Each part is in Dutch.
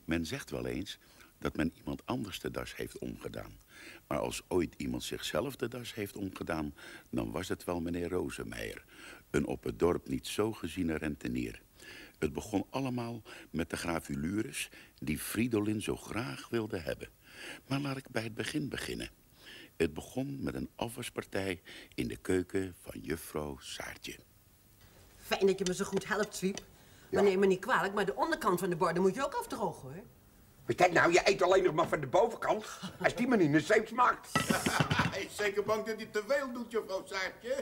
Men zegt wel eens dat men iemand anders de das heeft omgedaan. Maar als ooit iemand zichzelf de das heeft omgedaan, dan was het wel meneer Rosemeijer. Een op het dorp niet zo geziene rentenier. Het begon allemaal met de gravulures die Fridolin zo graag wilde hebben. Maar laat ik bij het begin beginnen. Het begon met een afwaspartij in de keuken van juffrouw Saartje. Fijn dat je me zo goed helpt, Zwiep. Maar neem me niet kwalijk, maar de onderkant van de borden moet je ook afdrogen, hoor. Wat dat nou? Je eet alleen nog maar van de bovenkant. Als die maar niet naar zeep smaakt. Hij is zeker bang dat hij te veel doet, juffrouw Saartje.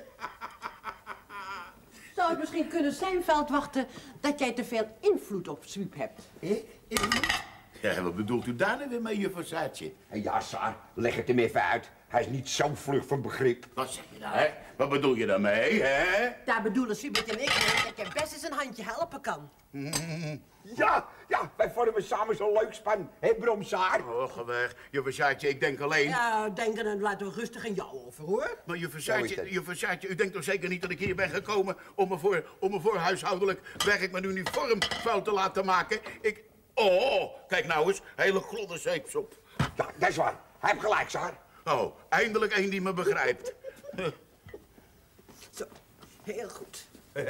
Zou het misschien kunnen zijn, veldwachter, dat jij te veel invloed op Zwiep hebt? Ja, wat bedoelt u daar nou weer mee, juffrouw Saartje? Ja, Saar, leg het hem even uit. Hij is niet zo vlug van begrip. Wat zeg je nou, hè? Wat bedoel je daarmee, hè? Daar bedoelen Zwiep en ik mee dat jij best eens een handje helpen kan. Ja, wij vormen samen zo'n leuk span. Hé, Bromsaar? Oh, weg. Juffrouw Saartje, ik denk alleen... Ja, denk er en laten we rustig in jou over, hoor. Maar juffrouw Saartje, u denkt toch zeker niet dat ik hier ben gekomen om me voor huishoudelijk werk met uniform vuil te laten maken? Oh, kijk nou eens, hele glodde zeepsop. Ja, dat is waar. Hij heeft gelijk, Saar. Oh, eindelijk één die me begrijpt. Zo, heel goed.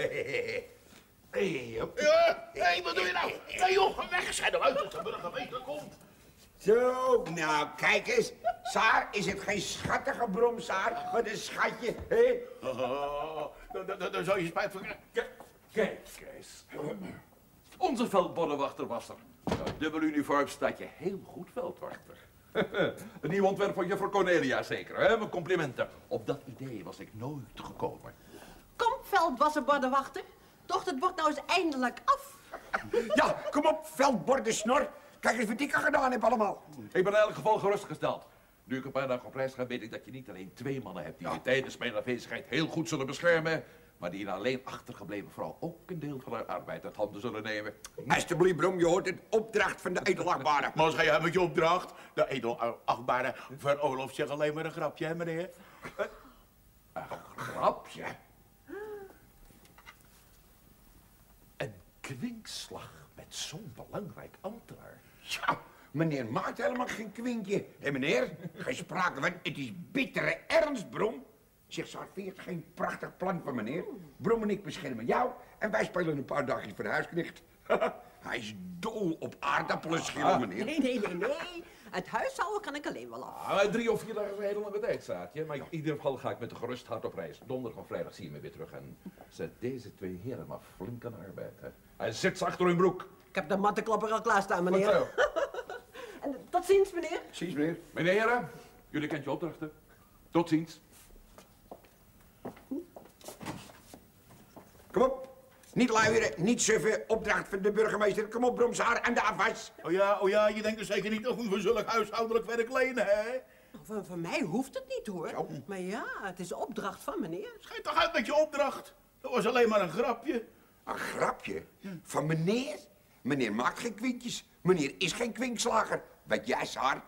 Hé, wat doe je nou? Nee joh, ga weg, schijn eruit als de burgemeester komt. Zo, nou, kijk eens. Saar, is het geen schattige Bromsaar? Wat een schatje, hè? Daar zou je spijt van krijgen. Kijk eens. Onze veldboddenwachter was er. Dubbel uniform staat je heel goed, veldwachter. Een nieuw ontwerp van juffrouw Cornelia zeker, hè? Mijn complimenten. Op dat idee was ik nooit gekomen. Kom, veldwasserboddenwachter. Toch, het wordt nou eens eindelijk af. Ja, kom op, veldborden snor. Kijk eens wat ik al gedaan heb allemaal. Ik ben in elk geval gerustgesteld. Nu ik een paar dagen op reis ga, weet ik dat je niet alleen 2 mannen hebt die je tijdens mijn afwezigheid heel goed zullen beschermen, maar die een alleen achtergebleven vrouw ook een deel van haar arbeid uit handen zullen nemen. Alsjeblieft, Brom, je hoort het. Opdracht van de edelachtbare. Maar als ga jij met je opdracht? De edelachtbare veroorlooft zich alleen maar een grapje, hè, meneer? Een grapje? Een kwinkslag met zo'n belangrijk ambtenaar. Ja, meneer maakt helemaal geen kwinkje. Hé, meneer, geen sprake van. Het is bittere ernst, Brom. Zeg, Saar, vind je het geen prachtig plan van meneer? Brom en ik beschermen jou en wij spelen een paar dagjes voor de huisknecht. Hij is dol op aardappelen schillen, meneer. Nee. Het huishouden kan ik alleen wel af. Maar 3 of 4 dagen is een hele lange tijd, Saartje. Maar in ieder geval ga ik met een gerust hart op reis. Donderdag of vrijdag zie je me weer terug. En zet deze 2 heren maar flink aan arbeid, hè. Hij zit ze achter hun broek. Ik heb de mattenklapper al klaarstaan, meneer. Vertel. En tot ziens, meneer. Ziens, meneer. Meneer heren, jullie kent je opdrachten. Tot ziens. Kom op. Niet luieren, niet suffen. Opdracht van de burgemeester. Kom op, Bromsaar, en de afwas. Oh ja, je denkt er zeker niet of we zullen huishoudelijk werk lenen, hè? Van mij hoeft het niet, hoor. Zo. Maar ja, het is opdracht van meneer. Schijt toch uit met je opdracht. Dat was alleen maar een grapje. Een grapje? Van meneer? Meneer maakt geen kwintjes. Meneer is geen kwinkslager. Weet jij, Saar?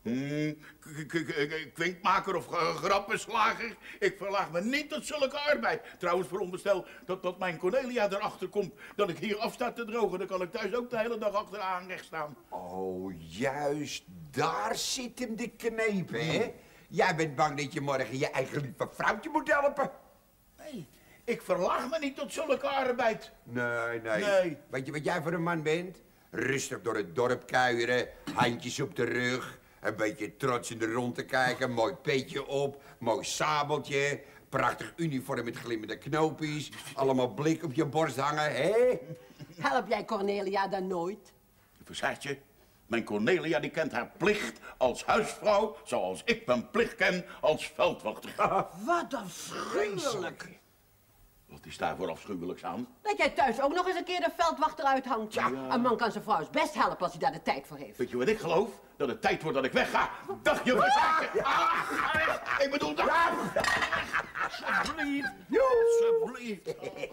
Kwinkmaker of grappenslager. Ik verlaag me niet tot zulke arbeid. Trouwens, veronderstel dat mijn Cornelia erachter komt dat ik hier af sta te drogen. Dan kan ik thuis ook de hele dag achteraan recht staan. Oh, juist daar zit hem de kneep, hè? Jij bent bang dat je morgen je eigen lieve vrouwtje moet helpen. Nee, ik verlaag me niet tot zulke arbeid. Nee. Weet je wat jij voor een man bent? Rustig door het dorp kuieren, handjes op de rug, een beetje trots in de rond te kijken, mooi petje op, mooi sabeltje, prachtig uniform met glimmende knoopjes, allemaal blik op je borst hangen, hè? Help jij Cornelia dan nooit? Verzaadje, mijn Cornelia die kent haar plicht als huisvrouw, zoals ik mijn plicht ken als veldwachter. Wat afschuwelijk. Wat is daar voor afschuwelijks aan? Dat jij thuis ook nog eens een keer de veldwachter uithangt. Ja. Een man kan zijn vrouw eens best helpen als hij daar de tijd voor heeft. Weet je wat ik geloof? Dat het tijd wordt dat ik wegga. Dag, je verzaadje. Ik bedoel, dag. Alsjeblieft. Alsjeblieft.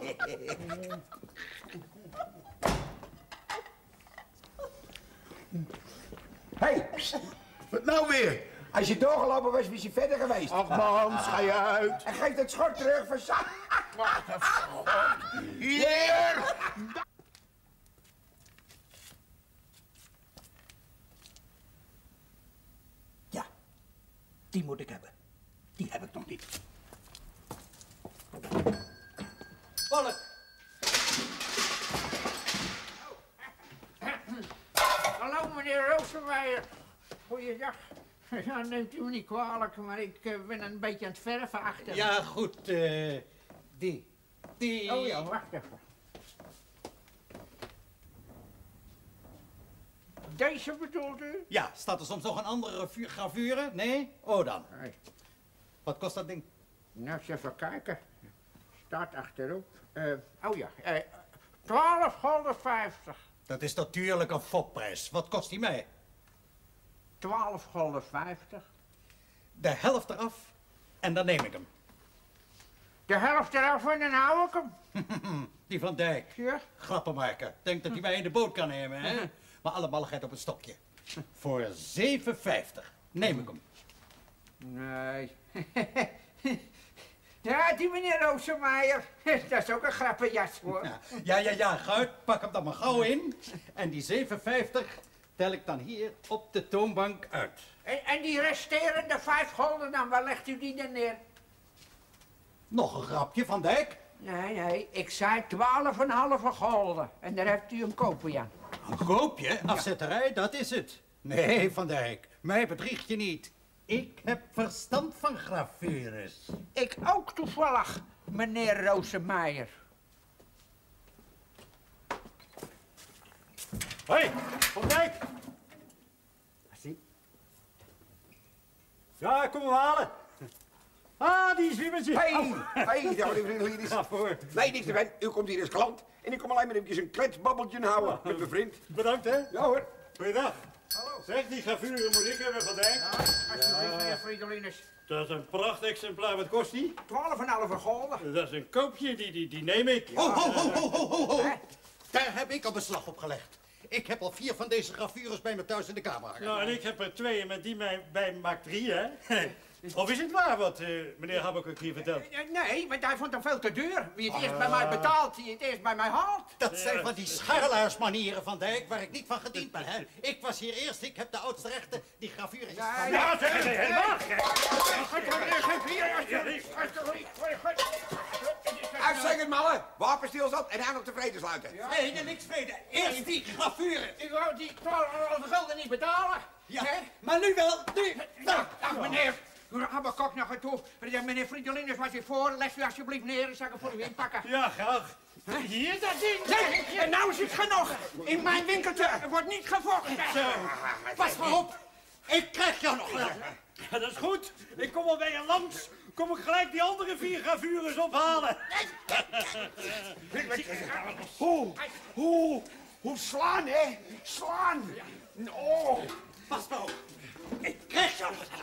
Hé, Wat nou weer? als je doorgelopen was, was je verder geweest. Ach man, ga je uit. En geef dat schort terug van Saar. Hier! Die moet ik hebben. Die heb ik nog niet. Polk! Hallo, meneer Rozenmeijer. Goeiedag. Ja, neemt u me niet kwalijk, maar ik ben een beetje aan het verven achter. Ja, goed, die. Oh ja, wacht even. Deze bedoelt u? Ja, staat er soms nog een andere gravure? Nee? Oh dan. Nee. Wat kost dat ding? Nou, eens even kijken. Staat achterop. Oh ja, 12,50 $. Dat is natuurlijk een fopprijs. Wat kost die mij? 12,50 $. De helft eraf en dan neem ik hem. De helft eraf en dan hou ik hem. Die Van Dijk. Ja. Grappenmaker. Denkt dat hij mij in de boot kan nemen, hè? Maar alle balligheid op het stokje. Voor 7,50 neem ik hem. Nee. Ja, die meneer Rozenmeijer. Dat is ook een grappenjas, hoor. Ja, Guit, pak hem dan maar gauw in. En die 7,50 tel ik dan hier op de toonbank uit. En die resterende 5 gulden dan, waar legt u die dan neer? Nog een grapje, Van Dijk? Nee, ik zei 12,5 gulden. En daar hebt u een kopen aan. Een koopje? Afzetterij, dat is het. Nee, Van Dijk, mij bedriegt je niet. Ik heb verstand van gravures. Ik ook toevallig, meneer Rozenmeijer. Hoi, Van Dijk. Ja, kom hem halen. Ah, die zwimmertje. Hey, dag meneer Vriendeliedis. Ga voor. Nee, niks te wen. U komt hier als klant. En ik kom alleen maar even een kletsbabbeltje houden met mijn vriend. Bedankt, hè. Ja hoor. Goeiedag. Hallo. Zeg, die gravure moet ik hebben, Van Dijk. Alsjeblieft, meneer Fridolinus. Dat is een prachtexemplaar. Wat kost die? 12,5 gulden. Dat is een koopje, die neem ik. Ho. Daar heb ik al beslag op gelegd. Ik heb al 4 van deze gravures bij me thuis in de kamer hangen. Nou, en ik heb er 2 en met die bij maakt 3, hè. Of is het waar wat meneer Habakkuk hier vertelt? Nee, want hij vond hem veel te duur. Wie het eerst bij mij betaalt, die het eerst bij mij haalt. Dat zijn van die scharrelaarsmanieren, Van Dijk, waar ik niet van gediend ben, hè. Ik was hier eerst, ik heb de oudste rechten. Die gravure is van mij. Ja, zeg, Uitstekend, mannen. Wapenstilstand en hij nog tevreden sluiten. Vrede, niks vrede. Eerst die gravure. U wou die 12,5 gulden niet betalen. Ja, Hè? maar nu wel, nu. Dag meneer. U Habakkuk nog toe. Meneer Fridolinus was hier voor. Leg u alsjeblieft neer. Ik zal hem voor u inpakken. Ja, graag. Hier, dat ding. Zeg, en nou is het genoeg. In mijn winkeltje wordt niet gevochten. Pas maar op. Ik krijg jou nog wel. Ja, dat is goed. Ik kom al bij je langs. Kom ik gelijk die andere 4 gravures ophalen. Hoe slaan, hè? Slaan. Oh. Pas maar op. Ik krijg jou nog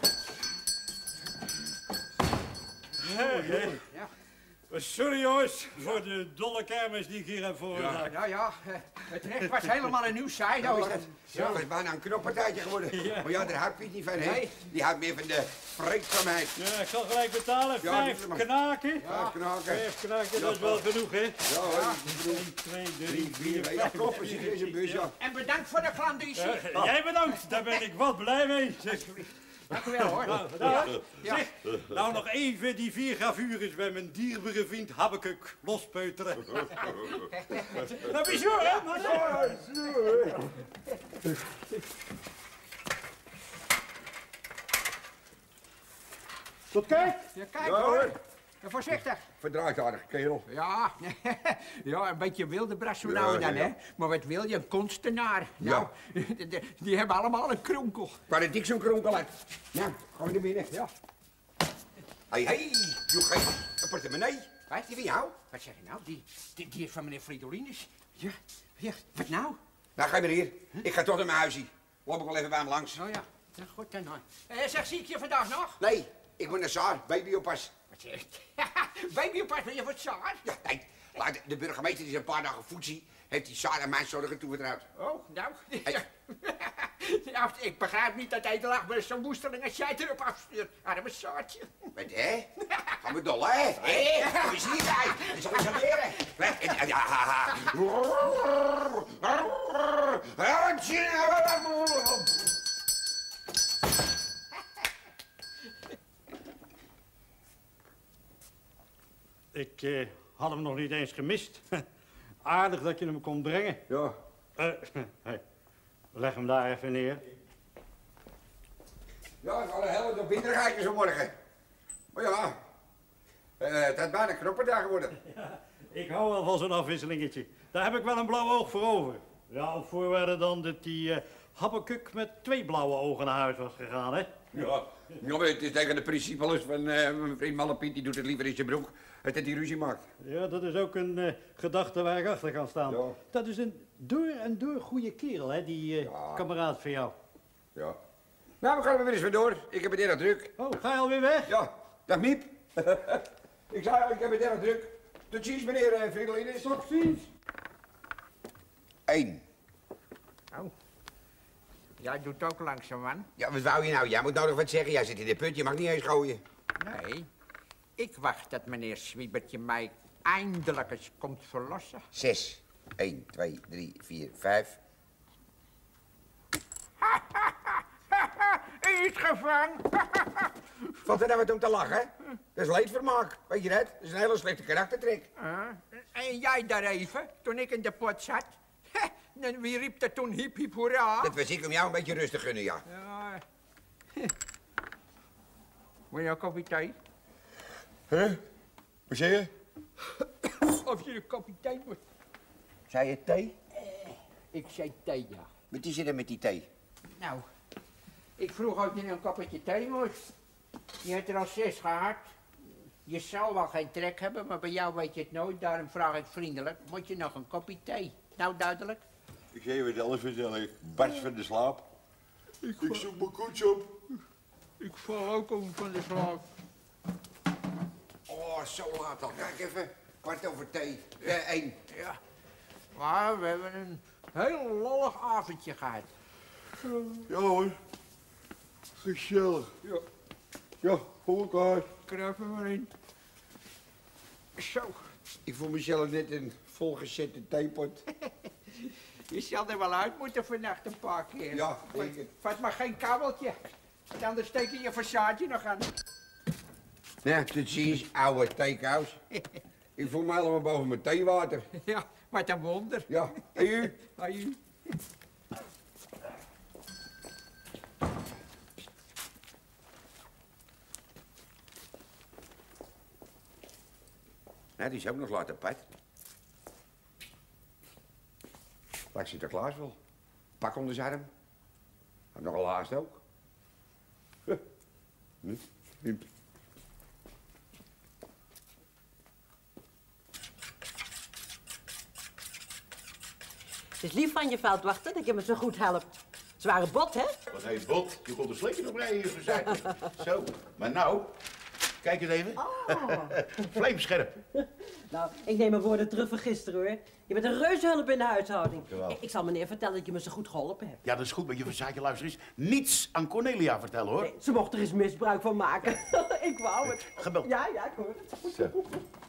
wel. Sorry jongens, voor de dolle kermis die ik hier heb veroorzaakt. Ja, het recht was helemaal een nieuw saai, nou is het. Zo, het is bijna een knoppartijtje geworden. Ja. Maar ja, daar houdt Piet niet van, hè? Nee. Die houdt meer van de vreedzaamheid. Ja, ik zal gelijk betalen. Ja, 5 doe maar. knaken. Ja, knaken. 5 knaken, dat is wel genoeg, hè? Ja, hoor. 1, 2, 3, 4, 4, ja, kloppen, zie je deze bus, ja. En bedankt voor de klanditie. Jij bedankt, daar ben ik wat blij mee. Zeg. Dank u wel, hoor. Zeg, nou nog even die 4 gravures bij mijn dierbare vriend Habakkuk lospeuteren. Nou, bijzonder, hè? Tot kijk. Ja, kijk Ja, hoor. hoor. En voorzichtig. Verdraaitaardig, kerel. Ja, ja, een beetje wilde bras zo nou en dan, hè. Maar wat wil je, een kunstenaar. Nou, die hebben allemaal een kronkel. Waar de dik zo'n kronkel uit. Nou, gaan we naar binnen. Ja. Hey, je geeft een portemonnee. Wat? Die van jou? Wat zeg je nou? Die is van meneer Fridolinus. Ja, wat nou? Nou, ga je maar hier. Ik ga toch naar mijn huisje. Loop ik wel even bij hem langs. Nou ja, goed dan. Zeg, zie ik je vandaag nog? Nee, ik moet naar Saar, babyoppas. Wat zeg je? Babyoppas, ben je voor het zaar? Ja, nee. Maar de burgemeester die is een paar dagen voetzie, heeft die Saar aan mijn zorgen toevertrouwd. Oh, nou. Hey. Ja, ik begrijp niet dat iedere dag met zo'n woesteling als jij erop afstuurt. Arme Saartje. Wat, hè? Gaan we dol, hè? Hé, kom eens hierbij. Ik zal eens leren. Ik had hem nog niet eens gemist. Aardig dat je hem kon brengen. Ja. Hey, leg hem daar even neer. Ja, ik had een hele dag winterrijkjes vanmorgen. Maar ja, het had bijna knopperdag geworden. Ja, ik hou wel van zo'n afwisselingetje. Daar heb ik wel een blauw oog voor over. Ja, op voorwaarde dan dat die Habakuk met 2 blauwe ogen naar huis was gegaan, hè? Ja, maar het is tegen de principes van mijn vriend Mallepiet, die doet het liever in zijn broek, dat hij ruzie maakt. Ja, dat is ook een gedachte waar ik achter kan staan. Ja. Dat is een door en door goede kerel, hè, die kameraad van jou. Ja. Nou, we gaan er weer eens vandoor. Ik heb het erg druk. Oh, ga je alweer weg? Ja, dag Miep. Ik zei al, ik heb het erg druk. Tot ziens, meneer Friedelines. Tot ziens. 1. Oh. Jij doet ook langzaam, man. Ja, wat wou je nou? Jij moet nou nog wat zeggen. Jij zit in de put, je mag niet eens gooien. Nee. Ik wacht dat meneer Zwiebertje mij eindelijk eens komt verlossen. 6. 1, 2, 3, 4, 5. Iets gevangen. Valt er nou wat om te lachen? Dat is leedvermaak, weet je dat? Dat is een hele slechte karaktertrek. En jij daar even, toen ik in de pot zat? En wie riep er toen hip hip hoera? Dat was ik om jou een beetje rustig gunnen, ja. Ja. Wil je een kopje thee? Huh? Wat zei je? Of je een kopje thee moet? Zei je thee? Ik zei thee, ja. Wat is er dan met die thee? Nou, ik vroeg of je een kopje thee moest. Je hebt er al 6 gehad. Je zal wel geen trek hebben, maar bij jou weet je het nooit. Daarom vraag ik vriendelijk, moet je nog een kopje thee? Nou, duidelijk. Ik ga je het zelf vertellen. Ik barst van de slaap. Ik zoek mijn koets op. Ik val ook om van de slaap. Oh, zo laat al. Kijk even. 1:15. 1. Ja, maar we hebben een heel lollig avondje gehad. Ja hoor. Gezellig. Ja. Ja, voor elkaar. Kruip er maar in. Zo, Ik voel mezelf net een volgezette theepot. je zal er wel uit moeten vannacht een paar keer. Ja, denk het. Vat maar geen kabeltje. Anders steek je je façaadje nog aan. Nou, tot ziens, oude theekous. Ik voel me helemaal boven mijn theewater. Ja, wat een wonder. Ja, en u? Aju. Nou, die is ook nog later pad. Lijkt Sinterklaas wel. Pak onder zijn arm. Heb nogal haast ook. Hm? Het is lief van je, veldwachter, dat je me zo goed helpt. Zware bot, hè? Wat heet bot? Je komt er sleetje op rijden, hier gezegd. Zo, maar nou, kijk eens even. Oh. Vlijmscherp. Nou, ik neem mijn woorden terug van gisteren, hoor. Je bent een reuze hulp in de huishouding. Jawel. Ik zal meneer vertellen dat je me zo goed geholpen hebt. Ja, dat is goed, maar je verzaadje luister eens. Niets aan Cornelia vertellen, hoor. Nee, ze mocht er eens misbruik van maken. Ik wou het. Gebeld. Ja, ik hoor het. Zo.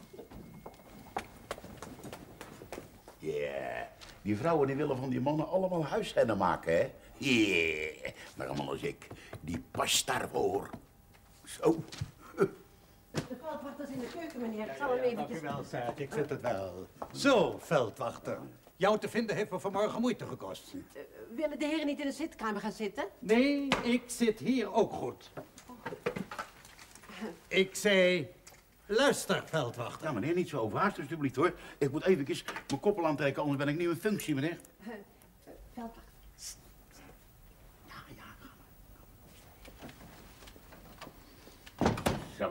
Ja, die vrouwen die willen van die mannen allemaal huishennen maken, hè? Ja, maar een man als ik, die past daarvoor. Zo. De veldwachter is in de keuken, meneer. Ik zal hem eventjes... Wel, Saart, ik vind het wel. Zo, veldwachter. Jou te vinden heeft me vanmorgen moeite gekost. Willen de heren niet in de zitkamer gaan zitten? Nee, ik zit hier ook goed. Ik zei, luister, veldwachter. Ja, meneer, niet zo overhaast, alsjeblieft, hoor. Ik moet even mijn koppel aantrekken, anders ben ik niet in functie, meneer. Veldwachter. Zo.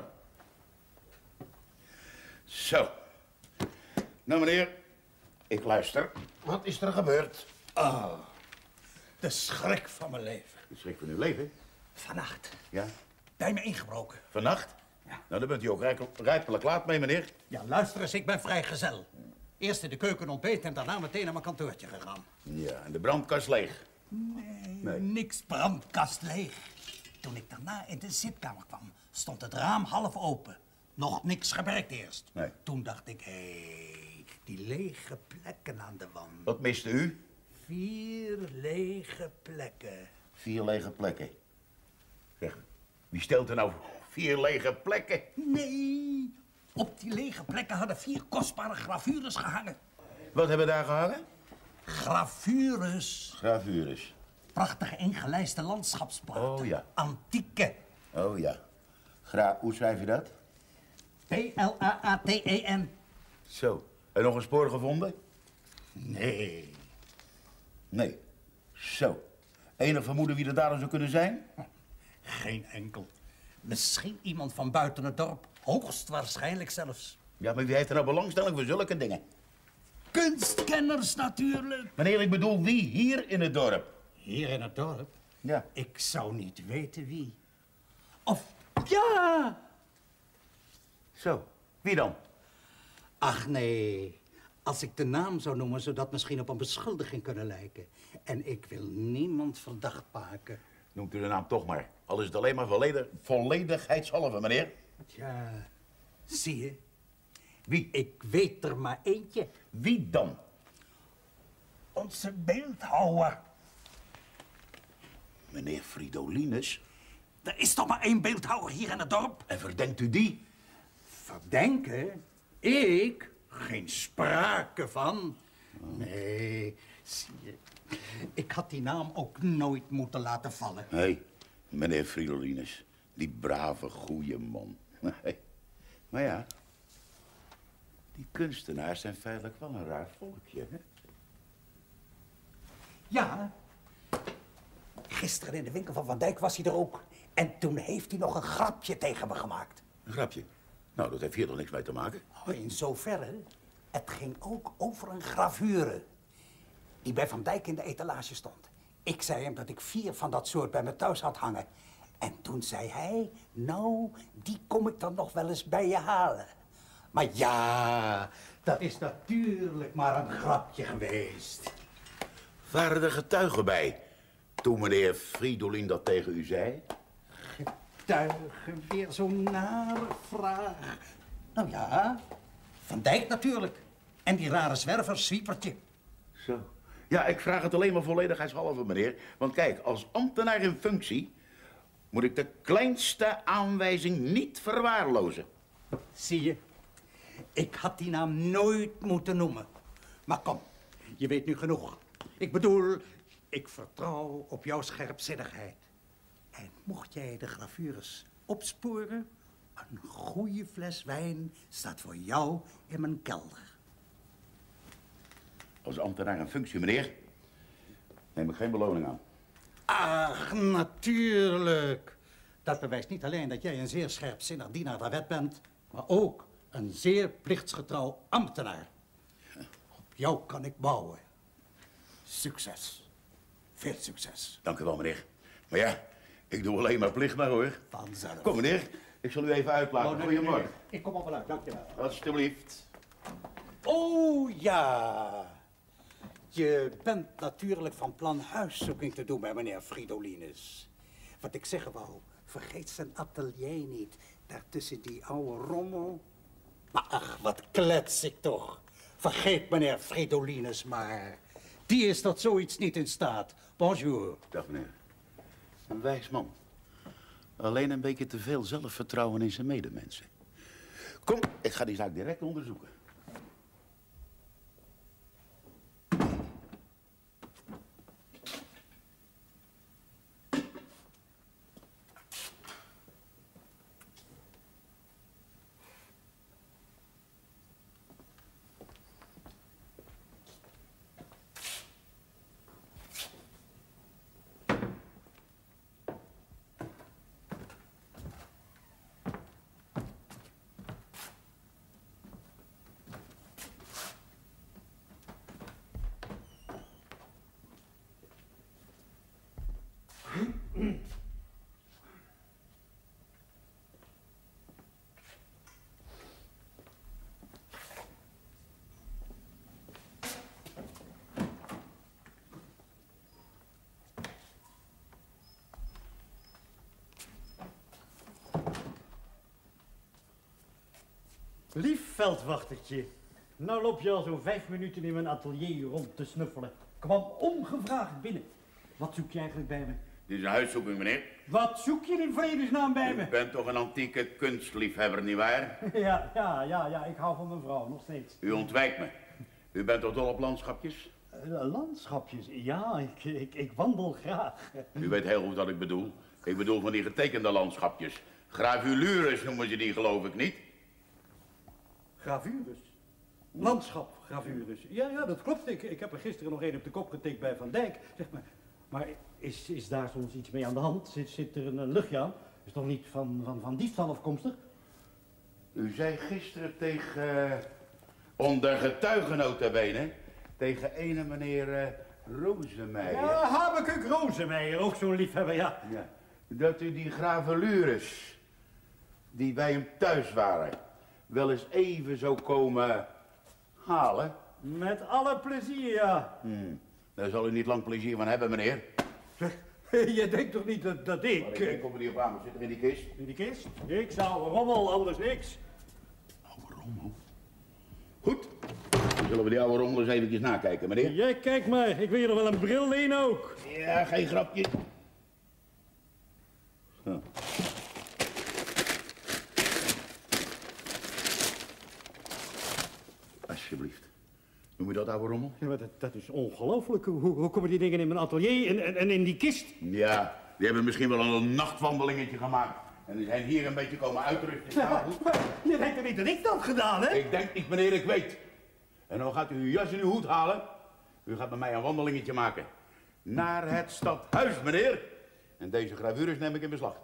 Zo. Nou, meneer, ik luister. Wat is er gebeurd? De schrik van mijn leven. De schrik van uw leven? Vannacht, Ja. bij me ingebroken. Vannacht? Ja. Nou, daar bent u ook rijpelijk laat mee, meneer. Ja, luister eens, ik ben vrijgezel. Eerst in de keuken ontbeten en daarna meteen naar mijn kantoortje gegaan. Ja, en de brandkast leeg. Nee, niks brandkast leeg. Toen ik daarna in de zitkamer kwam, stond het raam half open. Nog niks gewerkt eerst. Nee. Toen dacht ik, hé, die lege plekken aan de wand. Wat miste u? 4 lege plekken. 4 lege plekken. Zeg, wie stelt er nou 4 lege plekken? Nee, Op die lege plekken hadden 4 kostbare gravures gehangen. Wat hebben we daar gehangen? Gravures. Gravures. Prachtige ingelijste landschapsplaten. Oh ja. Antieke. Oh ja. Hoe schrijf je dat? P-L-A-A-T-E-N. Zo. En nog een spoor gevonden? Nee. Nee. Zo. Enig vermoeden wie er daarom zou kunnen zijn? Geen enkel. Misschien iemand van buiten het dorp. Hoogstwaarschijnlijk zelfs. Ja, maar wie heeft er nou belangstelling voor zulke dingen? Kunstkenners natuurlijk. Meneer, ik bedoel wie hier in het dorp? Hier in het dorp? Ja. Ik zou niet weten wie. Of, ja! Zo. Wie dan? Ach nee. Als ik de naam zou noemen, zou dat misschien op een beschuldiging kunnen lijken. En ik wil niemand verdacht maken. Noemt u de naam toch maar. Al is het alleen maar volledigheidshalve, meneer. Ja, zie je? Wie? Ik weet er maar eentje. Wie dan? Onze beeldhouwer. Meneer Fridolinus. Er is toch maar 1 beeldhouwer hier in het dorp? En verdenkt u die? Verdenken? Ik? Geen sprake van. Nee, zie je. Ik had die naam ook nooit moeten laten vallen. Hé, meneer Fridolinus. Die brave, goeie man. Nee. Maar ja, die kunstenaars zijn feitelijk wel een raar volkje, hè? Ja. Gisteren in de winkel van Van Dijk was hij er ook. En toen heeft hij nog een grapje tegen me gemaakt. Een grapje? Nou, dat heeft hier toch niks mee te maken? Oh, in zoverre. Het ging ook over een gravure. Die bij Van Dijk in de etalage stond. Ik zei hem dat ik 4 van dat soort bij me thuis had hangen. En toen zei hij, nou, die kom ik dan nog wel eens bij je halen. Maar ja, dat is natuurlijk maar een grapje geweest. Waren er getuigen bij toen meneer Fridolin dat tegen u zei? Getuigen, weer zo'n nare vraag. Nou ja, Van Dijk natuurlijk. En die rare zwerver, Zwiepertje. Zo. Ja, ik vraag het alleen maar volledigheidshalve, meneer. Want kijk, als ambtenaar in functie moet ik de kleinste aanwijzing niet verwaarlozen. Zie je, ik had die naam nooit moeten noemen. Maar kom, je weet nu genoeg. Ik bedoel, ik vertrouw op jouw scherpzinnigheid. En mocht jij de gravures opsporen, een goede fles wijn staat voor jou in mijn kelder. Als ambtenaar in functie, meneer, neem ik geen beloning aan. Ach, natuurlijk. Dat bewijst niet alleen dat jij een zeer scherpzinnig dienaar der wet bent, maar ook een zeer plichtsgetrouw ambtenaar. Op jou kan ik bouwen. Succes. Veel succes. Dank u wel, meneer. Maar ja, ik doe alleen maar plicht maar, hoor. Vanzelf. Kom, meneer. Ik zal u even uitlaten. Oh, nee, Goedemorgen. nee. Ik kom al wel uit, dankjewel. Alsjeblieft. Oh, ja. Je bent natuurlijk van plan huiszoeking te doen bij meneer Fridolinus. Wat ik zeggen wou, vergeet zijn atelier niet. Daartussen die oude rommel. Maar ach, wat klets ik toch. Vergeet meneer Fridolinus maar. Die is tot zoiets niet in staat. Bonjour. Dag, meneer. Een wijs man. Alleen een beetje te veel zelfvertrouwen in zijn medemensen. Kom, ik ga die zaak direct onderzoeken. Lief veldwachtertje, nou loop je al zo'n 5 minuten in mijn atelier rond te snuffelen. Kwam ongevraagd binnen. Wat zoek je eigenlijk bij me? Dit is een huiszoeking, meneer. Wat zoek je in vredesnaam bij me? U bent toch een antieke kunstliefhebber, nietwaar? Ja, ik hou van mijn vrouw, nog steeds. U ontwijkt me. U bent toch dol op landschapjes? Landschapjes, ja, ik wandel graag. U weet heel goed wat ik bedoel. Ik bedoel van die getekende landschapjes. Gravures noemen ze die, geloof ik niet. Gravures? Landschapgravures. Ja, dat klopt. Ik heb er gisteren nog één op de kop getikt bij Van Dijk. Zeg maar is daar soms iets mee aan de hand? Zit er een luchtje aan? Is toch niet van diefstal afkomstig? U zei gisteren tegen, onder getuigen nota bene, tegen ene meneer Rosemeijer. Ja, Habakuk Rosemeijer, ook zo'n liefhebber, ja. Dat u die gravures, die bij hem thuis waren, wel eens even zou komen halen? Met alle plezier, ja. Daar zal u niet lang plezier van hebben, meneer. Je denkt toch niet dat ik... Maar ik denk op die op aan, zit er in die kist. In die kist? Ik zou rommel, anders niks. Oude rommel? Goed. Dan zullen we die oude rommel eens eventjes nakijken, meneer. Ja, kijk maar. Ik wil je nog wel een bril lenen ook. Ja, geen grapje. Zo. Alsjeblieft. Noem je dat, oude rommel? Ja, maar dat is ongelooflijk. Hoe komen die dingen in mijn atelier en in die kist? Ja, die hebben misschien wel een nachtwandelingetje gemaakt. En die zijn hier een beetje komen uitrusten. Ja, maar je denkt er niet dat ik dat gedaan heb? Ik denk niet, meneer, ik weet. En dan gaat u uw jas en uw hoed halen. U gaat met mij een wandelingetje maken. Naar het stadhuis, meneer. En deze gravures neem ik in beslag.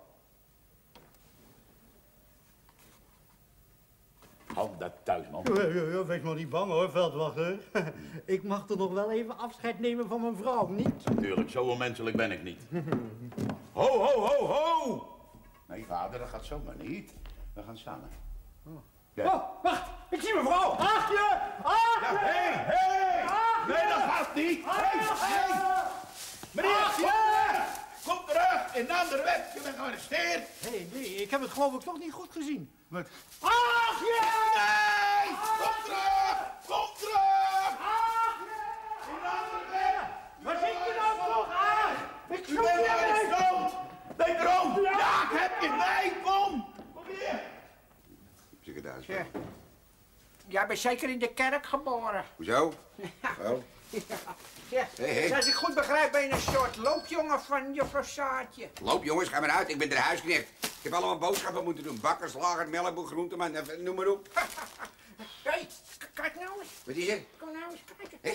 Hou dat thuis, man. Ja, wees maar niet bang hoor, veldwachter. Ik mag toch nog wel even afscheid nemen van mijn vrouw, niet? Natuurlijk, zo onmenselijk ben ik niet. Ho, ho, ho, ho! Nee, vader, dat gaat zomaar niet. We gaan samen. Ja. Oh, wacht! Ik zie mijn vrouw! Achtje! Ja, hé! Nee, dat gaat niet! Hé! Meneer, kom terug! In de andere wet, je bent gearresteerd! Nee, ik heb het geloof ik toch niet goed gezien. Wat? Achtje! Nee! Kom terug! Kom terug! In de andere wet! Waar zit je nou toch aan? Ik U zoek bent je gearresteerd! Ben erom! Ja, ik heb je! Nee, kom! Kom hier! Secretaris. Ja. Jij bent zeker in de kerk geboren. Hoezo? Oh. Ja. Hey. Als ik goed begrijp ben je een soort loopjongen van juffrouw Saartje. Loop jongens, ga maar uit. Ik ben de huisknecht. Ik heb allemaal boodschappen moeten doen. Bakker, slager, melkboer, groenteman, noem maar op. Hé, kijk nou eens. Wat is er? Kom nou eens kijken. Hé?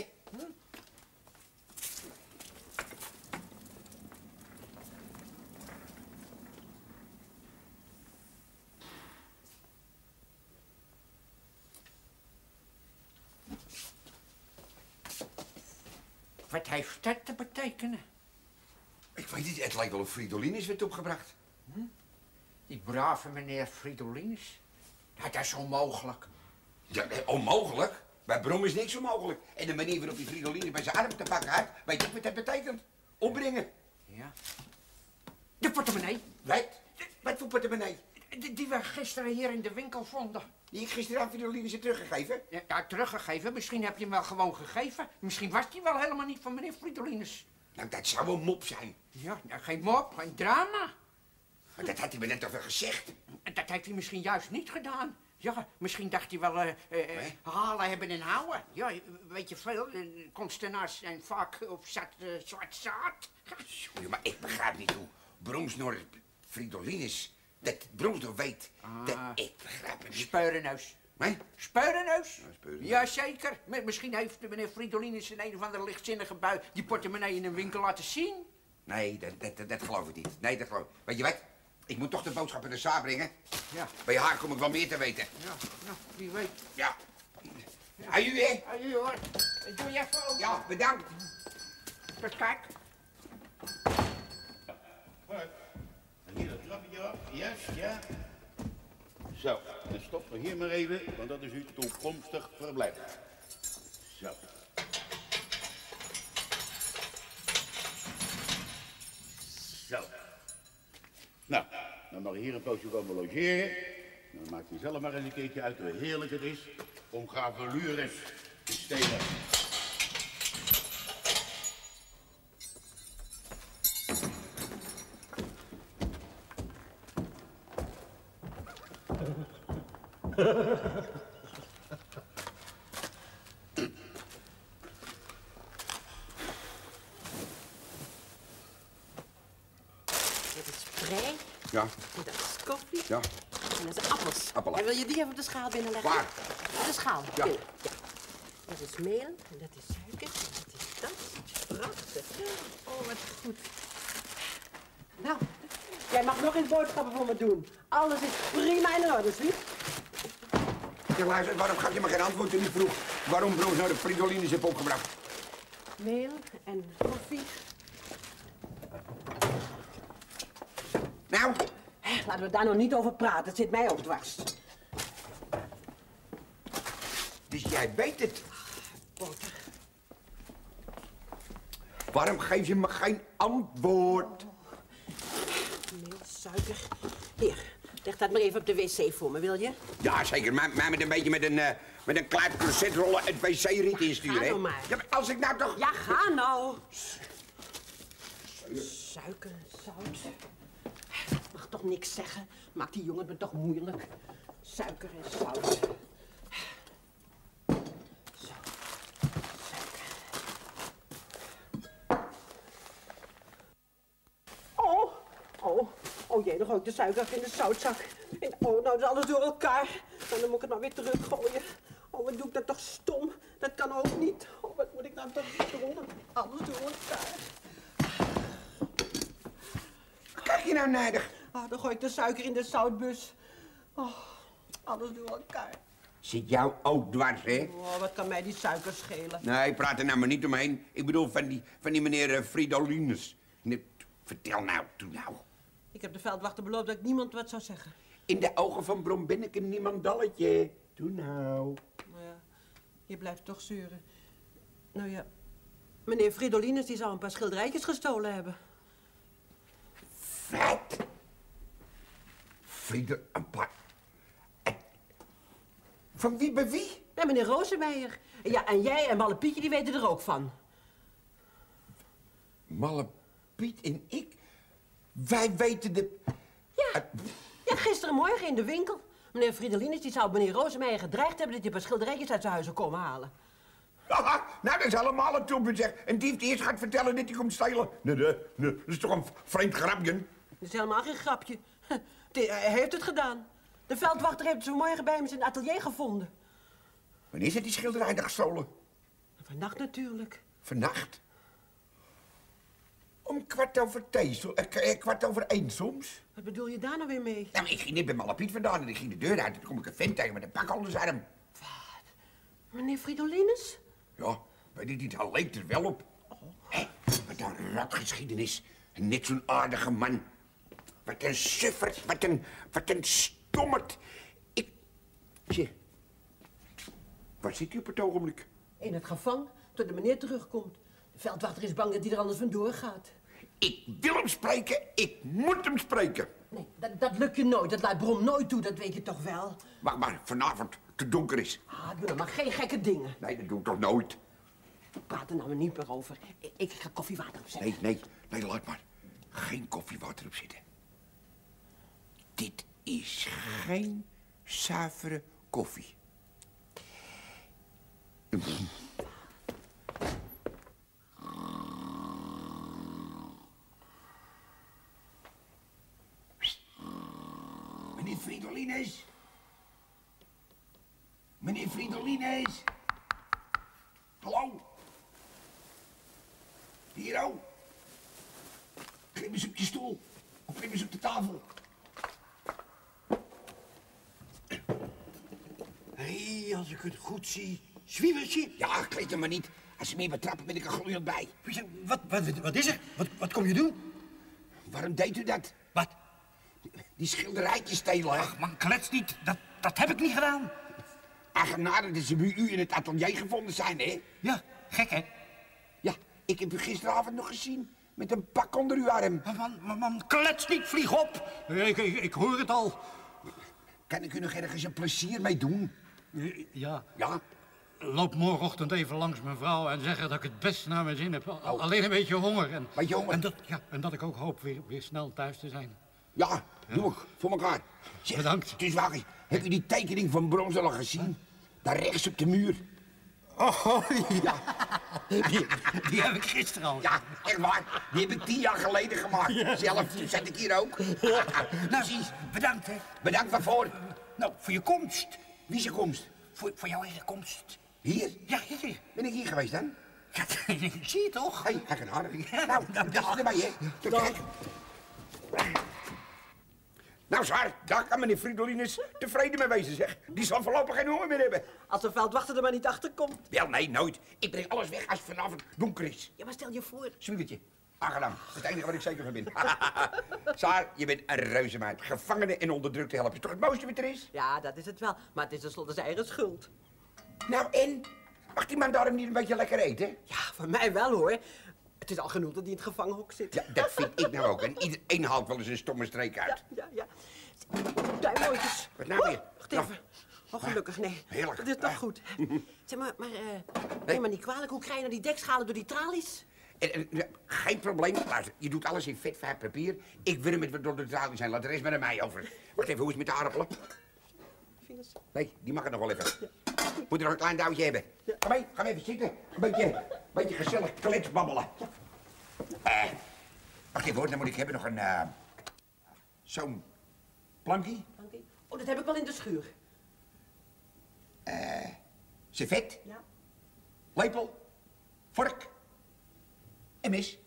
Wat heeft dat te betekenen? Ik weet niet, het lijkt wel of Fridolin werd opgebracht. Die brave meneer Fridolins. Dat is onmogelijk. Ja, onmogelijk? Bij Brom is niks onmogelijk. En de manier waarop die Fridolin bij zijn arm te pakken had, weet je wat dat betekent? Opbrengen. Ja. De portemonnee. Wat voor portemonnee? Die we gisteren hier in de winkel vonden. Die ik gisteren aan Fridolin is teruggegeven? Ja, teruggegeven. Misschien heb je hem wel gewoon gegeven. Misschien was die wel helemaal niet van meneer Fridolins. Nou, dat zou een mop zijn. Ja, nou, geen mop, geen drama. Maar dat had hij me net toch wel gezegd? En dat heeft hij misschien juist niet gedaan. Ja, misschien dacht hij wel halen, hebben en houden. Ja, weet je veel, kunstenaars zijn vaak op zwart zaad. Jongen, maar ik begrijp niet hoe Bromsnor Fridolin is. Dat Bromsnor weet dat ik begrijp het niet. Speurenneus. Nee? Speurenneus? Ja, speurenneus. Jazeker. Misschien heeft meneer Fridolin in een of andere lichtzinnige bui die portemonnee in een winkel laten zien. Nee, dat geloof ik niet. Nee, dat geloof ik. Weet je wat? Ik moet toch de boodschap in de zaal brengen. Ja. Bij haar kom ik wel meer te weten. Ja, nou, wie weet. Ja. Aju, hè? Aju, hoor. Doe je even open. Ja, bedankt. Kijk. Hier dat trappetje af. Yes, ja. Zo, dan stoppen we hier maar even, want dat is uw toekomstig verblijf. Zo. Zo. Nou, dan mag je hier een poosje komen logeren. Dan maakt u zelf maar eens een keertje uit hoe heerlijk het is om gravures te stelen. Dit is prei. Ja. En dat is koffie. Ja. En dat zijn appels. Appelen. En wil je die even op de schaal binnenleggen? Waar? Op de schaal. Ja. Binnen. Ja. Dat is meel. En dat is suiker. En dat is dat. Prachtig. Oh, wat goed. Nou, jij mag nog eens boodschappen voor me doen. Alles is prima in orde, zie. Ja, luister, waarom gaf je me geen antwoord toen ik vroeg waarom broers nou de Fridolines heb opgebracht? Meel en koffie. Nou? Laten we daar nog niet over praten. Het zit mij ook dwars. Dus jij weet het. Boter. Waarom geef je me geen antwoord? Meel, suiker. Hier, leg dat maar even op de wc voor me, wil je? Ja, zeker. Maar met een beetje met een klein closetrollen het wc-riet insturen, Ga hè? nou maar. Ja, maar als ik nou toch... Ja, ga nou. Suiker, zout. Dat mag toch niks zeggen? Maakt die jongen me toch moeilijk. Suiker en zout. Zo. Suiker. Oh jee, dan gooi ik de suiker in de zoutzak. En, oh, nou is alles door elkaar. Nou, dan moet ik het maar weer teruggooien. Oh, wat doe ik dat toch stom? Dat kan ook niet. Oh, wat moet ik nou toch doen? Alles door elkaar. Wat krijg je nou nijdig? Ah, dan gooi ik de suiker in de zoutbus. Oh, alles door elkaar. Zit jou ook dwars, hè? Oh, wat kan mij die suiker schelen? Nee, praat er nou maar niet omheen. Ik bedoel van die meneer Fridolines. Nee, vertel nou, doe nou. Ik heb de veldwachter beloofd dat ik niemand wat zou zeggen. In de ogen van Brom ben ik een niemandalletje. Doe nou. Nou ja, je blijft toch zeuren. Nou ja, meneer Fridolines die zou een paar schilderijtjes gestolen hebben. Wat? Friedel, een paar... Van wie bij wie? Ja, meneer Rozenmeijer. Ja, en jij en Malle Pietje die weten er ook van. Malle Piet en ik? Wij weten de... Ja, gisterenmorgen in de winkel. Meneer Fridolines die zou meneer Rozenmeijer gedreigd hebben dat hij een paar schilderijtjes uit zijn huis zou komen halen. Haha, nou, dat is allemaal een troep, zeg. Een dief die eerst gaat vertellen dat hij komt stelen. Nee, dat is toch een vreemd grapje? Dat is helemaal geen grapje. Hij heeft het gedaan. De veldwachter heeft het vanmorgen bij hem in zijn atelier gevonden. Wanneer is het die schilderij dan gestolen? Vannacht natuurlijk. Vannacht? Om 1:15 soms. Wat bedoel je daar nou weer mee? Nou, ik ging net bij Malle Piet vandaan en ik ging de deur uit. En toen kom ik een vent tegen met een pak onder zijn arm. Meneer Fridolines? Ja, weet je niet, hij leek er wel op. Hé, wat een ratgeschiedenis. En net zo'n aardige man. Wat een sufferd, wat een stommerd. Tje, waar zit hij op het ogenblik? In het gevang, tot de meneer terugkomt. De veldwachter is bang dat hij er anders vandoor gaat. Ik wil hem spreken, ik moet hem spreken. Nee, dat lukt je nooit. Dat laat Brom nooit toe, dat weet je toch wel? Wacht maar, vanavond te donker is. Ah, doe dan maar geen gekke dingen. Nee, dat doe ik toch nooit? Praat er nou maar niet meer over. Ik ga koffiewater opzetten. Nee, laat maar. Geen koffiewater op zitten. Dit is geen zuivere koffie. Meneer Fridolines? Meneer Fridolines? Hallo? Hier, oh. Klim eens op je stoel. Of klim eens op de tafel. Hé, als ik het goed zie. Zwiebertje? Ja, kleed hem maar niet. Als ze meer betrappen, ben ik er gloeiend bij. Wat is er? Wat kom je doen? Waarom deed u dat? Wat? Die schilderijtjes stelen, hè? Ach, man, klets niet. Dat heb ik niet gedaan. Eigenaardig dat ze bij u in het atelier gevonden zijn, hè? Ja, gek, hè? Ja, ik heb u gisteravond nog gezien. Met een pak onder uw arm. Man, klets niet, vlieg op. Ik hoor het al. Kan ik u nog ergens een plezier mee doen? Ja. Ja? Loop morgenochtend even langs mijn vrouw en zeg haar dat ik het best naar mijn zin heb. Alleen een beetje honger. Beetje honger? En dat ik ook hoop weer snel thuis te zijn. Ja, doe ik. Voor elkaar. Bedankt. Het is waar. Heb je die tekening van Brons al gezien? Daar rechts op de muur. Oh, ja. Die heb ik gisteren al. Ja, echt waar. Die heb ik 10 jaar geleden gemaakt. Ja. Zelf, toen zat ik hier ook. Ja. Nou, zie eens, bedankt, hè. Bedankt waarvoor? Nou, voor je komst. Wie zijn komst? Voor jouw eigen komst. Hier? Ja, hier. Ben ik hier geweest dan? Ja, zie je toch? Hé, hij gaat aardig. Nou, dat is erbij, hè. Kijk. Nou, Saar, daar kan meneer Fridolines tevreden mee wezen, zeg. Die zal voorlopig geen honger meer hebben. Als de veldwachter er maar niet achter komt. Wel, nee, nooit. Ik breng alles weg als het vanavond donker is. Ja, maar stel je voor. Zwiebertje. Aangenaam. Dat is het enige wat ik zeker van ben. Saar, je bent een reuzemeid. Gevangenen en onderdrukte helpen is toch het mooiste wat er is? Ja, dat is het wel. Maar het is tenslotte zijn eigen schuld. Nou, en? Mag die man daarom niet een beetje lekker eten? Ja, van mij wel, hoor. Het is al genoeg dat hij in het gevangenhok zit. Ja, dat vind ik nou ook. En iedereen haalt wel eens een stomme streek uit. Ja. Duimooitjes. Wat nou weer? Wacht even. Oh, gelukkig, nee. Heerlijk. Dat is toch goed. Zeg maar, neem maar niet kwalijk. Hoe krijg je nou die dekschalen door die tralies? Geen probleem. Luister, je doet alles in vet papier. Ik wil het door de tralies zijn. Laat de rest maar aan mij over. Wacht even, hoe is het met de aardappelen? Vingers. Nee, die mag er nog wel even. Moet er nog een klein duwtje hebben. Kom mee, ga even zitten. Een beetje gezellig kletsbabbelen. Wacht even hoor, dan moet ik hebben nog een... zo'n plankie. Oh, dat heb ik wel in de schuur. Servet. Ja. Lepel. Vork. En mes.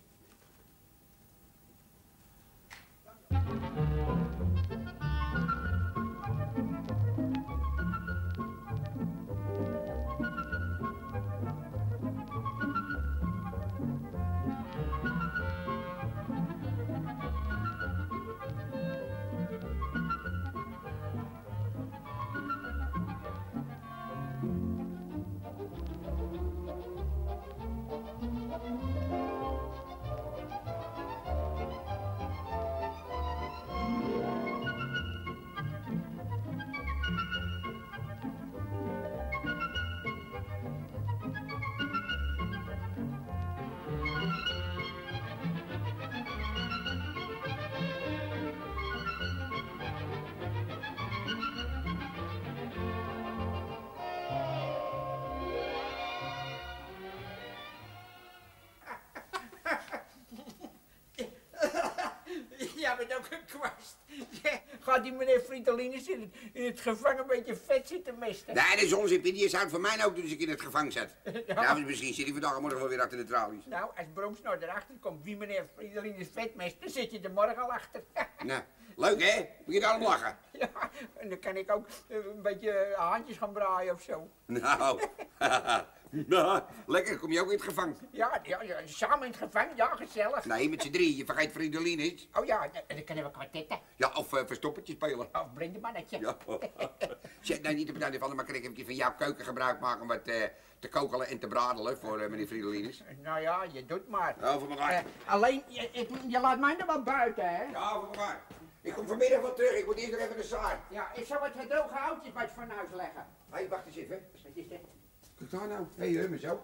Ja, met ook een kwast. Ja, gaat die meneer Fridolines in het gevangen een beetje vet zitten mesten? Nee, dat is onzin. Die zou het voor mij ook doen als ik in het gevangen zat. Nou, misschien zit hij vandaag morgen wel weer achter de tralies. Nou, als Brooms nou erachter komt wie meneer Fridolines vet mest, dan zit je er morgen al achter. Nou, leuk hè? Moet je daarom lachen? Ja, en dan kan ik ook een beetje handjes gaan braaien of zo. Nou, nou, lekker. Kom je ook in het gevangen? Ja, samen in het gevangen, ja, gezellig. Nee, met z'n drie. Je vergeet Fridolines. Oh ja, dan kunnen we kwartetten. Ja, of verstoppertje spelen. Of blindemannetje. Ja. Zeg, nou niet te bedanken van, maar kan ik even van jouw keuken gebruik maken om wat te kokelen en te bradelen voor meneer Fridolines? Nou ja, je doet maar. Ja, voor elkaar. Alleen, je laat mij er wel buiten, hè? Ja, voor elkaar. Ik kom vanmiddag wel terug. Ik moet eerst nog even de Saar. Ja, ik zal wat gedroogde houtjes bij het fornuis leggen. Hé, wacht eens even. Wat is dit? Kijk daar nou. Hé, maar zo.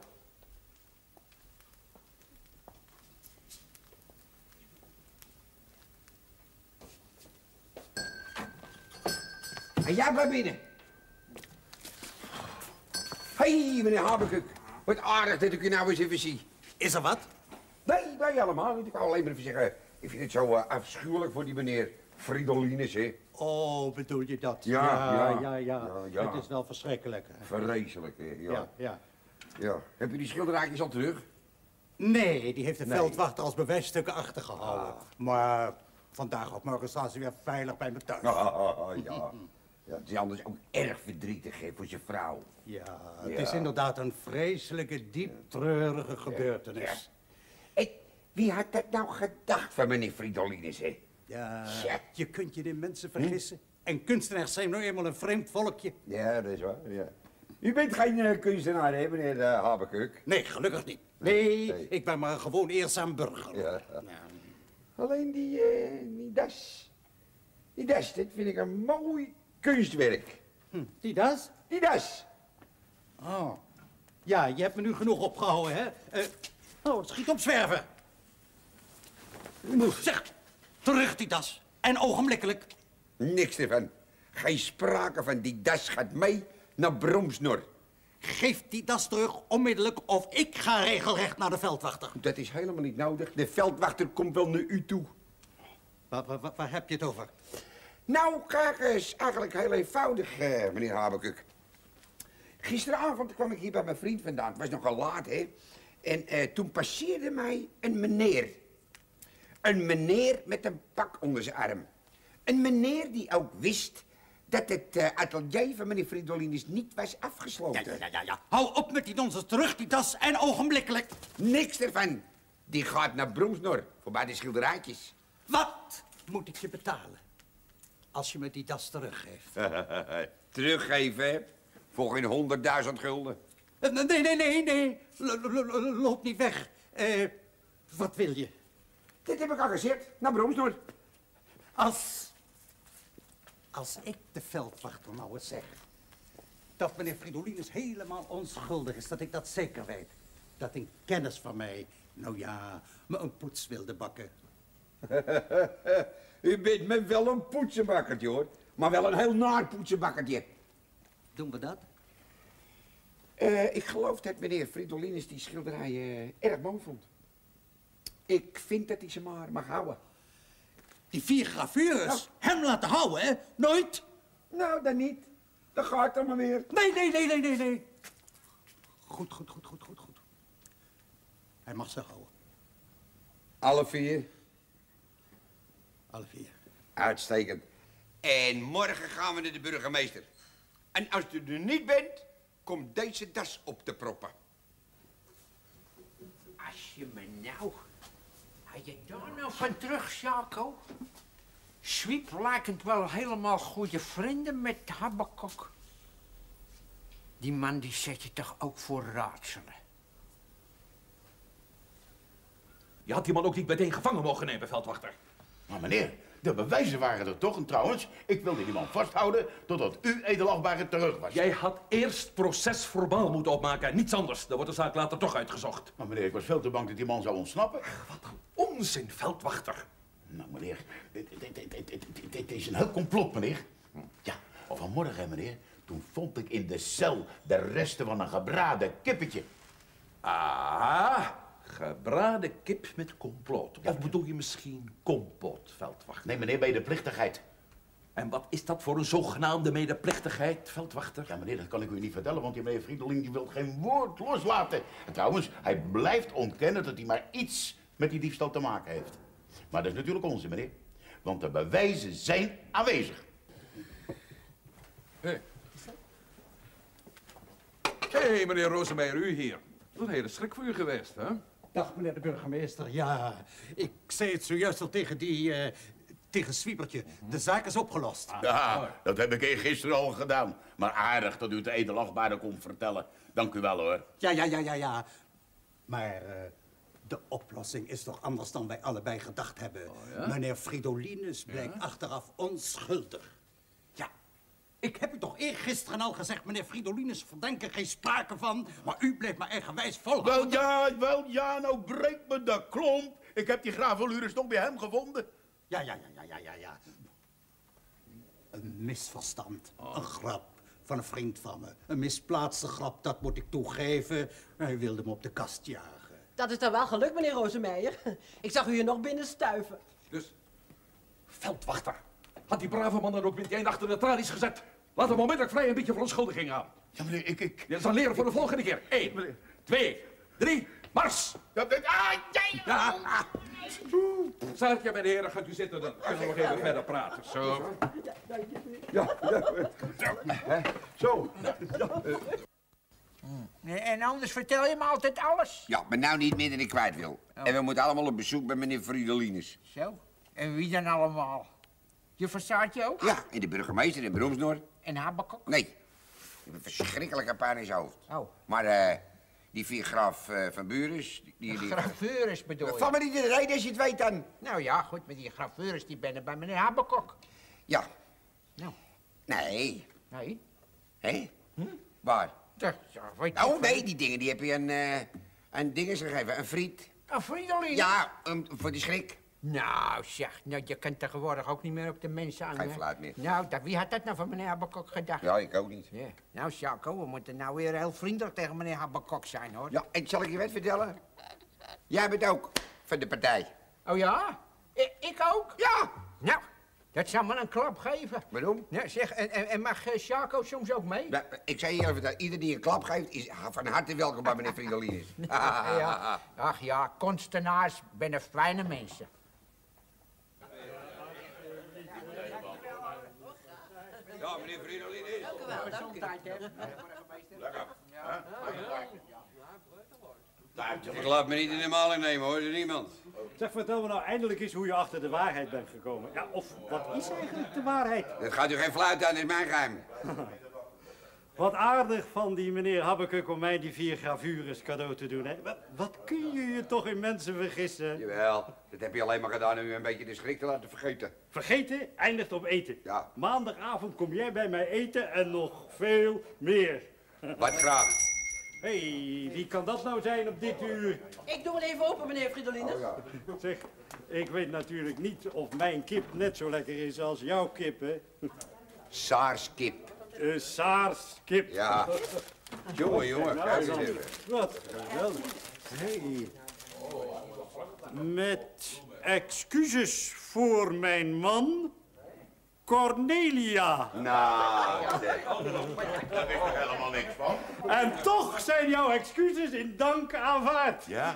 En jij blijft binnen. Hé, meneer Habekuk. Wat aardig dat ik u nou eens even zie. Is er wat? Nee, helemaal niet. Ik wou alleen maar even zeggen, ik vind het zo afschuwelijk voor die meneer Fridolines, hè. Oh, bedoel je dat? Ja. Het is wel verschrikkelijk. Vreselijk, hè. Ja. Heb je die schilderijtjes al terug? Nee, die heeft de veldwachter als bewijsstukken achtergehouden. Maar vandaag of morgen staan ze weer veilig bij me thuis. Ja, het is anders ook erg verdrietig, hè, voor zijn vrouw. Ja, het is inderdaad een vreselijke, diep treurige gebeurtenis. Hey, wie had dat nou gedacht van meneer Fridolines, hè? Ja, je kunt je in mensen vergissen. En kunstenaars zijn nou eenmaal een vreemd volkje. Ja, dat is waar, ja. U bent geen kunstenaar, hè, meneer Habekuk? Nee, gelukkig niet. Nee, ik ben maar een gewoon eerzaam burger. Ja. Alleen die das. Die das, dat vind ik een mooi kunstwerk. Die das? Die das. Oh. Ja, je hebt me nu genoeg opgehouden, hè? Schiet op zwerven. Zeg, terug die das. En ogenblikkelijk. Niks ervan. Geen sprake van, die das gaat mee naar Bromsnor. Geef die das terug onmiddellijk of ik ga regelrecht naar de veldwachter. Dat is helemaal niet nodig. De veldwachter komt wel naar u toe. Waar heb je het over? Nou, kijk eens, eigenlijk heel eenvoudig, meneer Habakuk. Gisteravond kwam ik hier bij mijn vriend vandaan. Het was nogal laat, hè. En toen passeerde mij een meneer. Een meneer met een pak onder zijn arm. Een meneer die ook wist dat het atelier van meneer Fridolinus niet was afgesloten. Ja. Hou op met die nonsens. Terug die das en ogenblikkelijk. Niks ervan. Die gaat naar Bromsnor, voorbij de schilderijtjes. Wat moet ik je betalen als je me die das teruggeeft? Teruggeven, voor geen 100.000 gulden. Nee. Loop niet weg. Wat wil je? Dit heb ik al gezegd, naar Bromsnor. Als ik de veldwachter nou eens zeg dat meneer Fridolinus helemaal onschuldig is, dat ik dat zeker weet. Dat een kennis van mij, nou ja, me een poets wilde bakken. U bent me wel een poetsenbakkertje, hoor. Maar wel een heel naar poetsenbakkertje. Doen we dat? Ik geloof dat meneer Fridolinus die schilderij erg mooi vond. Ik vind dat hij ze maar mag houden. Die 4 gravures? Ja. Hem laten houden, hè? Nooit? Nou, dan niet. Dan ga ik dan maar weer. Nee. Goed. Hij mag ze houden. Alle 4? Alle 4. Uitstekend. En morgen gaan we naar de burgemeester. En als u er niet bent, komt deze das op te proppen. Als je me nou... Had je daar nou van terug, Jaco? Swiep lijkt wel helemaal goede vrienden met Habakuk. Die man die zet je toch ook voor raadselen? Je had die man ook niet meteen gevangen mogen nemen, veldwachter. Maar meneer, de bewijzen waren er toch. En trouwens, ik wilde die man vasthouden totdat u, edelachtbare, terug was. Jij had eerst procesverbaal moeten opmaken, niets anders. Dan wordt de zaak later toch uitgezocht. Maar meneer, ik was veel te bang dat die man zou ontsnappen. Wat een onzin, veldwachter. Nou, meneer, dit is een heel complot, meneer. Ja, vanmorgen, meneer, toen vond ik in de cel de resten van een gebraden kippetje. Ah, gebraden kip met comploot. Of bedoel je misschien kompot, veldwachter? Nee, meneer, medeplichtigheid. En wat is dat voor een zogenaamde medeplichtigheid, veldwachter? Ja, meneer, dat kan ik u niet vertellen, want die meneer Friedolin die wil geen woord loslaten. En trouwens, hij blijft ontkennen dat hij maar iets met die diefstal te maken heeft. Maar dat is natuurlijk onzin, meneer. Want de bewijzen zijn aanwezig. Hé, meneer Rosemeijer, u hier. Dat is een hele schrik voor u geweest, hè? Dag, meneer de burgemeester. Ja, ik zei het zojuist al tegen tegen Swiebertje. De zaak is opgelost. Ja, dat heb ik gisteren al gedaan. Maar aardig dat u het edelachtbare komt vertellen. Dank u wel, hoor. Ja. Maar de oplossing is toch anders dan wij allebei gedacht hebben. Oh, ja? Meneer Fridolinus blijkt achteraf onschuldig. Ja, ik heb u toch eergisteren al gezegd, meneer Fridolinus verdenken geen sprake van, maar u bleef maar eigenwijs volhouden. Wel ja, nou breekt me de klomp. Ik heb die gravelures toch bij hem gevonden. Ja. Een misverstand, een grap van een vriend van me. Een misplaatste grap, dat moet ik toegeven. Hij wilde me op de kast jagen. Dat is dan wel gelukt, meneer Rosemeijer. Ik zag u hier nog binnen stuiven. Dus, veldwachter, had die brave man dan ook meteen achter de tralies gezet? Laat hem onmiddellijk vrij een beetje verontschuldiging aan. Ja, meneer, ik... Je zal leren voor de volgende keer. 1, 2, 3, mars! Saartje, mijn heren, gaat u zitten, dan kunnen we nog even verder praten. Zo. Zo. En anders vertel je me altijd alles. Ja, maar nou niet meer dan ik kwijt wil. En we moeten allemaal op bezoek bij meneer Fridolinus. Zo? En wie dan allemaal? Je verstaat je ook? Ja, en de burgemeester in Bromsnor. En Habakuk? Nee. Die heeft een verschrikkelijke pijn in zijn hoofd. Oh. Maar die 4 graaf van Buris... Die graveurs bedoel je? Van me niet in de reden als je het weet dan. Nou ja, goed, maar die graveurs die ben bij meneer Habakuk. Ja. Nou. Nee. Nee? Hé? Waar? Oh nee, die dingen die heb je aan dinges gegeven. Een friet. Een Fridolinus? Ja, voor die schrik. Nou, zeg, nou, je kan tegenwoordig ook niet meer op de mensen aan. Geen fluit meer. Nou, wie had dat nou van meneer Habakuk gedacht? Ja, ik ook niet. Ja. Nou, Sjako, we moeten nou weer heel vriendelijk tegen meneer Habakuk zijn, hoor. Ja, en zal ik je wat vertellen? Jij bent ook van de partij. Oh ja? Ik ook? Ja! Nou, dat zou me een klap geven. Waarom? Ja, zeg, en mag Sjako soms ook mee? Nou, ik zei je even vertellen, ieder die een klap geeft, is van harte welkom bij meneer Fridolines. Ja. Ach ja, kunstenaars zijn fijne mensen. Ja, meneer Fridolines. Dank u wel, dank u. Ik laat me niet in de maling nemen, hoor, door niemand. Zeg, vertel me nou eindelijk eens hoe je achter de waarheid bent gekomen. Ja, of wat is eigenlijk de waarheid? Dat gaat u geen fluit aan, dat is mijn geheim. Wat aardig van die meneer Habakuk om mij die 4 gravures cadeau te doen, hè? Wat kun je je toch in mensen vergissen? Jawel, dat heb je alleen maar gedaan om u een beetje de schrik te laten vergeten. Vergeten eindigt op eten. Ja. Maandagavond kom jij bij mij eten en nog veel meer. Wat graag. Hé, wie kan dat nou zijn op dit uur? Ik doe het even open, meneer Fridolines. Zeg, ik weet natuurlijk niet of mijn kip net zo lekker is als jouw kip, hè? Saarskip. Saarskip. Ja. Jongen, Nou, kijk eens dan. even. Wat geweldig. Hey. Met excuses voor mijn man, Cornelia. Nou, zeg. Daar is toch helemaal niks van? En toch zijn jouw excuses in dank aanvaard. Ja?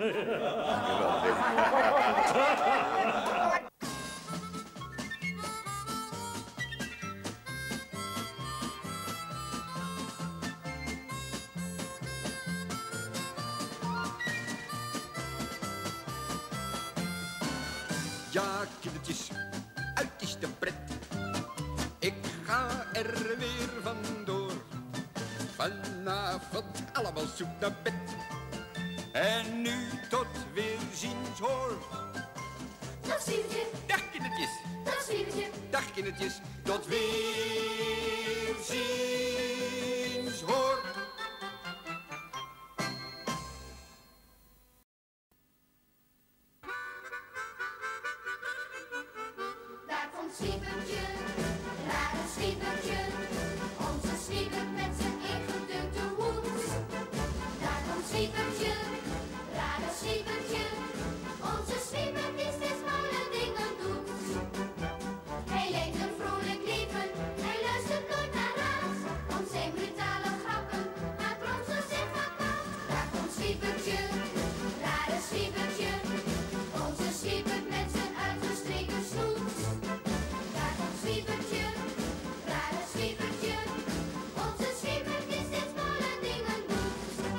Ja, kindertjes, uit is de pret. Ik ga er weer vandoor. Vanavond allemaal zoek naar bed. En nu tot weerziens hoor. Dag Sievertje. Dag kindertjes. Dag Sievertje. Dag kindertjes. Tot weerziens hoor. Daar komt Sievertje, rare Sievertje. Onze Sievert met zijn ingedrukte hoed. Daar komt Sievertje, rare Sievertje. Onze Sievert die steeds malle dingen doet. Hij leidt een vrolijk leven, hij luistert nooit naar raad. Om zijn brutale grappen maakt ons gezicht van kwaad. Daar komt Sievertje, rare Sievertje. Onze Sievert met zijn uitgestreken snoet. Daar komt Sievertje, rare Sievertje. Onze Sievert die steeds malle dingen doet.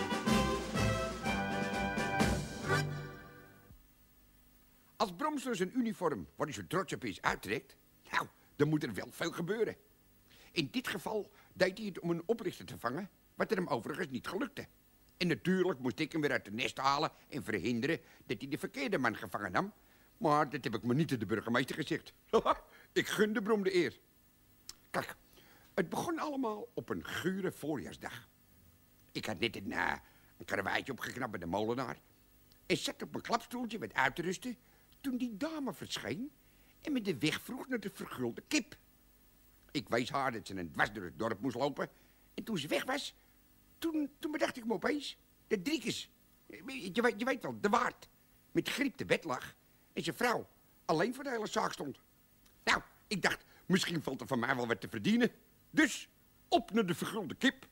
Als Bromsler zijn uniform, waar hij zo trots op is, uittrekt, nou, dan moet er wel veel gebeuren. In dit geval deed hij het om een oplichter te vangen, wat er hem overigens niet gelukte. En natuurlijk moest ik hem weer uit de nest halen en verhinderen dat hij de verkeerde man gevangen nam. Maar dat heb ik me niet aan de burgemeester gezegd. Ik gun de Brom de eer. Kijk, het begon allemaal op een gure voorjaarsdag. Ik had net een karweitje opgeknapt bij de molenaar. En zat op mijn klapstoeltje wat uit te rusten toen die dame verscheen en me de weg vroeg naar de vergulde kip. Ik wees haar dat ze een dwars door het dorp moest lopen. En toen ze weg was, toen bedacht ik me opeens dat Driekes, je weet wel, de waard, met griep te bed lag en zijn vrouw alleen voor de hele zaak stond. Nou, ik dacht, misschien valt er van mij wel wat te verdienen. Dus, op naar de vergulde kip.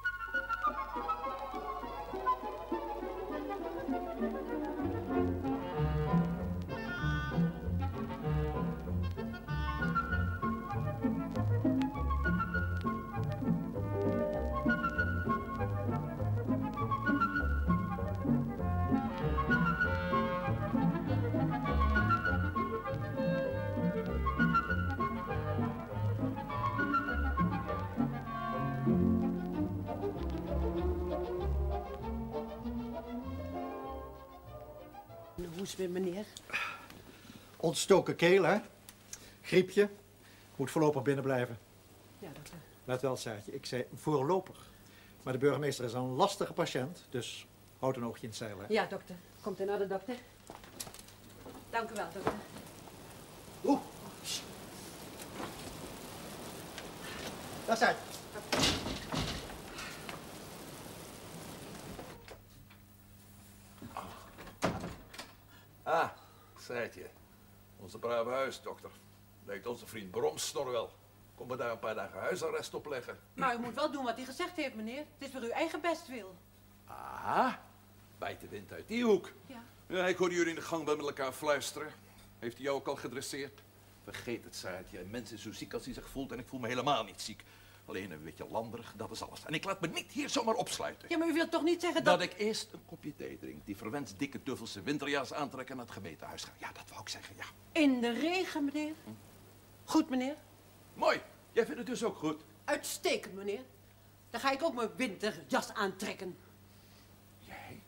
Hoe is het met meneer? Ontstoken keel, hè? Griepje. Moet voorlopig binnen blijven. Ja, dokter. Let wel, Saartje. Ik zei voorlopig. Maar de burgemeester is een lastige patiënt, dus houd een oogje in het zeil, hè? Ja, dokter. Komt u naar de dokter? Dank u wel, dokter. Oeh. Daar zijn. Ah, Saartje. Onze brave huisdokter. Lijkt onze vriend Bromsnor wel. Kom we daar een paar dagen huisarrest op leggen. Maar u moet wel doen wat hij gezegd heeft, meneer. Het is voor uw eigen bestwil. Ah, bijt de wind uit die hoek. Ja. Ja, ik hoorde jullie in de gang bij met elkaar fluisteren. Heeft hij jou ook al gedresseerd? Vergeet het, Saartje. Een mens is zo ziek als hij zich voelt en ik voel me helemaal niet ziek. Alleen een beetje landerig, dat is alles. En ik laat me niet hier zomaar opsluiten. Ja, maar u wilt toch niet zeggen Dat ik eerst een kopje thee drink, die verwenst dikke Tuffelse winterjas aantrekken en naar het gemeentehuis gaan. Ja, dat wou ik zeggen, ja. In de regen, meneer. Goed, meneer. Mooi. Jij vindt het dus ook goed? Uitstekend, meneer. Dan ga ik ook mijn winterjas aantrekken. Jij?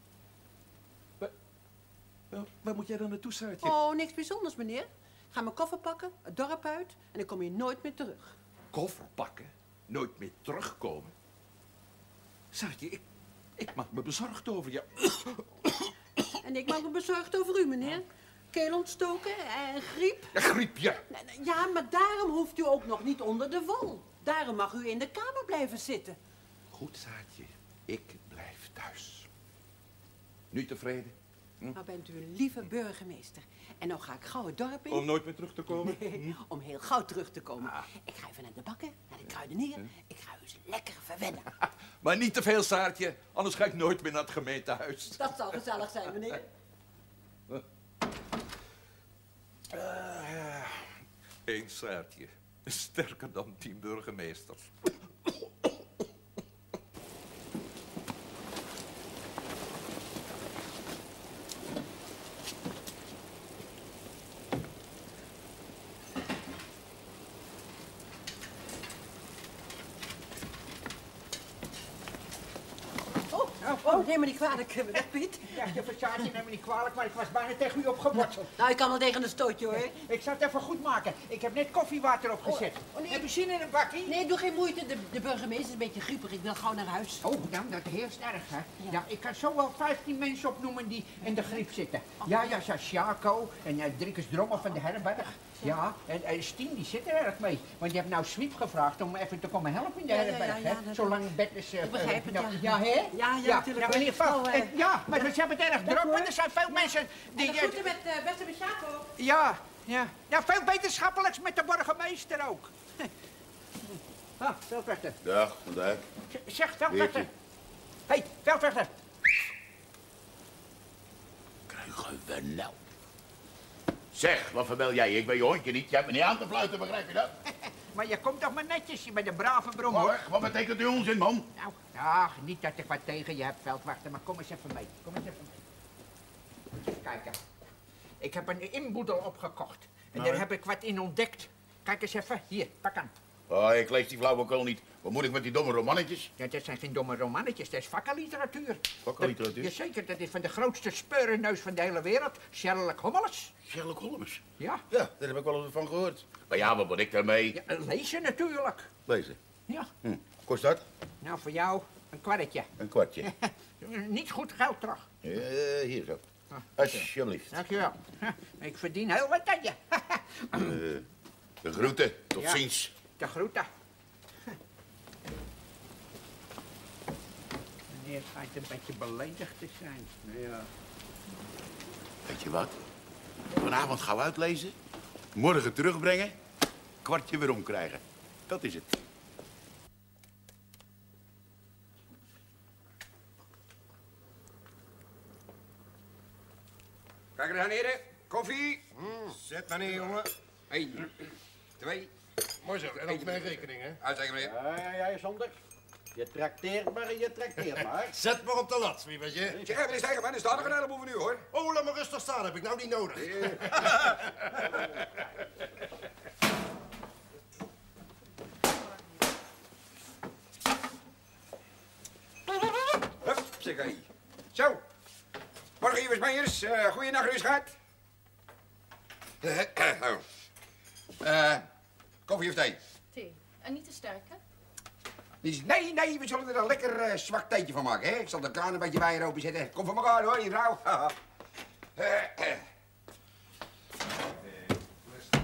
Waar moet jij dan naartoe, Saartje? Oh, niks bijzonders, meneer. Ga mijn koffer pakken, het dorp uit en ik kom hier nooit meer terug. Koffer pakken? Nooit meer terugkomen? Saartje, ik maak me bezorgd over je. En ik maak me bezorgd over u, meneer. Keel ontstoken en griep. Ja, griepje. Ja, maar daarom hoeft u ook nog niet onder de wol. Daarom mag u in de kamer blijven zitten. Goed, Saartje. Ik blijf thuis. Nu tevreden? Nou bent u een lieve burgemeester. En nou ga ik gauw het dorp in. Om nooit meer terug te komen? Nee, om heel gauw terug te komen. Ik ga even naar de bakker, naar de kruidenier. Ik ga u eens lekker verwennen. Maar niet te veel, Saartje. Anders ga ik nooit meer naar het gemeentehuis. Dat zal gezellig zijn, meneer. Eén Saartje. Sterker dan 10 burgemeesters. Oh, neem me niet kwalijk, meneer Piet. Ja, je verstaat je neem me niet kwalijk, maar ik was bijna tegen u opgeworteld. Nou, ik kan wel tegen een stootje, hoor. Ik zal het even goed maken. Ik heb net koffiewater opgezet. nee. Heb je zin in een bakkie? Nee, doe geen moeite. De burgemeester is een beetje griepig. Ik wil gauw naar huis. Oh, nou, dat heerst erg, hè? Ja, ik kan zo wel 15 mensen opnoemen die in de griep zitten. Ja, Sjako en Driekes Drommel van de Herberg. Ja, en Stien, die zit er erg mee. Want je hebt nou Swiep gevraagd om even te komen helpen in de Herberg, hè? Zolang het bed is... Ik begrijp het, ja. Ja, hè? Ja, natuurlijk. Nou, in ieder geval. Ja, maar ze hebben het erg druk, want er zijn veel mensen die... En de groeten met beste Sjako. Ja. Ja, veel wetenschappelijks met de burgemeester ook. Ah, Veldvechter. Dag, vandaag. Zeg, Veldvechter. Hé, Veldvechter. Krijgen we nou? Zeg, wat verbel jij? Ik ben je hondje niet. Je hebt me niet aan te fluiten, begrijp je dat? Maar je komt toch maar netjes, je bent een brave brom, hoor. Wat betekent die onzin, man? Nou, ja, niet dat ik wat tegen je heb, Veldwachter, maar kom eens even mee. Kom eens even mee. Kijk, ik heb een inboedel opgekocht. En daar heb ik wat in ontdekt. Kijk eens even, hier, pak aan. Oh, ik lees die flauwekul niet. Wat moet ik met die domme romannetjes? Ja, dat zijn geen domme romannetjes, dat is vakkenliteratuur. Vakkenliteratuur? Jazeker, dat is van de grootste speurenneus van de hele wereld, Sherlock Holmes. Sherlock Holmes? Ja. Ja, daar heb ik wel eens van gehoord. Maar ja, wat moet ik daarmee? Ja, lezen natuurlijk. Lezen? Ja. Kost dat? Nou, voor jou een kwartje. Een kwartje. Niet goed geld terug. Hier zo. Alsjeblieft. Dankjewel. Ik verdien heel wat aan je. De groeten. Tot Ja, ziens. De groeten. Meneer schijnt een beetje beledigd te zijn. Ja. Weet je wat? Vanavond gauw uitlezen. Morgen terugbrengen. Kwartje weer omkrijgen. Dat is het. Kijk er aan, heren. Koffie. Zet maar neer, jongen. 1, 2. Mooi zo. En ook mijn rekening, hè? Uitsteken, meneer. Ja, zonder. Je trakteert maar en je trakteert maar. Zet maar op de lat, wie weet je. Zeg, meneer Steigerman, er staat nog een heleboel van u, hoor. Oh, laat maar rustig staan. Heb ik nou niet nodig. Hup, zeker. Zo. Morgen, Iwers Meijers. Goeienacht, Ruusgaard. Koffie of thee? Thee. En niet te sterk, hè? Nee, we zullen er een lekker zwak theetje van maken, hè? Ik zal de kraan een beetje bij je openzetten. Kom voor elkaar, hoor, je vrouw.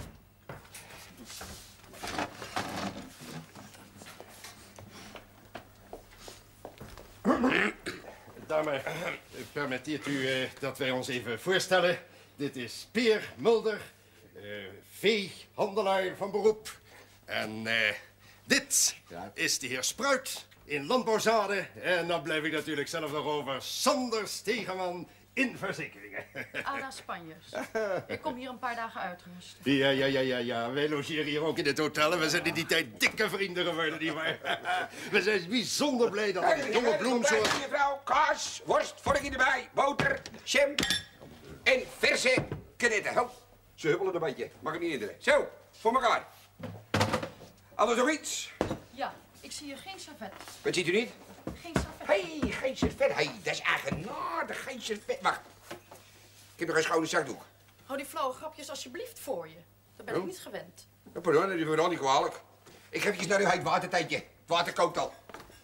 Dame, permitteert u dat wij ons even voorstellen? Dit is Peer Mulder, veehandelaar van beroep. En dit is de heer Spruit in landbouwzaden. En dan blijf ik natuurlijk zelf nog over Sander Stegeman in verzekeringen. Ada Spanjers. Ik kom hier een paar dagen uitrust. Ja. Wij logeren hier ook in het hotel en we zijn in die tijd dikke vrienden geworden, nietwaar? We zijn bijzonder blij dat een jonge bloemsoort... Mevrouw, kaas, worst, vork erbij, boter, jam en verse kretten. Oh, ze huppelen een beetje. Mag ik niet inderen. Zo, voor elkaar. Alles nog iets? Ja, ik zie hier geen servet. Wat ziet u niet? Geen servet. Hé, geen servet. Hé, dat is eigenaardig, geen servet. Wacht. Ik heb nog een schone zakdoek. Hou die flauwe grapjes alsjeblieft voor je. Dat ben ik niet gewend. Ja, pardon, dat is me wel niet kwalijk. Ik geef je naar uw heet watertijdje. Het water kookt al.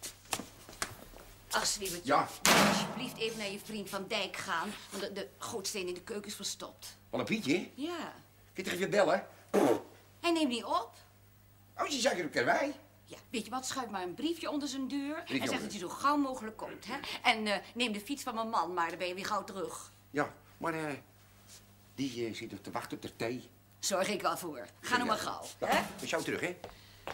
Ach, Zwiebertje. Ja? Alsjeblieft even naar je vriend Van Dijk gaan. Want de gootsteen in de keuken is verstopt. Van een Pietje? Ja. Kun je toch even bellen? Hij neemt niet op. Oh, ze zeggen ook erbij. Ja, weet je wat? Schuif maar een briefje onder zijn deur. Briefje En zeg dat hij zo gauw mogelijk komt, hè? En neem de fiets van mijn man, maar dan ben je weer gauw terug. Ja, maar die zit nog te wachten op de thee. Zorg ik wel voor. Ga nou maar gauw, hè? We zijn terug, hè?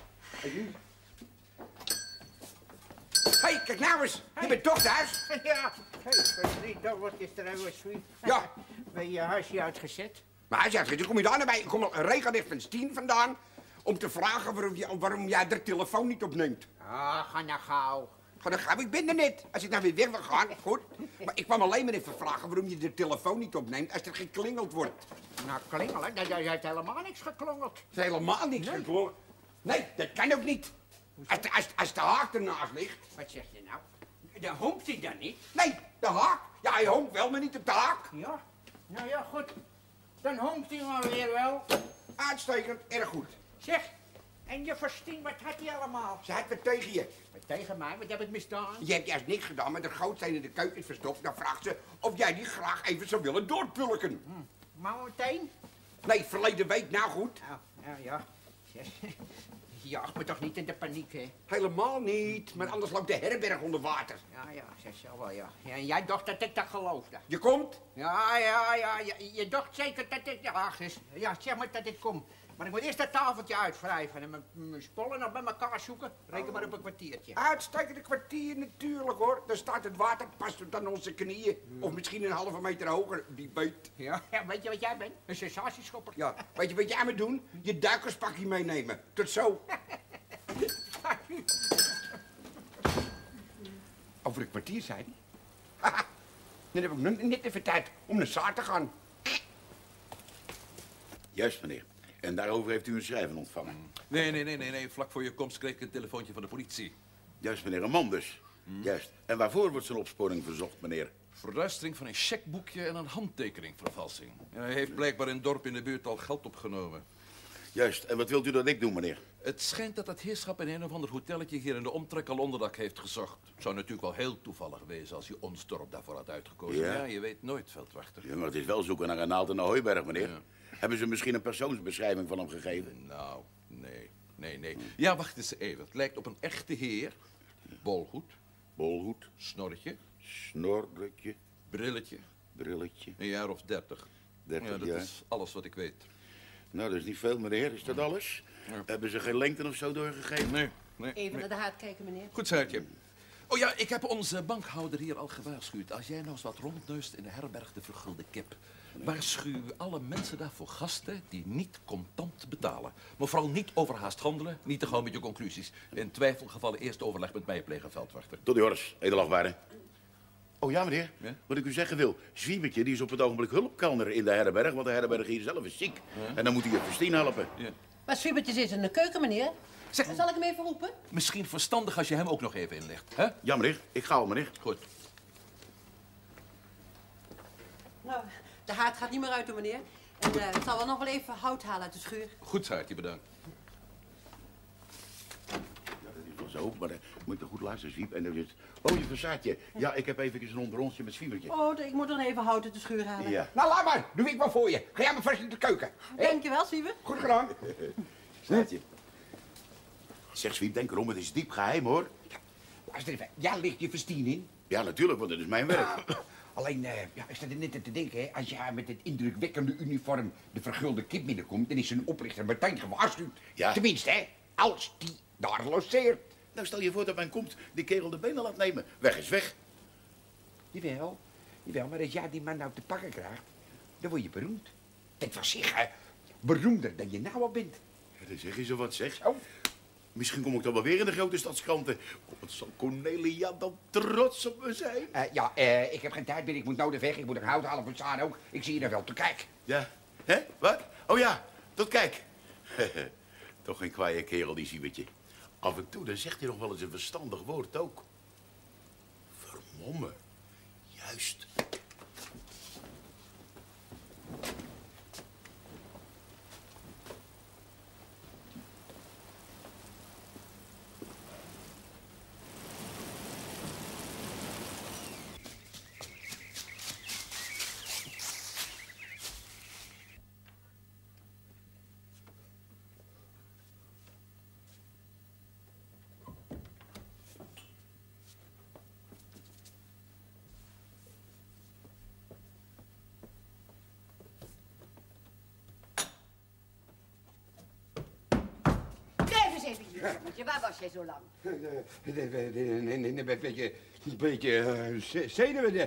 Hé, kijk nou eens. Je bent toch thuis? Ja. Hé, dat wordt is er even sweet. Ja. Ben je huisje uitgezet? Maar hij zegt, dan kom je daar naar mij. Ik kom al regelrecht van Stien vandaan om te vragen waarom jij de telefoon niet opneemt. Ah, ga nou gauw. Ga dan gauw, ik ben er net. Als ik nou weer weg wil gaan, goed. Maar ik kwam alleen maar even vragen waarom je de telefoon niet opneemt als er geklingeld wordt. Nou, klingelen? Daar heeft helemaal niks geklongeld. Er is helemaal niks geklingeld. Nee, dat kan ook niet. Als de haak ernaast ligt. Wat zeg je nou? Dan honkt hij dan niet? Nee, de haak. Ja, hij honkt wel, maar niet op de haak. Ja. Nou ja, goed. Dan honkt hij maar weer wel. Uitstekend, erg goed. Zeg, en je Verstien, wat had hij allemaal? Ze had wat tegen je. Wat tegen mij? Wat heb ik misdaan? Je hebt juist niks gedaan, maar de gootsteen in de keuken is verstopt. Dan vraagt ze of jij die graag even zou willen doorpulken. Maar meteen? Nee, verleden week, nou goed. Ja. Zeg, je jaagt me toch niet in de paniek, hè? Helemaal niet, maar anders loopt de herberg onder water. Ja, zeg zo wel, ja. En jij dacht dat ik dat geloofde? Je komt? Ja, je dacht zeker dat ik... Ja, zeg maar dat ik kom. Maar ik moet eerst dat tafeltje uitwrijven en mijn spullen nog bij elkaar zoeken. Reken maar op een kwartiertje. Uitstekend een kwartier natuurlijk, hoor. Dan staat het water pas tot aan onze knieën. Of misschien een halve meter hoger, die beet. Ja, weet je wat jij bent? Een sensatieschopper. Ja, weet je wat jij moet doen? Je duikerspakje meenemen. Tot zo. Over een kwartier, zei hij. Haha. Dan heb ik net even tijd om naar Saar te gaan. Juist, meneer. En daarover heeft u een schrijven ontvangen. Nee. Vlak voor je komst kreeg ik een telefoontje van de politie. Juist, meneer. Een man dus. Juist. En waarvoor wordt zijn opsporing verzocht, meneer? Verduistering van een chequeboekje en een handtekeningvervalsing. Ja, hij heeft blijkbaar in het dorp in de buurt al geld opgenomen. Juist. En wat wilt u dat ik doe, meneer? Het schijnt dat het heerschap in een of ander hotelletje hier in de omtrek al onderdak heeft gezocht. Het zou natuurlijk wel heel toevallig wezen als je ons dorp daarvoor had uitgekozen. Ja? Ja, je weet nooit, veldwachter. Ja, maar het is wel zoeken naar een naald en een hooiberg, meneer. Ja. Hebben ze misschien een persoonsbeschrijving van hem gegeven? Nou, nee. Ja, wacht eens even. Het lijkt op een echte heer. Bolhoed. Snorretje. Brilletje. Een jaar of 30. 30 ja, dat jaar. is alles wat ik weet. Nou, dat is niet veel, meneer. Is dat alles? Ja. Hebben ze geen lengte of zo doorgegeven? Nee. Even naar de haard kijken, meneer. Goed, Saartje. Oh ja, ik heb onze bankhouder hier al gewaarschuwd. Als jij nou eens wat rondneust in de herberg de Vergulde Kip... waarschuw alle mensen daar voor gasten die niet contant betalen. Maar vooral niet overhaast handelen, niet te gauw met je conclusies. In twijfelgevallen eerst overleg met mij plegen, veldwachter. Tot die orders, edelachtbare. Oh ja, meneer. Ja? Wat ik u zeggen wil. Zwiebertje die is op het ogenblik hulpkelner in de herberg, want de herberg hier zelf is ziek. Ja? En dan moet hij je Verstien helpen. Ja. Maar Zwiebertje zit in de keuken, meneer. Zeg, zal ik hem even roepen? Misschien verstandig als je hem ook nog even inlicht, hè? Ja, meneer. Ik ga al, meneer. Goed. Nou, de haard gaat niet meer uit, hoor, meneer. En ik zal wel nog wel even hout halen uit de schuur. Goed, Saartje, bedankt. Ja, dat is wel zo, maar moet ik er goed luisteren, Zwiep. En er is... Oh, je Versaatje. Ja, ik heb even een onderrondje met Zwiebertje. Oh, ik moet dan even hout uit de schuur halen. Ja. Nou, laat maar. Doe ik wel voor je. Ga jij maar vast in de keuken. Dankjewel, Zwieber. Goed gedaan. Versaatje. Zeg, Zwiep, denk erom, het is diep geheim, hoor. Luister even. Jij ligt je Verstien in. Ja, natuurlijk, want dat is mijn werk. Alleen, ja, is dat er net aan te denken, hè? Als jij met het indrukwekkende uniform de vergulde kip binnenkomt, dan is zijn oprichter meteen gewaarschuwd. Ja. Tenminste, hè, als die daar logeert. Nou, stel je voor dat men komt, die kerel de benen laat nemen. Weg is weg. Jawel, maar als jij die man nou te pakken krijgt, dan word je beroemd. Dat was zich, hè? Beroemder dan je nou al bent. Ja, dan zeg je zo wat, zeg. Oh. Misschien kom ik dan wel weer in de grote stadskranten. Oh, wat zal Cornelia dan trots op me zijn? Ik heb geen tijd meer. Ik moet nou de weg. Ik moet er hout halen voor Saar ook. Ik zie je er wel te kijken. Ja, hè? Wat? Oh ja, tot kijk. Toch geen kwaaie kerel, die Siebertje. Af en toe, dan zegt hij nog wel eens een verstandig woord ook. Vermommen. Juist. Waar was jij zo lang? Een beetje zenuwen.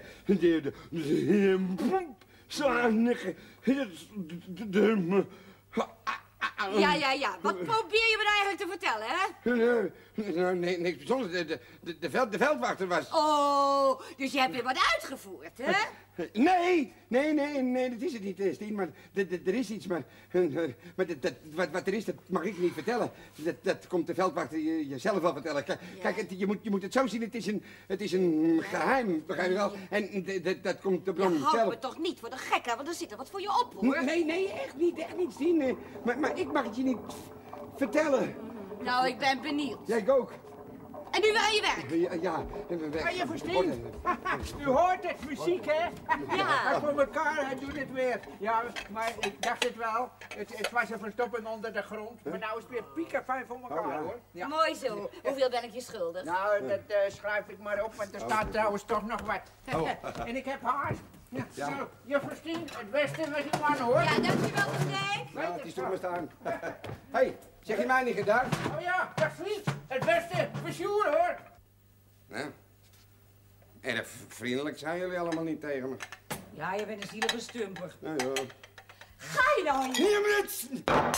Ja. Wat probeer je me nou eigenlijk te vertellen, hè? Nee, niks bijzonders. De veldwachter was... Oh, dus je hebt weer wat uitgevoerd, hè? Nee, dat is het niet, Stien. Maar er is iets, maar wat er is, dat mag ik niet vertellen. Dat komt de veldwachter jezelf wel vertellen. Kijk, je moet het zo zien, het is een geheim, begrijp je wel? En dat komt de bron zelf. Je houdt me toch niet voor de gek, hè? Want er zit er wat voor je op, hoor. Nee, echt niet, Stien. Maar ik mag het je niet vertellen. Nou, ik ben benieuwd. Jij ook. En nu weer aan je werk. Ja, en mijn werk. Kan je verstaan? U hoort het, muziek, hè? Ja. Voor elkaar, hij doet het weer. Ja, maar ik dacht het wel. Het was een verstopping onder de grond. Maar nou is het weer piekenfijn voor elkaar, hoor. Ja. Mooi zo. Hoeveel ben ik je schuldig? Nou, dat schrijf ik maar op, want er staat trouwens toch nog wat. En ik heb haast. Ja. Zo, je verstaan, het beste met die man, hoor. Ja, dankjewel, Dijk. Ja, het is toch maar staan. Hey, zeg je mij niet gedaan? Oh ja, dat vliegt. Het beste, verzuur, hoor. Ja. Erg vriendelijk zijn jullie allemaal niet tegen me. Ja, je bent een zielige stumper. Ja. Ga je nou niet? Hier, minuut!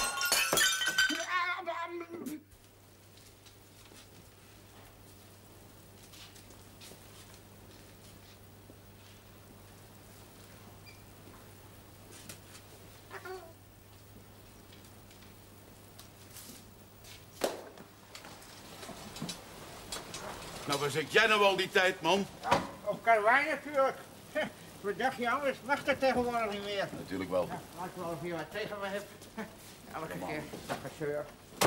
Nou, waar zit jij nou al die tijd, man? Ja, op karwei natuurlijk. Wat dacht je anders? Mag dat tegenwoordig niet meer. Natuurlijk wel. Ja, laat wel of je wat tegen me hebt. Elke keer dat gezeur.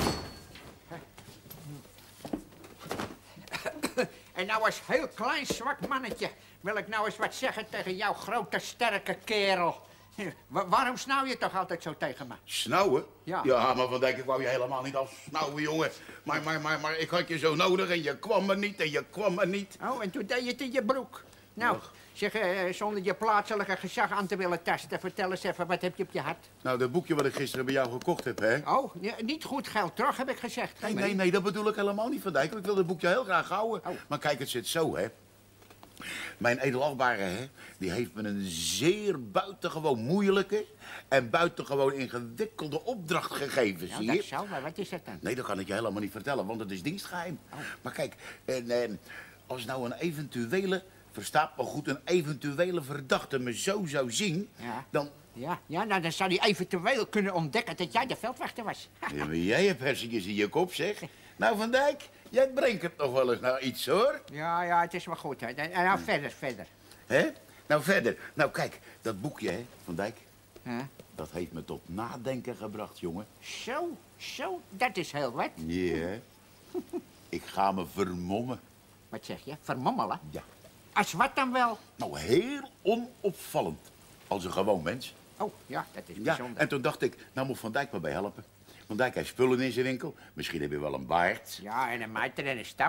En nou als heel klein zwart mannetje wil ik nou eens wat zeggen tegen jouw grote sterke kerel. Waarom snauw je toch altijd zo tegen me? Snauwen? Ja. Ja, maar Van Dijk, ik wou je helemaal niet afsnauwen, jongen. Maar ik had je zo nodig en je kwam er niet. Oh, en toen deed je het in je broek. Nou, zeg, zonder je plaatselijke gezag aan te willen tasten, vertel eens even, wat heb je op je hart? Nou, dat boekje wat ik gisteren bij jou gekocht heb, hè? Oh, niet goed geld terug, heb ik gezegd. Nee, dat bedoel ik helemaal niet, Van Dijk. Ik wil dat boekje heel graag houden. Oh. Maar kijk, het zit zo, hè. Mijn edelachtbare, hè, die heeft me een zeer buitengewoon moeilijke en buitengewoon ingewikkelde opdracht gegeven, zie je? Dat zou, maar wat is dat dan? Nee, dat kan ik je helemaal niet vertellen, want het is dienstgeheim. Oh. Maar kijk, als nou een eventuele, verstaat me goed, een eventuele verdachte me zo zou zien, dan... Ja, nou dan zou hij eventueel kunnen ontdekken dat jij de veldwachter was. Ja, maar jij hebt hersentjes in je kop, zeg. Nou, Van Dijk, jij brengt het nog wel eens naar iets, hoor. Ja, het is wel goed, hè. Nou, verder. Hè? Nou, verder. Nou, kijk, dat boekje, hè, Van Dijk. Dat heeft me tot nadenken gebracht, jongen. Zo, dat is heel wat. Ja, ik ga me vermommen. Wat zeg je? Vermommelen? Ja. Als wat dan wel? Nou, heel onopvallend. Als een gewoon mens. Oh, ja, dat is bijzonder. Ja, en toen dacht ik, nou moet Van Dijk me bij helpen. Van Dijk heeft spullen in zijn winkel. Misschien heb je wel een baard. Ja, en een mijter en een staf.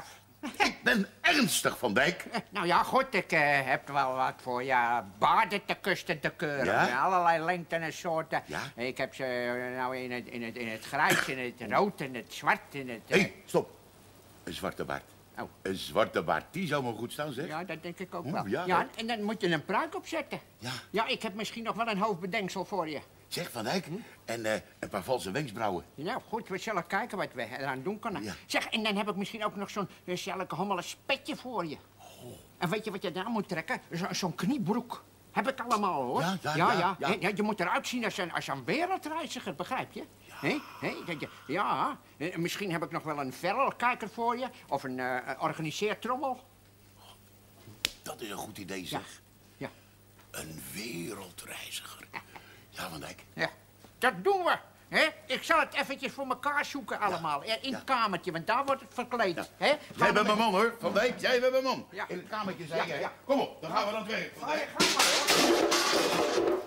Ik ben ernstig, Van Dijk. Nou ja, goed, ik heb wel wat voor je baarden te kusten te keuren. Ja? Met allerlei lengten en soorten. Ja? Ik heb ze nou in het grijs, in het rood, in het zwart, in het... Hé, stop. Een zwarte baard. Oh. Een zwarte baard, die zou me goed staan, zeg. Ja, dat denk ik ook Oeh, wel. ja, Ja, hè? en dan moet je een pruik opzetten. Ja. Ja, ik heb misschien nog wel een hoofdbedenksel voor je. Zeg, Van Dijk, en een paar valse wenkbrauwen. Nou, goed, we zullen kijken wat we eraan doen kunnen. Ja. Zeg, en dan heb ik misschien ook nog zo'n zelke hommelig petje voor je. Oh. En weet je wat je daar moet trekken? Zo'n kniebroek. Heb ik allemaal, hoor. Ja. Je moet eruit zien als een wereldreiziger, begrijp je? Ja. Misschien heb ik nog wel een verrekijker voor je. Of een organiseertrommel. Dat is een goed idee, zeg. Ja. Een wereldreiziger. Ja, Van Dijk. Ja, dat doen we. Hè? Ik zal het eventjes voor elkaar zoeken allemaal. In het kamertje, want daar wordt het verkleed. Hè? Jij bent mijn man, hoor. Van Dijk, jij bent mijn man. Ja. In het kamertje, zei Ja, jij. ja. Kom op, dan gaan we aan het werk. Van Dijk. Ga maar, hoor.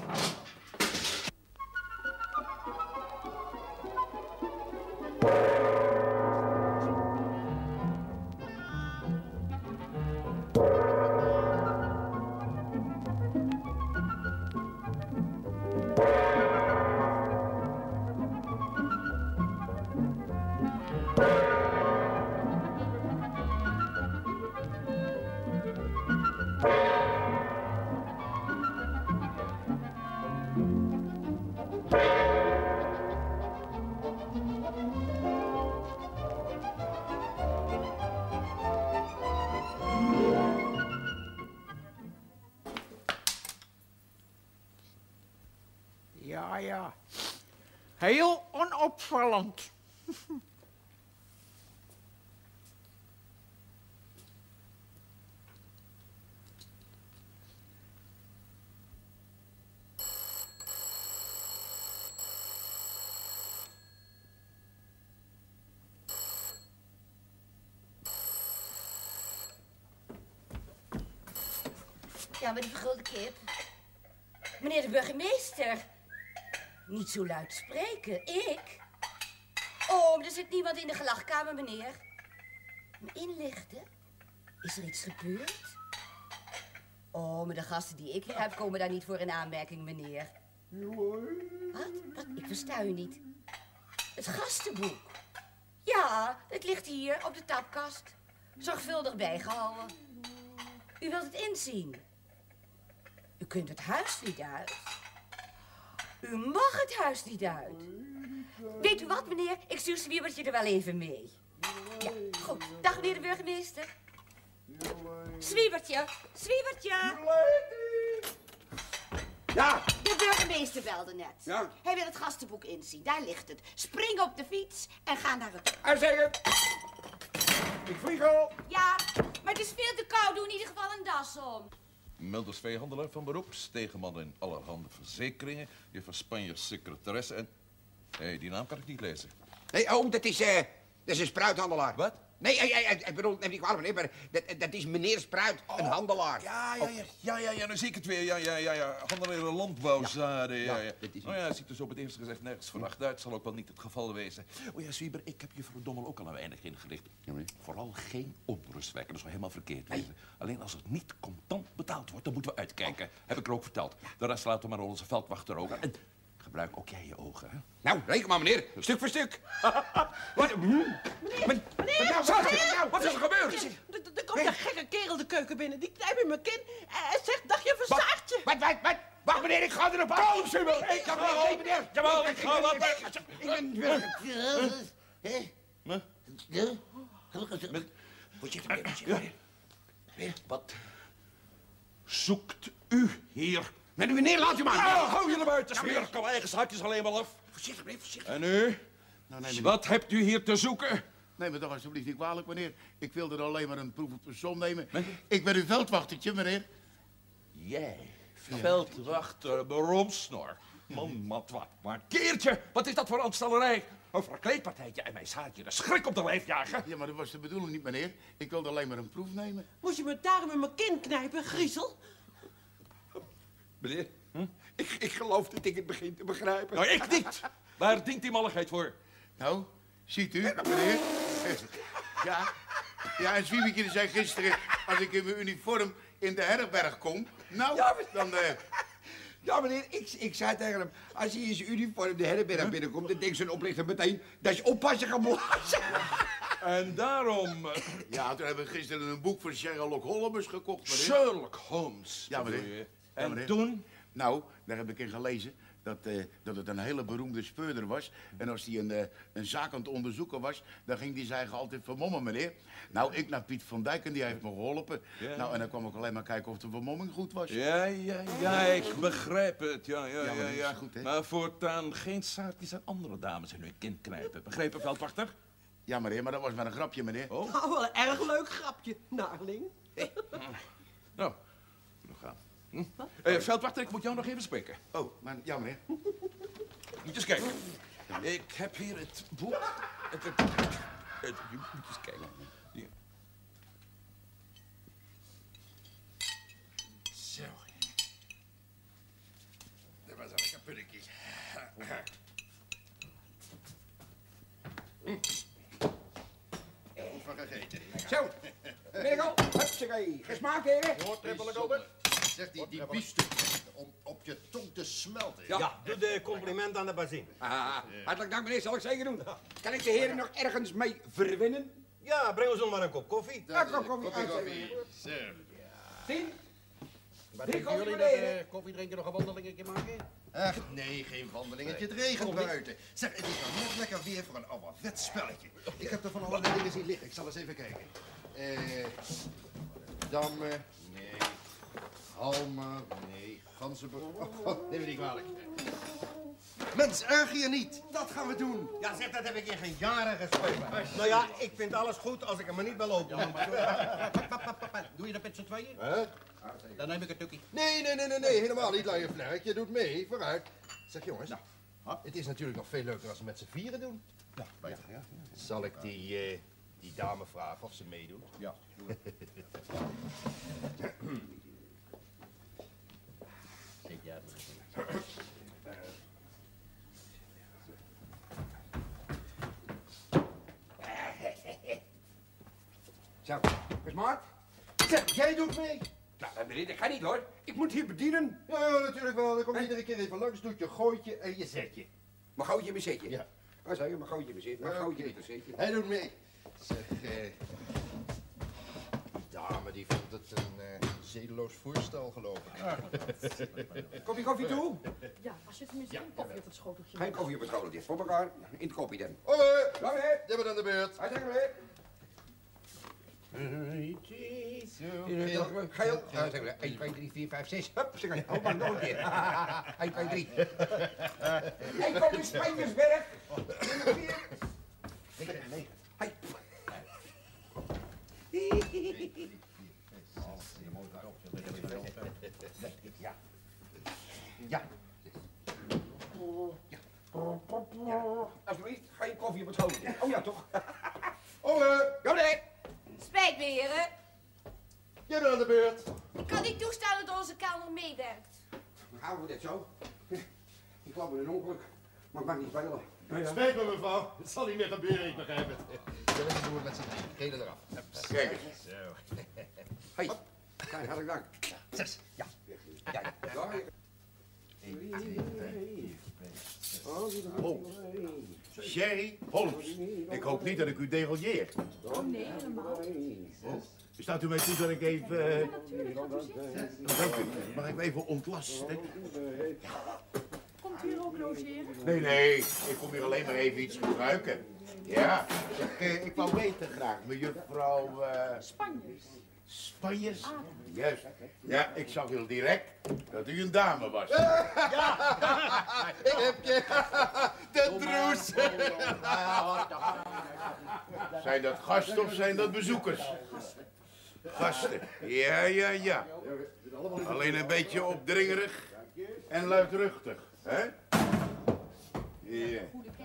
Ja. Heel onopvallend. Ja, met de vergulde kip. Meneer de burgemeester. Niet zo luid spreken. Ik? Oh, er zit niemand in de gelagkamer, meneer. Me inlichten? Is er iets gebeurd? Oh, maar de gasten die ik hier heb komen daar niet voor in aanmerking, meneer. Wat? Ik versta u niet. Het gastenboek. Ja, het ligt hier op de tapkast. Zorgvuldig bijgehouden. U wilt het inzien. U kunt het huis niet uit. U mag het huis niet uit. Weet u wat, meneer? Ik stuur Zwiebertje er wel even mee. Ja, goed. Dag, meneer de burgemeester. Zwiebertje. Ja! De burgemeester belde net. Ja? Hij wil het gastenboek inzien. Daar ligt het. Spring op de fiets en ga naar het... Uitzeggen! Ik vlieg al! Ja, maar het is veel te koud. Doe in ieder geval een das om. Milders veehandelaar van beroep, stegenman in allerhande verzekeringen, juffrouw Spanjers secretaresse en... Hé, die naam kan ik niet lezen. Nee, dat is een spruithandelaar. Wat? Nee, ik bedoel, neem niet kwalijk, meneer, maar dat is meneer Spruit, een handelaar. Ja, nu zie ik het weer. Ja. Handelaar in landbouwzaden, ja. Dat is Oh ja, het ziet er zo op het eerste gezicht nergens verdacht uit. Zal ook wel niet het geval wezen. Oh ja, Zwieber, ik heb juffrouw Dommel ook al een weinig ingelicht. Vooral geen onrust wekken, dat zou helemaal verkeerd wezen. Alleen als het niet contant betaald wordt, dan moeten we uitkijken. Heb ik er ook verteld. De rest laten we maar onze veldwachter over. En gebruik ook jij je ogen, hè? Nou, reken maar, meneer. Stuk voor stuk. Wat? Wat is er gebeurd? Er komt een gekke kerel de keuken binnen. Die knijpt in mijn kin en zegt, dag je verstaartje. Wat? Wacht, meneer, ik ga er op af. Kom, Zwieber. Ik ga wel, meneer. Jawel, ik ga wel. Ik ben... Voorzichtig, Wat zoekt u hier? Meneer, laat u maar. Hou je naar buiten, Zwieber. Kom eigen zaakjes alleen maar af. Voorzichtig, meneer, voorzichtig. En u? Wat hebt u hier te zoeken? Neem me toch alsjeblieft niet kwalijk, meneer. Ik wilde er alleen maar een proef op de som nemen. Ik ben uw veldwachtertje, meneer. Jij, veldwachter, beroemsnor. Man, wat maar keertje. Wat is dat voor aanstellerij? Een verkleedpartijtje en mijn zaadje de schrik op de lijf jagen. Ja, maar dat was de bedoeling niet, meneer. Ik wilde alleen maar een proef nemen. Moet je me daarom in mijn kin knijpen, griezel? Meneer, ik geloof dat ik het begin te begrijpen. Nou, ik niet. Waar dient die malligheid voor? Nou, ziet u, meneer. Ja, Ja, en Zwiebertje zei gisteren, als ik in mijn uniform in de herberg kom, nou, dan... Ja, meneer, ik zei tegen hem, als hij in zijn uniform de herberg binnenkomt, dan denkt zijn oplichter meteen dat je oppassen gaat blazen. En daarom... Ja, toen hebben we gisteren een boek van Sherlock Holmes gekocht, meneer. Sherlock Holmes. Ja, meneer. En toen? Nou, daar heb ik in gelezen dat het een hele beroemde speurder was. En als hij een zaak aan het onderzoeken was, dan ging hij zich altijd vermommen, meneer. Nou, ik naar Piet van Dijk en die heeft me geholpen. Ja. Nou, en dan kwam ik alleen maar kijken of de vermomming goed was. Ja, ik begrijp het. Ja. maar dat is goed, hè? Maar voortaan geen zaakjes aan andere dames in hun kin knijpen. Begrepen, veldwachter? Ja, meneer, maar dat was maar een grapje, meneer. Oh. Nou, wel een erg leuk grapje, naarling. Nou, we gaan. Veldwachter, ik moet jou nog even spreken. Oh, maar, ja, meneer. Moet je eens kijken. Ik heb hier het boek. Je moet eens kijken. Hier. Zo. Dat was al een kaputtetje. Goed van gegeten. Zo, Mirko, hupsakee. Gesmaakt, heren? Zeg, die biefstuk om op je tong te smelten. Ja, doe de compliment aan de bazin. Hartelijk dank, meneer, zal ik zeker doen. Kan ik de heren nog ergens mee verwinnen? Ja, breng ons nog maar een kop koffie. Ja, koffie. Zo. Zien? Denken jullie dat koffie drinken nog een wandelingetje maken? Ach, nee, geen wandelingetje. Het regent buiten. Zeg, het is nou net lekker weer voor een ouderwets spelletje. Ik heb er van allerlei dingen zien liggen. Ik zal eens even kijken. Dammen, nee. Halmen, nee. Ganzenburg, neem me niet kwalijk. Mens, erger je niet. Dat gaan we doen. Ja, zeg, dat heb ik in geen jaren gespeeld. Nou ja, ik vind alles goed als ik er maar niet bij loop. Doe je dat met z'n tweeën? Huh? Dan neem ik een tukkie. Nee, helemaal niet, luie vlerk. Je doet mee, vooruit. Zeg jongens, het is natuurlijk nog veel leuker als we met z'n vieren doen. Ja, beter, ja. Zal ik die dame vragen of ze meedoet? Ja. Zit jij Zo, gesmaakt? Zeg, jij doet mee. Nou, meneer, dat gaat niet hoor. Ik moet hier bedienen. Ja, natuurlijk wel. Dan kom je iedere keer even langs, doet je gooitje en je zetje. Maar gootje mijn zetje? Ja. Wat zei je? Maar gootje mijn zetje. Maar gootje niet een zetje. Hij doet mee. Zeg, die dame die vond het een zedeloos voorstel, geloof ik. Kom je koffie toe? Ja, als je tenminste geen koffie op het schoteltje Geen koffie op het schoteltje. Voor elkaar. In het koppie dan. Oké, Ja, meneer. jij bent aan de beurt. Hartelijk meneer. Geel. Ja, zeg maar. 1, 2, 3, 4, 5, 6. Hup, zeg maar. Oh, maar nog een keer. 1, 2, 3. Hey, kom in Spijkersberg. 4. 9. Hey. Ja. Ja. Ja. Alsjeblieft, geen koffie op het schoteltje. Oh ja, toch? Ja, meneer. Spijt me, heren. Jij bent aan de beurt. Ik kan niet toestaan dat onze kelner meewerkt. Gaan we dit zo? Ik kwam in een ongeluk, maar ik mag niet spelen. Spijt me, mevrouw. Het zal niet meer gebeuren, ik begrijp het. Ja, dat doen we met z'n drieën. Gele eraf. Kijk eens. Zo. Hey, kijk, hartelijk dank. 6. Ja. Ja. Oh, Sherry Holmes. Ik hoop niet dat ik u derangeer. Oh nee, helemaal niet. Oh, staat u mij toe dat ik even... Ja, natuurlijk. Gaat u zitten. Dank u. Mag ik me even ontlasten? Komt u hier ook logeren? Nee, ik kom hier alleen maar even iets gebruiken. Ja, ik wou weten graag, mejuffrouw... Spanjes. Spanjes? Juist. Ja, ik zag heel direct dat u een dame was. Ik heb je. De droes. Zijn dat gasten of zijn dat bezoekers? Gasten. Ja. Alleen een beetje opdringerig en luidruchtig, hè? Ja.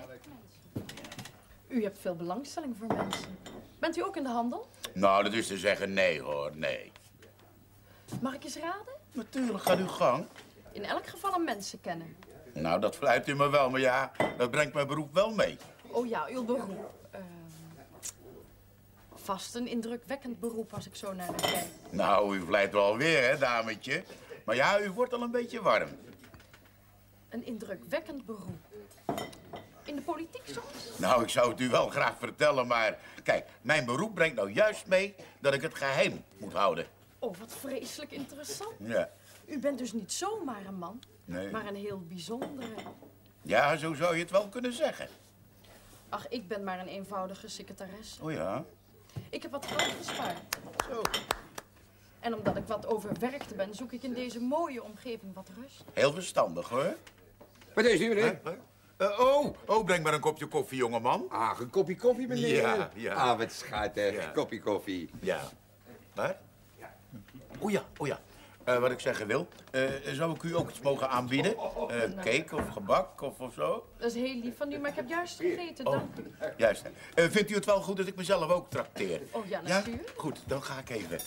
U hebt veel belangstelling voor mensen. Bent u ook in de handel? Nou, dat is te zeggen nee hoor, nee. Mag ik eens raden? Natuurlijk, gaat uw gang. In elk geval een mensen kennen. Nou, dat fluit u me wel, maar ja, dat brengt mijn beroep wel mee. Oh ja, uw beroep. vast een indrukwekkend beroep als ik zo naar haar kijk. Nou, u vlijt wel weer, hè, dametje. Maar ja, u wordt al een beetje warm. Een indrukwekkend beroep. In de politiek soms? Nou, ik zou het u wel graag vertellen, maar... Kijk, mijn beroep brengt nou juist mee dat ik het geheim moet houden. Oh, wat vreselijk interessant. Ja. U bent dus niet zomaar een man, Nee. maar een heel bijzondere. Ja, zo zou je het wel kunnen zeggen. Ach, ik ben maar een eenvoudige secretaresse. Oh ja? Ik heb wat geld gespaard. Zo. En omdat ik wat overwerkt ben, zoek ik in deze mooie omgeving wat rust. Heel verstandig, hoor. Wat is u, meneer? Breng maar een kopje koffie, jongeman. Ah, een kopje koffie, meneer? Ja, ja. Ah, wat schattig. Ja. Kopje koffie. Ja. Waar? Oh ja. Wat ik zeggen wil, zou ik u ook iets mogen aanbieden? Cake of gebak of zo? Dat is heel lief van u, maar ik heb juist gegeten, dank u. Juist. Vindt u het wel goed dat ik mezelf ook trakteer? Oh ja, natuurlijk. Goed, dan ga ik even.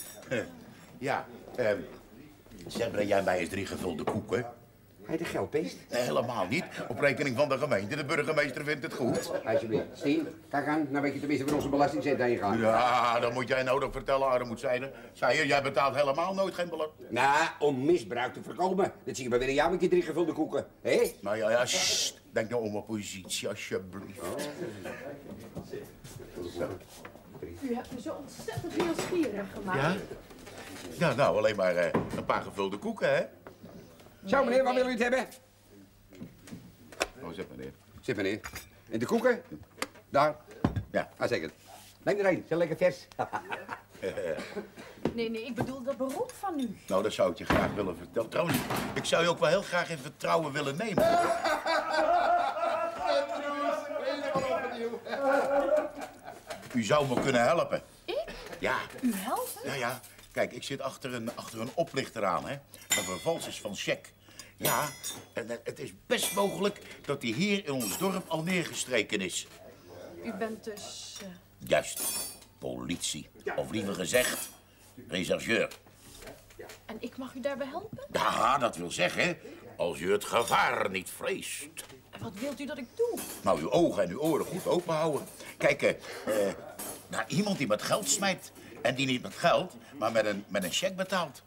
Zeg, breng jij mij eens 3 gevulde koeken? Hij de geldbeest? Nee, helemaal niet. Op rekening van de gemeente. De burgemeester vindt het goed. Alsjeblieft. Stien, kijk aan. Nou weet je tenminste waar onze belastingcent heen gaat. Ja, dan moet jij nou nog vertellen, armoedzijde. Zei je, jij betaalt helemaal nooit geen belasting. Nou, om misbruik te voorkomen. Dat zie je maar weer een jaar met je 3 gevulde koeken. Hé? Maar ja, sst. Denk nou om mijn positie, alsjeblieft. U hebt me zo ontzettend nieuwsgierig gemaakt. Ja? Ja, nou, alleen maar een paar gevulde koeken, hè? Zo, meneer, wat wil u het hebben? Oh, zeg meneer. Zit, meneer. En de koeken? Daar. Ja. Zeker. Neem er een. Zijn lekker vers. Nee, ik bedoel dat beroep van u. Nou, dat zou ik je graag willen vertellen. Trouwens, ik zou je ook wel heel graag in vertrouwen willen nemen. U zou me kunnen helpen. Ik? Ja. U helpen? Ja. Kijk, ik zit achter een oplichter aan, hè. Een vervalsers van cheque. Ja, en het is best mogelijk dat hij hier in ons dorp al neergestreken is. U bent dus... Juist. Politie. Of liever gezegd, rechercheur. En ik mag u daarbij helpen? Ja, dat wil zeggen, als u het gevaar niet vreest. En wat wilt u dat ik doe? Nou, uw ogen en uw oren goed open houden. Kijk, naar iemand die met geld smijt. En die niet met geld, maar met een cheque betaalt.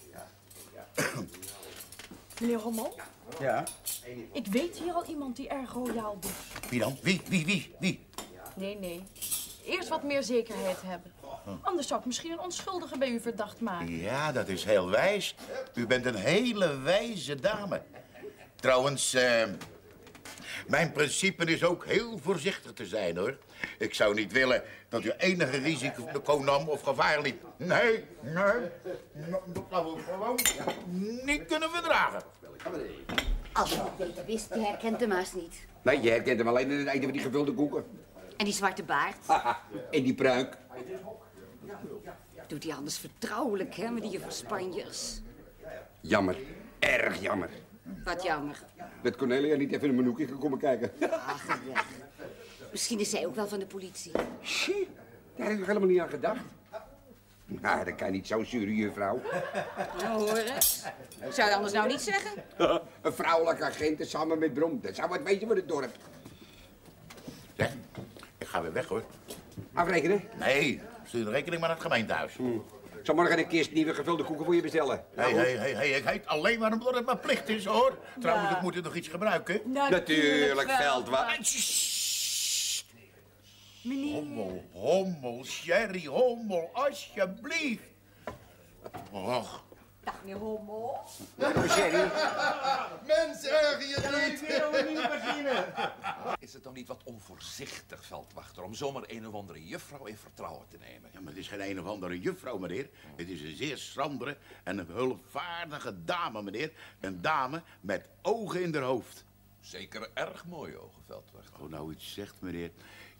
Meneer Rommel? Ja? Ik weet hier al iemand die erg royaal doet. Wie dan? Wie? Nee. Eerst wat meer zekerheid hebben. Anders zou ik misschien een onschuldige bij u verdacht maken. Ja, dat is heel wijs. U bent een hele wijze dame. Trouwens, mijn principe is ook heel voorzichtig te zijn, hoor. Ik zou niet willen dat u enige risico nam of gevaar liep. Nee. Dat zou ik gewoon niet kunnen verdragen. Als je het beter wist, je herkent hem haast niet. Nee, je herkent hem alleen in het eten van die gevulde koeken. En die zwarte baard? Haha, en die pruik. Doet hij anders vertrouwelijk, hè, met die juffrouw Spanjers. Jammer. Erg jammer. Wat jammer. Dat Cornelia niet even in mijn hoekje gekomen kijken. Ach, weg. Misschien is zij ook wel van de politie. Shit, daar heb ik helemaal niet aan gedacht. Nou, dat kan niet zo zure juffrouw. Nou, hoor eens. Zou je anders nou niet zeggen? Een vrouwelijke agent samen met Brom. Dat zou wat weten voor het dorp. Zeg, ik ga weer weg, hoor. Afrekenen? Nee, stuur de rekening maar naar het gemeentehuis. Ik zal morgen een kist nieuwe gevulde koeken voor je bestellen. Hey, ik heet alleen maar omdat het mijn plicht is, hoor. Trouwens, ik moet er nog iets gebruiken. Natuurlijk, veldwacht. Meneer. Hommel, Sherry, Hommel, alsjeblieft. Och. Dag, meneer Hommel. Sherry. Mensen, erger je niet. Is het dan niet wat onvoorzichtig, veldwachter, om zomaar een of andere juffrouw in vertrouwen te nemen? Ja, maar het is geen een of andere juffrouw, meneer. Het is een zeer schrandere en een hulpvaardige dame, meneer. Een dame met ogen in haar hoofd. Zeker erg mooie ogen, veldwachter. Oh, nou, iets zegt, meneer.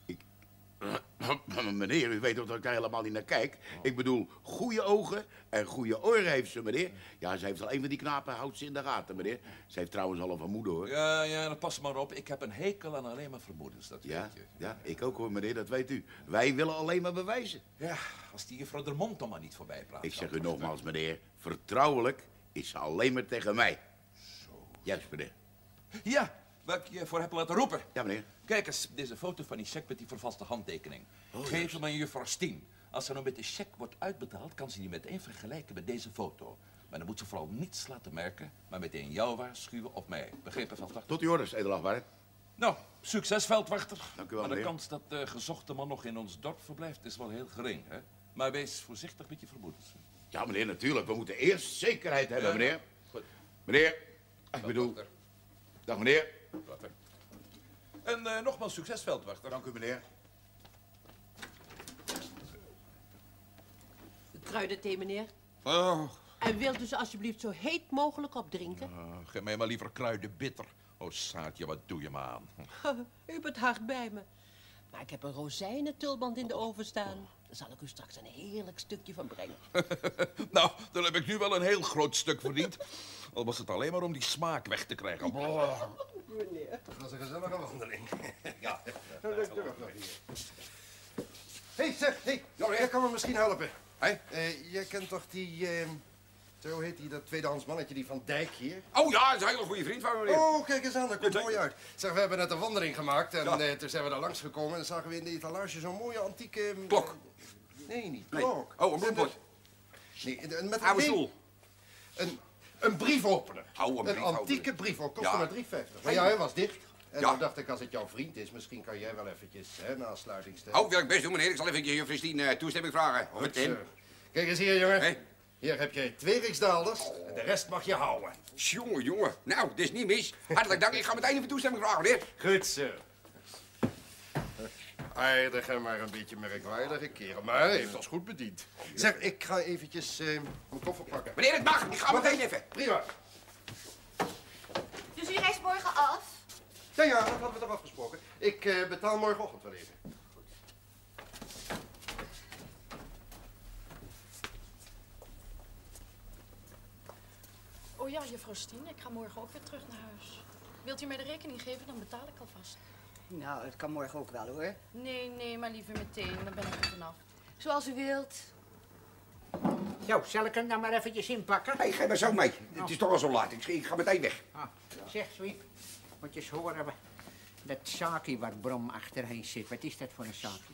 Meneer, u weet toch dat ik daar helemaal niet naar kijk? Ik bedoel, goede ogen en goede oren heeft ze, meneer. Ja, ze heeft al een van die knapen, houdt ze in de gaten, meneer. Ze heeft trouwens al een vermoeden, hoor. Ja, dan pas maar op. Ik heb een hekel aan alleen maar vermoedens, dat weet je. Ja, ik ook, hoor, meneer, dat weet u. Wij willen alleen maar bewijzen. Ja, als die juffrouw de mond dan maar niet voorbij praat. Ik zeg u nogmaals, meneer, vertrouwelijk is ze alleen maar tegen mij. Zo. Juist, meneer. Ja, wat ik je voor heb laten roepen. Ja, meneer. Kijk eens, deze foto van die cheque met die vervalste handtekening. Geef hem aan juffrouw Stien. Als ze nou met de cheque wordt uitbetaald, kan ze die meteen vergelijken met deze foto. Maar dan moet ze vooral niets laten merken, maar meteen jou waarschuwen of mij. Begrepen, veldwachter? Tot uw orders, edelachtbare. Nou, succes, veldwachter. Dank u wel, maar de meneer. kans dat de gezochte man nog in ons dorp verblijft is wel heel gering, hè? Maar wees voorzichtig met je vermoedens. Ja, meneer, natuurlijk. We moeten eerst zekerheid hebben, Ja. meneer. Goed. Meneer, ik bedoel... Dag, meneer. En nogmaals succes, veldwachter. Dank u, meneer. Kruidenthee, meneer. Oh, En wilt u ze alsjeblieft zo heet mogelijk opdrinken? geef mij maar liever kruidenbitter. Oh, Saartje, wat doe je me aan? U bent hard bij me. Maar ik heb een rozijnentulband in de oven staan. Daar zal ik u straks een heerlijk stukje van brengen. Nou, dan heb ik nu wel een heel groot stuk verdiend. Al was het alleen maar om die smaak weg te krijgen. Meneer. Dat was een gezellige wandeling. Ja, Leuk terug nog hier. Hé, zeg, hé. Jij kan me misschien helpen. Jij kent toch die, zo heet die, dat tweedehands mannetje, die Van Dijk hier? Oh ja, dat is een hele goede vriend van me, meneer. Oh, kijk eens aan, dat komt mooi uit. Zeg, we hebben net een wandeling gemaakt en toen zijn we daar langs gekomen en zagen we in de etalage zo'n mooie antieke... Klok. Nee, niet Nee. klok. Oh, een bloempot. Nee, met Oude stoel. Een briefopener. Oh, een briefopener. antieke briefopener. Kostte Ja. maar 3,50. Maar ja, hij was dicht. En Ja. toen dacht ik, als het jouw vriend is, misschien kan jij wel eventjes na sluiting stellen. Oh, wil ik best doen, meneer. Ik zal even juf Christine toestemming vragen. Of het in. Kijk eens hier, jongen. Hier heb je 2 riksdaalders en de rest mag je houden. Jongen, jongen. Nou, dit is niet mis. Hartelijk dank. Ik ga meteen even toestemming vragen, meneer. Goed zo. Aardige, maar een beetje merkwaardige kerel. Maar hij heeft ons goed bediend. Zeg, ik ga eventjes mijn koffer pakken. Meneer, het mag. Ik ga Wacht meteen even. Prima. Dus u reist morgen af? Ja, dat hadden we toch afgesproken. Ik betaal morgenochtend wel even. Oh ja, juffrouw Stien, ik ga morgen ook weer terug naar huis. Wilt u mij de rekening geven, dan betaal ik alvast. Nou, het kan morgen ook wel, hoor. Nee, maar liever meteen, dan ben ik er vanaf. Zoals u wilt. Zo, zal ik hem dan maar eventjes inpakken? Nee, geef maar zo mee. Het is toch al zo laat. Ik ga meteen weg. Ah, zeg, Sweep, moet je eens horen. Dat zaakje waar Brom achterheen zit, wat is dat voor een zaakje?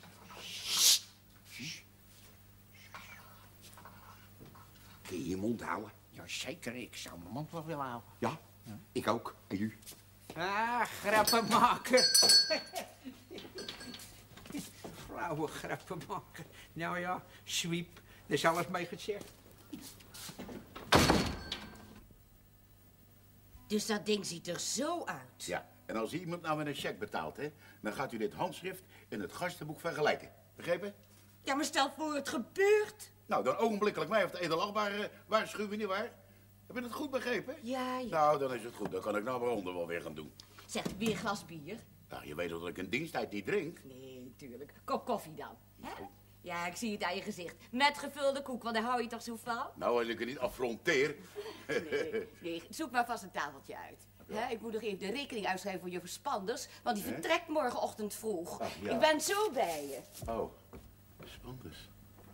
Kun je je mond houden? Ja, zeker. Ik zou mijn mond wel willen houden. Ja, ik ook. En u? Ah, grappen maken. Flauwe grappen maken. Nou ja, Sweep, daar is alles mee gezegd. Dus dat ding ziet er zo uit. Ja, en als iemand nou met een cheque betaalt, hè, dan gaat u dit handschrift in het gastenboek vergelijken. Begrepen? Ja, maar stel voor het gebeurt. Nou, dan ogenblikkelijk mij of de edelachtbare waarschuwen, nietwaar? Heb je het goed begrepen? Ja. Nou, dan is het goed. Dan kan ik nou mijn honden wel weer gaan doen. Zeg, weer een glas bier? Nou, je weet toch dat ik in diensttijd niet drink? Nee, tuurlijk. Kop koffie dan. Hè? Ja, ik zie het aan je gezicht. Met gevulde koek, want daar hou je toch zo van? Nou, als ik het niet affronteer. Nee, zoek maar vast een tafeltje uit. Hè, ik moet nog even de rekening uitschrijven voor je verspanders, want die vertrekt morgenochtend vroeg. Ach, ja. Ik ben zo bij je. Oh, spannend.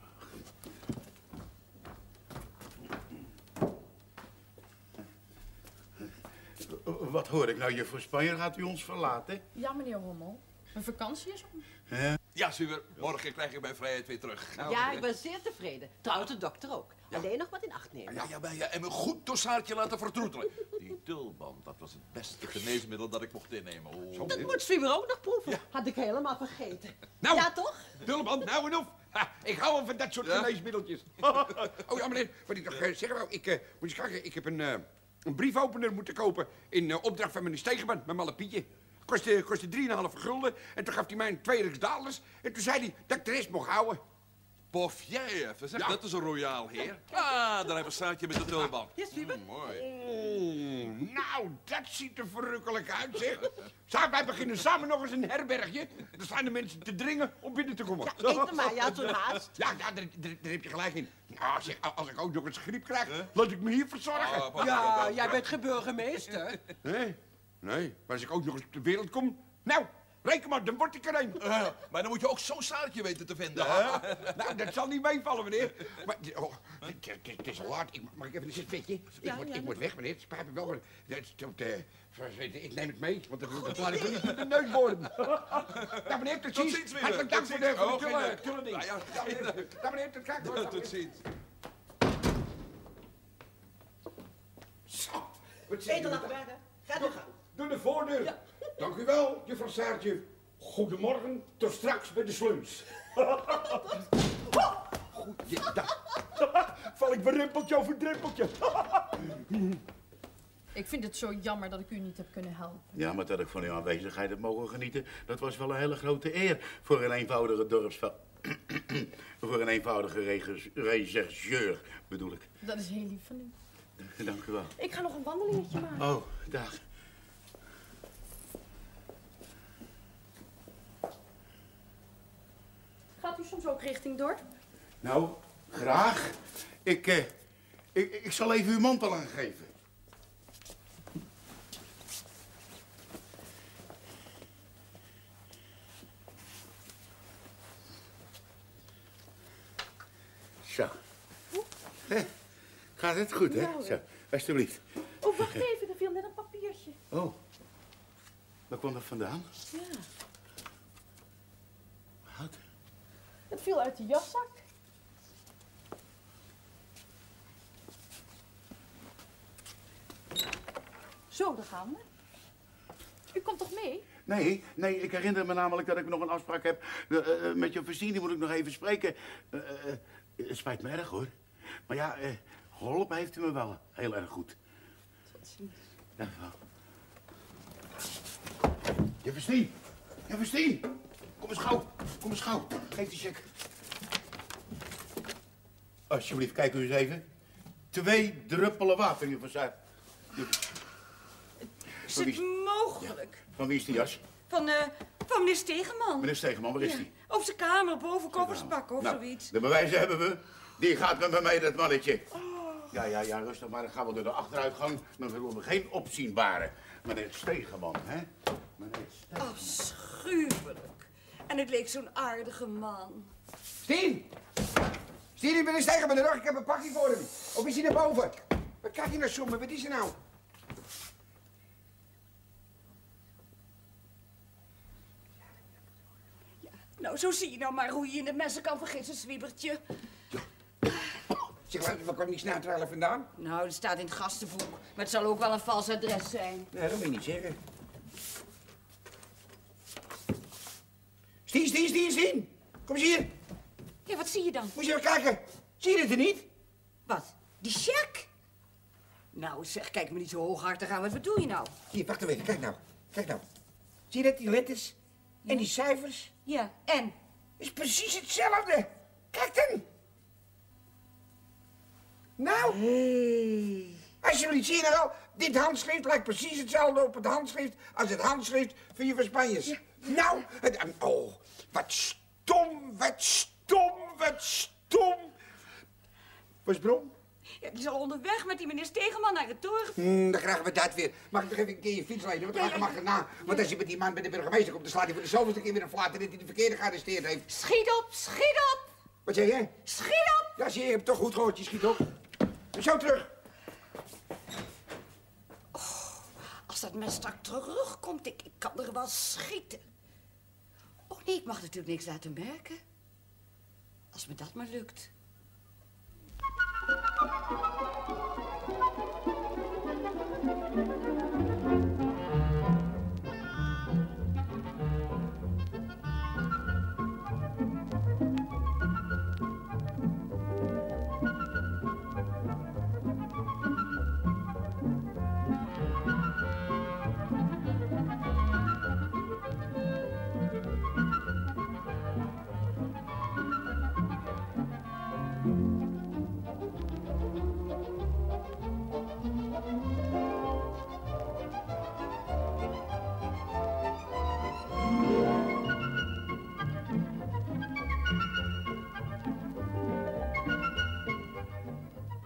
Wat hoor ik nou, juffrouw Spanjer? Gaat u ons verlaten? Ja, meneer Hommel. Mijn vakantie is om. Ja, Suber. Morgen krijg ik mijn vrijheid weer terug. Ja, ik ben zeer tevreden. Trouwens, de dokter ook. Alleen nog wat in acht nemen. Ja, en me goed door Saartje laten vertroetelen. Die tulband, dat was het beste geneesmiddel dat ik mocht innemen. Oh. Dat moet Zwieber ook nog proeven. Had ik helemaal vergeten. Nou, Ja, toch? Tulband, nou en of. Ha, ik hou wel van dat soort geneesmiddeltjes. Oh ja, meneer, wat ik nog zeggen wou. Ik moet eens kijken, ik heb een briefopener moeten kopen in opdracht van meneer Stegeman, mijn malle Pietje. Kostte 3,5 gulden en toen gaf hij mij 2 riksdaalders en toen zei hij dat ik de rest mocht houden. Pof jij even, zeg, Ja. dat is een royaal heer. Ah, daar hebben we Saartje met de tulband. Ja, Zwieber. Mooi. Nou, dat ziet er verrukkelijk uit, zeg. Zou wij beginnen samen nog eens een herbergje? Dan staan de mensen te dringen om binnen te komen. Ja, eet er maar, ja, zo'n haast. Ja, daar heb je gelijk in. Nou, zeg, als ik ook nog eens griep krijg, laat ik me hier verzorgen. Ja, jij bent geen burgemeester. Nee, maar als ik ook nog eens op de wereld kom... Nou, Reken maar, dan word ik er een. Maar dan moet je ook zo'n zaadje weten te vinden, hè? Nou, dat zal niet meevallen, meneer. Maar, het is al laat. Mag ik even een zitpetje? Ik moet weg, meneer. Het spijt me wel, maar... Ik neem het mee, want dat laat ik niet met de neus worden. Ja, meneer, tot ziens. Hartelijk dank voor de tulle ding. Ja, meneer, tot kijk. Tot ziens. Zo. Peter, laten werken. Ga door gaan. Door de voordeur. Ja. Dank u wel, juffrouw Saartje. Goedemorgen, tot straks bij de sluis. Goeiedag. Val ik berimpeltje over drempeltje. Ik vind het zo jammer dat ik u niet heb kunnen helpen. Ja, maar dat ik van uw aanwezigheid heb mogen genieten, dat was wel een hele grote eer voor een eenvoudige voor een eenvoudige rechercheur, bedoel ik. Dat is heel lief van u. Dank u wel. Ik ga nog een wandelingetje maken. Oh, dag. Gaat u soms ook richting dorp? Nou, graag. Ik zal even uw mantel aangeven. Zo. Gaat het goed, hè? Ja, hoor. Zo, alsjeblieft. Oh, wacht even, er viel net een papiertje. Oh, waar kwam dat vandaan? Ja. Wat? Het viel uit de jaszak. Zo, daar gaan we. U komt toch mee? Nee, ik herinner me namelijk dat ik nog een afspraak heb met je voorzien. Die moet ik nog even spreken. Het spijt me erg, hoor. Maar ja, geholpen heeft u me wel heel erg goed. Tot ziens. Dank u wel. Je Verstien! Kom eens gauw. Geef die check. Alsjeblieft, kijk u eens even. 2 druppelen water, juffrouw Zuid. Is het mogelijk? Ja. Van wie is die jas? Van meneer Stegeman. Meneer Stegeman, waar is die? Op zijn kamer, boven koffersbak of zoiets. De bewijzen hebben we. Die gaat met me mee, dat mannetje. Ja, rustig maar. Dan gaan we door de achteruitgang. Dan zullen we geen opzienbare. Meneer Stegeman, hè? Meneer Stegeman. Afschuwelijk. En het leek zo'n aardige man. Stien, ik ben een stijger met de rug. Ik heb een pakje voor hem. Of is hij naar boven? Wat kijk je nou sommen? Wat is er nou? Nou, zo zie je nou maar hoe je in de messen kan vergissen, zwiebertje. Zeg, waar kwam die snaatrellen vandaan? Nou, dat staat in het gastenboek. Maar het zal ook wel een vals adres zijn. Nee, dat moet je niet zeggen. Stien! Kom eens hier. Ja, wat zie je dan? Moet je even kijken. Zie je het er niet? Wat? Die cheque? Nou zeg, kijk me niet zo hooghartig aan. Wat bedoel je nou? Hier, wacht even. Kijk nou. Zie je dat, die letters? Ja. En die cijfers? Ja, en? Is precies hetzelfde. Kijk dan. Nou. Hey. Alsjeblieft, zie je nou al? Dit handschrift lijkt precies hetzelfde op het handschrift als het handschrift van juffrouw Spanjes. Ja. Nou, wat stom. Wat is Brom? Ja, die is al onderweg met die meneer Stegeman naar het dorp. Dan krijgen we dat weer. Mag ik nog even een keer je fiets leiden? Want mag erna. Want als je met die man bij de burgemeester komt, dan slaat hij voor de zoveelste keer weer een flater dat hij de verkeerde gearresteerd heeft. Schiet op! Wat zeg je? Schiet op! Ja, zie je, je hebt toch goed gehoord, je schiet op. Zo terug. Oh, als dat mes straks terugkomt, ik kan er wel schieten. Oh nee, ik mag natuurlijk niks laten merken. Als me dat maar lukt.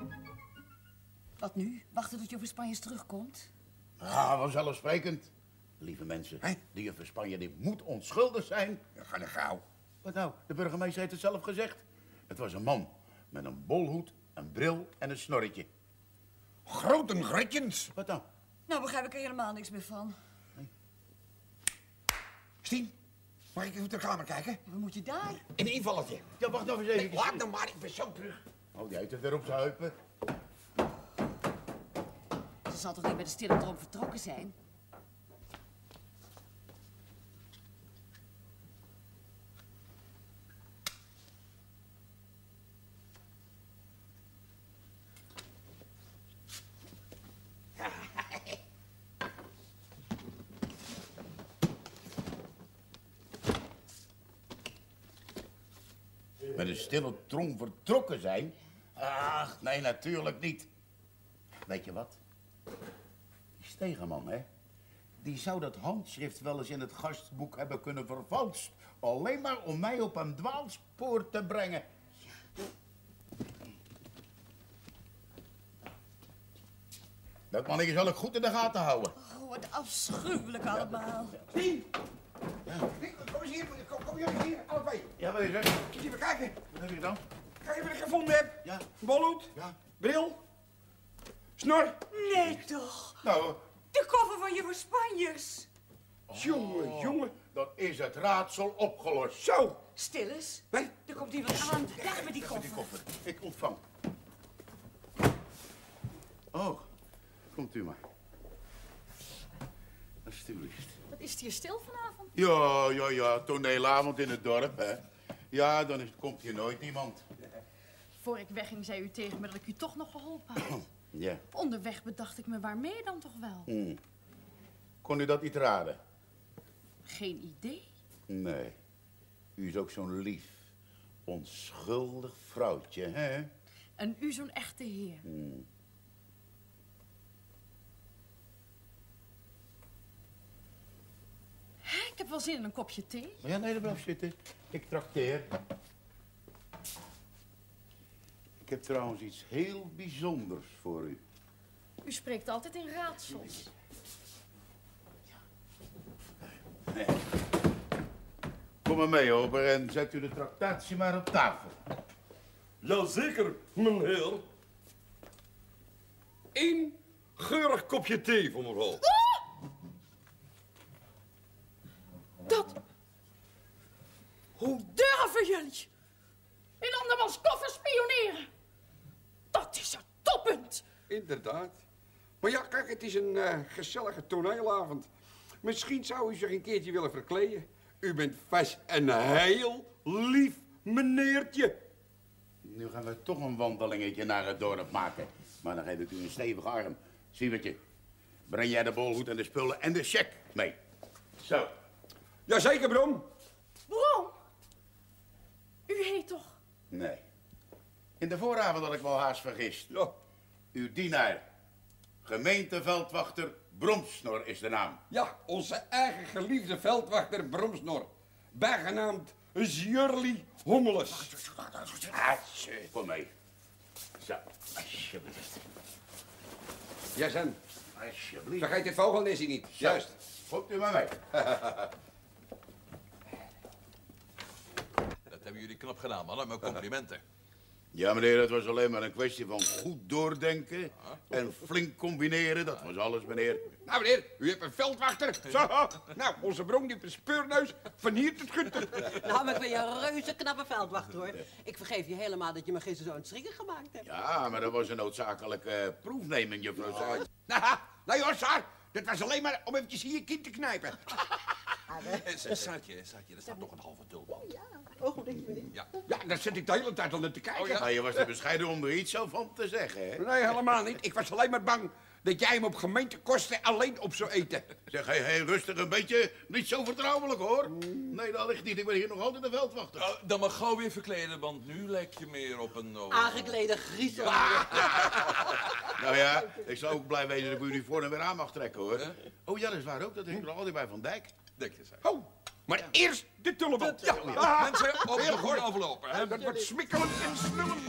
Wat nu? Wachten tot juffrouw Spanjes terugkomt? Ah, vanzelfsprekend. Lieve mensen, die juffrouw Spanje die moet onschuldig zijn. Ja, ga naar gauw. Wat nou? De burgemeester heeft het zelf gezegd. Het was een man met een bolhoed, een bril en een snorretje. Grote gretjens. Wat dan? Nou begrijp ik er helemaal niks meer van. Stien, mag ik even op de kamer kijken? Wat moet je daar? Een invalletje. Ja, wacht nog eens even. Laat nou maar, ik ben zo terug. Oh, die heeft het weer op zijn heupen. Ze zal toch niet met de stille droom vertrokken zijn? Met een stille trom vertrokken zijn? Ach, nee, natuurlijk niet. Weet je wat? Die Stegeman, hè? Die zou dat handschrift wel eens in het gastboek hebben kunnen vervalst. Alleen maar om mij op een dwaalspoor te brengen. Dat mannetje zal ik goed in de gaten houden. Oh, wat afschuwelijk allemaal. Stien! Kom eens hier, kom jullie hier, alle twee. Ja, wat is er? Eens even kijken. Wat heb je dan? Kijk wat ik gevonden heb. Ja. Bolhoed. Ja. Bril. Snor. Nee toch? Nou, De koffer van juffrouw Spanjers. Jongen, jongen. Dan is het raadsel opgelost. Zo. Stil eens. Nee. Er komt iemand aan. Weg met die koffer. Ik ontvang. Oh, komt u maar. Alsjeblieft. Wat is het hier stil vanavond? Ja, toneelavond in het dorp, hè. Ja, komt hier nooit iemand. Voor ik wegging zei u tegen me dat ik u toch nog geholpen had. Ja. Onderweg bedacht ik me waarmee dan toch wel? Kon u dat niet raden? Geen idee. Nee. U is ook zo'n lief, onschuldig vrouwtje, hè? En u zo'n echte heer. Ik heb wel zin in een kopje thee. Ja, nee, dan blijf zitten. Ik trakteer. Ik heb trouwens iets heel bijzonders voor u. U spreekt altijd in raadsels. Kom maar mee, ober, en zet u de tractatie maar op tafel. Jazeker, meneer. 1 geurig kopje thee voor mevrouw. Dat... Hoe durven jullie in andermans koffer spioneren? Dat is het toppunt. Inderdaad. Maar ja, kijk, het is een gezellige toneelavond. Misschien zou u zich een keertje willen verkleden. U bent vast een heel lief meneertje. Nu gaan we toch een wandelingetje naar het dorp maken. Maar dan geef ik u een stevige arm. Sievertje, breng jij de bolhoed en de spullen en de cheque mee. Zo. Jazeker, Brom. Brom? U heet toch? Nee. In de vooravond had ik wel haast vergist. Ja. Uw dienaar, gemeenteveldwachter Bromsnor is de naam. Ja, onze eigen geliefde veldwachter Bromsnor. Bijgenaamd Sjurly Hommeles. Kom mee. Zo, alsjeblieft. Ja, Sam. Alsjeblieft. Vergeet dit vogelnesje niet. Zo. Juist. Komt u maar mee. Dat hebben jullie knap gedaan, mannen. Mijn complimenten. Ja, meneer, dat was alleen maar een kwestie van goed doordenken en flink combineren. Dat was alles, meneer. Nou, meneer, u hebt een veldwachter. Zo. Nou, onze Brom die heeft een speurneus van hier tot Gunther. Nou, maar ik ben je een reuze knappe veldwachter, hoor. Ik vergeef je helemaal dat je me gisteren zo aan het schrikken gemaakt hebt. Ja, maar dat was een noodzakelijke proefneming, juffrouw Saar. Nou, joh, Saar. Dat was alleen maar om eventjes hier je kind te knijpen. Saartje, er staat nog een halve tulband. Oh, denk je. Ja. Ja, daar zit ik de hele tijd al naar te kijken. Nou, je was er bescheiden om er iets van te zeggen, hè? Nee, helemaal niet. Ik was alleen maar bang dat jij hem op gemeentekosten alleen op zou eten. Zeg, hey, rustig een beetje. Niet zo vertrouwelijk, hoor. Nee, dat ligt niet. Ik ben hier nog altijd de veldwachter. Dan mag gauw weer verkleden, want nu lijk je meer op een... Aangeklede griezel. Nou ja, ik zou ook blij wezen dat ik mijn uniform weer aan mag trekken, hoor. Oh ja, dat is waar ook. Dat is er altijd bij Van Dijk. Denk je, zeg. Oh, maar eerst de tulleband. Ja, mensen, op de goede overlopen. Hè? Dat wordt smikkelen en smullen.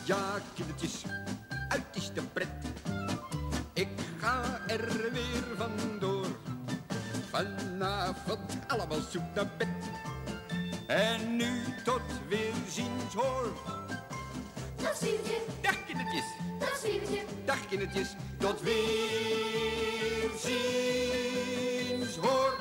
Ja, kindertjes, uit is de pret. Ik ga er weer vandoor. Vanavond allemaal zoek naar bed. En nu tot weerziens hoor. Dag Sievertje. Dag kindertjes. Dag Sievertje. Dag kindertjes. Tot weerziens hoor.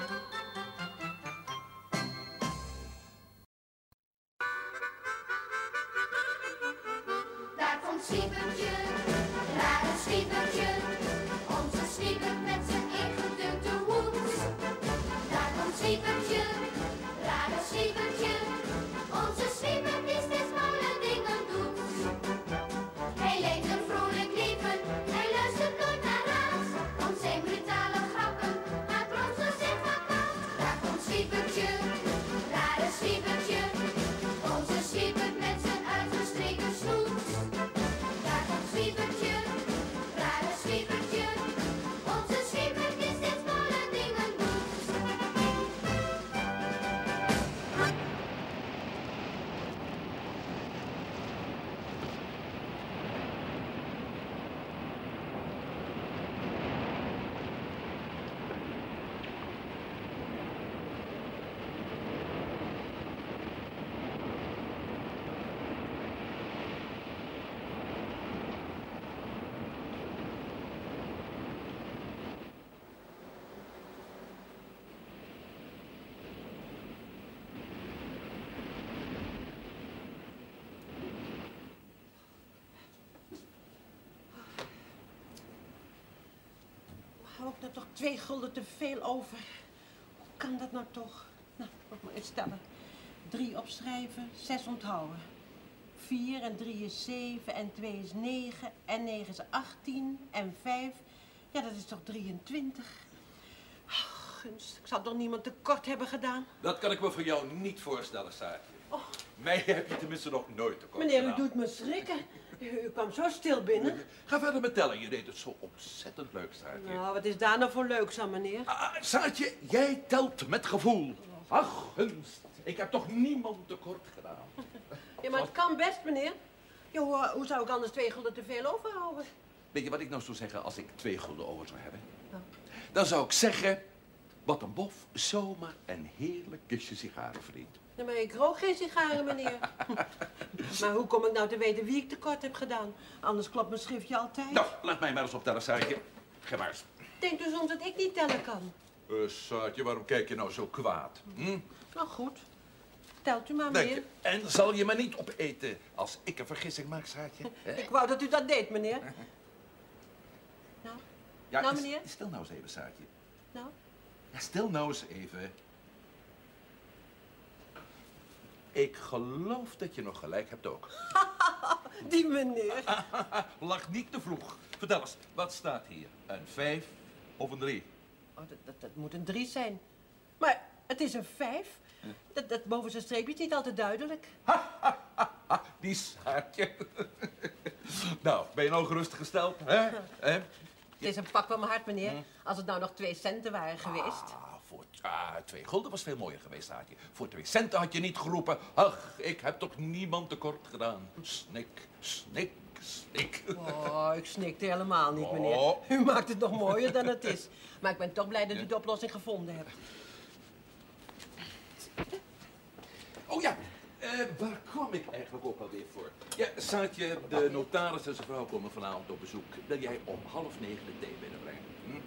Daar komt Sievertje, rare Sievertje. Onze Sievert met zijn ingedrukte hoed. Daar komt Sievertje, rare Sievertje. Onze Sievert die steeds malle dingen doet. Hij leeft een vrolijk leven, hij luistert nooit naar raad. Om zijn brutale grappen maakt ons gezicht van kwaad. Daar komt Sievertje, rare Sievertje. Onze Sievert met zijn uitgestreken snoet. Daar komt Sievertje, rare Sievertje. Onze Sievert die steeds malle dingen doet. Hou ik nou toch 2 gulden te veel over? Hoe kan dat nou toch? Nou, nog maar eens tellen. 3 opschrijven, 6 onthouden. 4 en 3 is 7 en 2 is 9 en 9 is 18 en 5, ja dat is toch 23. Oh, gunst, ik zal toch niemand tekort hebben gedaan? Dat kan ik me voor jou niet voorstellen, Saartje. Mij heb je tenminste nog nooit tekort Meneer, u gedaan. doet me schrikken. U kwam zo stil binnen. Ga verder met tellen. Je deed het zo ontzettend leuk, Saartje. Nou, wat is daar nou voor leuks aan, meneer? Saartje, jij telt met gevoel. Ach, gunst. Ik heb toch niemand tekort gedaan. Ja, maar het kan best, meneer. Ja, hoe zou ik anders 2 gulden te veel overhouden? Weet je wat ik nou zou zeggen als ik 2 gulden over zou hebben? Nou. Dan zou ik zeggen, wat een bof zomaar een heerlijk kistje sigaren verdient. Ja, maar ik rook geen sigaren, meneer. Maar hoe kom ik nou te weten wie ik tekort heb gedaan? Anders klopt mijn schriftje altijd. Nou, laat mij maar eens optellen, Saartje. Ga maar eens. Denkt u soms dat ik niet tellen kan? Saartje, waarom kijk je nou zo kwaad? Nou goed. Telt u maar, Dank meneer. je. En zal je me niet opeten als ik een vergissing maak, Saartje? Hè? Ik wou dat u dat deed, meneer. Nou, Ja, nou meneer. Stil nou eens even, Saartje. Nou? Ja, stil nou eens even. Ik geloof dat je nog gelijk hebt ook. Die meneer. Lach niet te vroeg. Vertel eens, wat staat hier? Een 5 of een 3? Oh, dat moet een 3 zijn. Maar het is een 5. Dat bovenste streepje is niet altijd duidelijk. Die Saartje. Nou, ben je nou gerustgesteld? Hè? Het is een pak van mijn hart, meneer. Als het nou nog 2 centen waren geweest. Voor 2 gulden was veel mooier geweest, Saartje. Voor 2 centen had je niet geroepen. Ach, ik heb toch niemand tekort gedaan. Snik, snik, snik. Oh, ik snikte helemaal niet, meneer. Oh. U maakt het nog mooier dan het is. Maar ik ben toch blij dat u de oplossing gevonden hebt. Oh ja, waar kwam ik eigenlijk ook alweer voor? Ja, Saartje, de notaris en zijn vrouw komen vanavond op bezoek. Wil jij om 8:30 de thee binnenbrengen?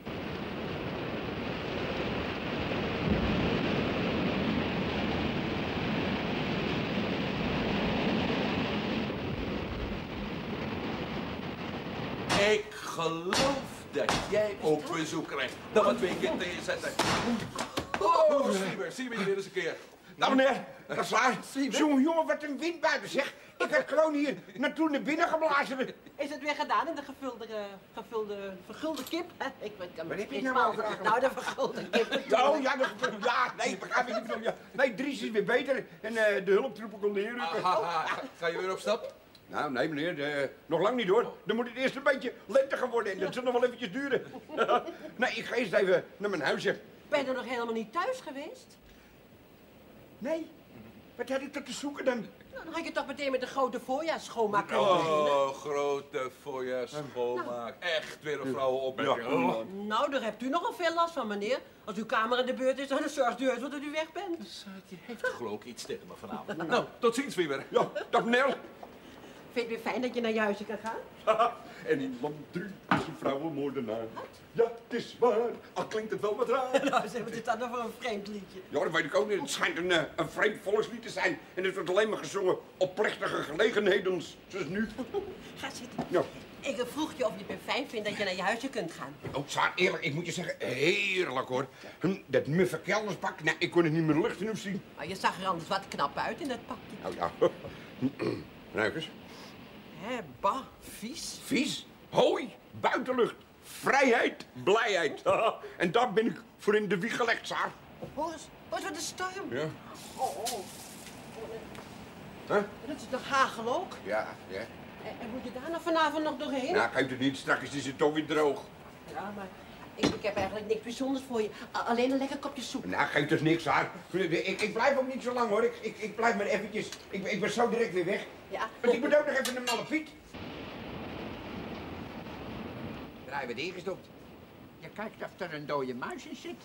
Ik geloof dat jij ook bezoek krijgt. Dan wat 2 keer thee zetten. Oh, Sieber, zie je me weer eens een keer. Nou meneer, dat is waar. Zo'n jongen, wat een wind buiten zeg. Ik heb gewoon hier naartoe naar binnen geblazen. Is het weer gedaan in de vergulde kip? Ik kan Wat heb je niet nou wel over eigenlijk? Nou, de vergulde kip. Oh ja, nee, begrijp ik niet. Ja. Nee, Dries is weer beter en de hulptroepen konden inrukken. Ga je weer op stap? Nou, nee meneer, nog lang niet hoor. Dan moet het eerst een beetje lentiger worden en dat zal nog wel eventjes duren. Nee, ik ga eerst even naar mijn huisje. Ben je er nog helemaal niet thuis geweest? Nee. Wat had ik er te zoeken dan? Nou, dan had je toch meteen met de grote voorjaarsschoonmaak kunnen beginnen. Oh, grote voorjaarsschoonmaak. Echt weer een vrouwenopmerking. Ja. Nou, daar hebt u nogal veel last van, meneer. Als uw kamer in de beurt is, dan zorgt u dat u weg bent. Je heeft geloof ik iets tegen me vanavond. Nou, tot ziens, Wieber. Ja, dag meneer. Vind je het weer fijn dat je naar je huisje kan gaan? En in Landru is een vrouwenmoordenaar. Ja, het is waar. Al klinkt het wel wat raar. Nou, zeg, wat is dat nou voor een vreemd liedje? Ja, dat weet ik ook niet. Het schijnt een vreemd volkslied te zijn. En het wordt alleen maar gezongen op plechtige gelegenheden, zoals nu. Ga zitten. Ja. Ik vroeg je of je het weer fijn vindt dat je naar je huisje kunt gaan. Oh, Saar, eerlijk, ik moet je zeggen, heerlijk hoor. Dat muffe kelderspak, nou, ik kon het niet meer lucht genoeg zien. Maar je zag er anders wat knap uit in dat pakje. Nou ja, ruik eens. Hé, bah, vies. Vies, hooi, buitenlucht, vrijheid, blijheid. En daar ben ik voor in de wieg gelegd, Saar. Hoor eens wat een storm. Ja. Oh. Huh? Dat is toch hagel ook? Ja, ja. En moet je daar nou vanavond nog doorheen? Nou, geeft het niet, straks is het toch weer droog. Ja, maar ik heb eigenlijk niks bijzonders voor je. Alleen een lekker kopje soep. Nou, geeft dus niks, Saar. Ik blijf ook niet zo lang, hoor. Ik blijf maar eventjes. Ik ben zo direct weer weg. Ja. Want ik moet ook nog even een malle Piet. Daar hebben we het ingestopt. Je kijkt of er een dode muis in zit.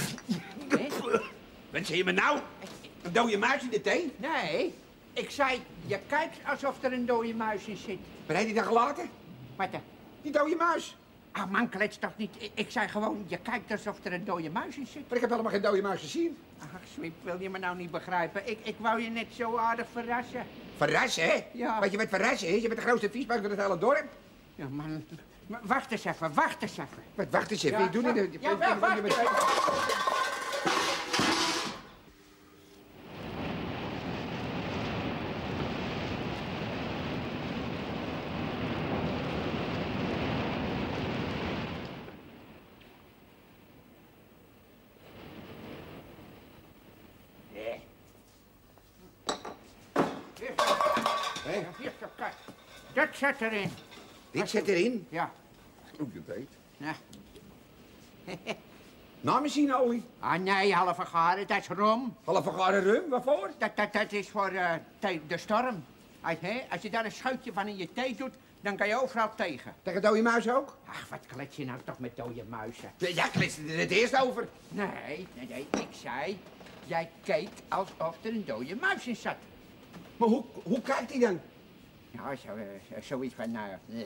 Wat zeg je me nou? Een dode muis in de thee? Nee, ik zei, je kijkt alsof er een dode muis in zit. Ben jij die dan gelaten? Wat dan? Die dode muis. Ah, man, klets toch niet. Ik zei gewoon, je kijkt alsof er een dode muis in zit. Maar ik heb helemaal geen dode muis gezien. Ach, Sweep, wil je me nou niet begrijpen? Ik wou je net zo aardig verrassen. Verrassen, hè? Ja. Weet je wat verrassen is? Je bent de grootste viesbuik van het hele dorp. Ja, man. Maar wacht eens even, wacht eens even. Wat, wacht eens even. Ja, Ik doe niet... ja, wacht even. Hier, kijk. Dat zit erin. Dit zit erin? Ja. Oeh, je weet. Ja. Namazineolie? Ah, nee, halve garen, dat is rum. Halve garen rum? Waarvoor? Dat is voor de storm. Als je daar een scheutje van in je thee doet, dan kan je overal tegen. Tegen dode muis ook? Ach, wat klets je nou toch met dode muizen? Ja, kletste er het eerst over. Nee, ik zei, jij keek alsof er een dode muis in zat. Maar hoe kijkt hij dan? Ja, zoiets van,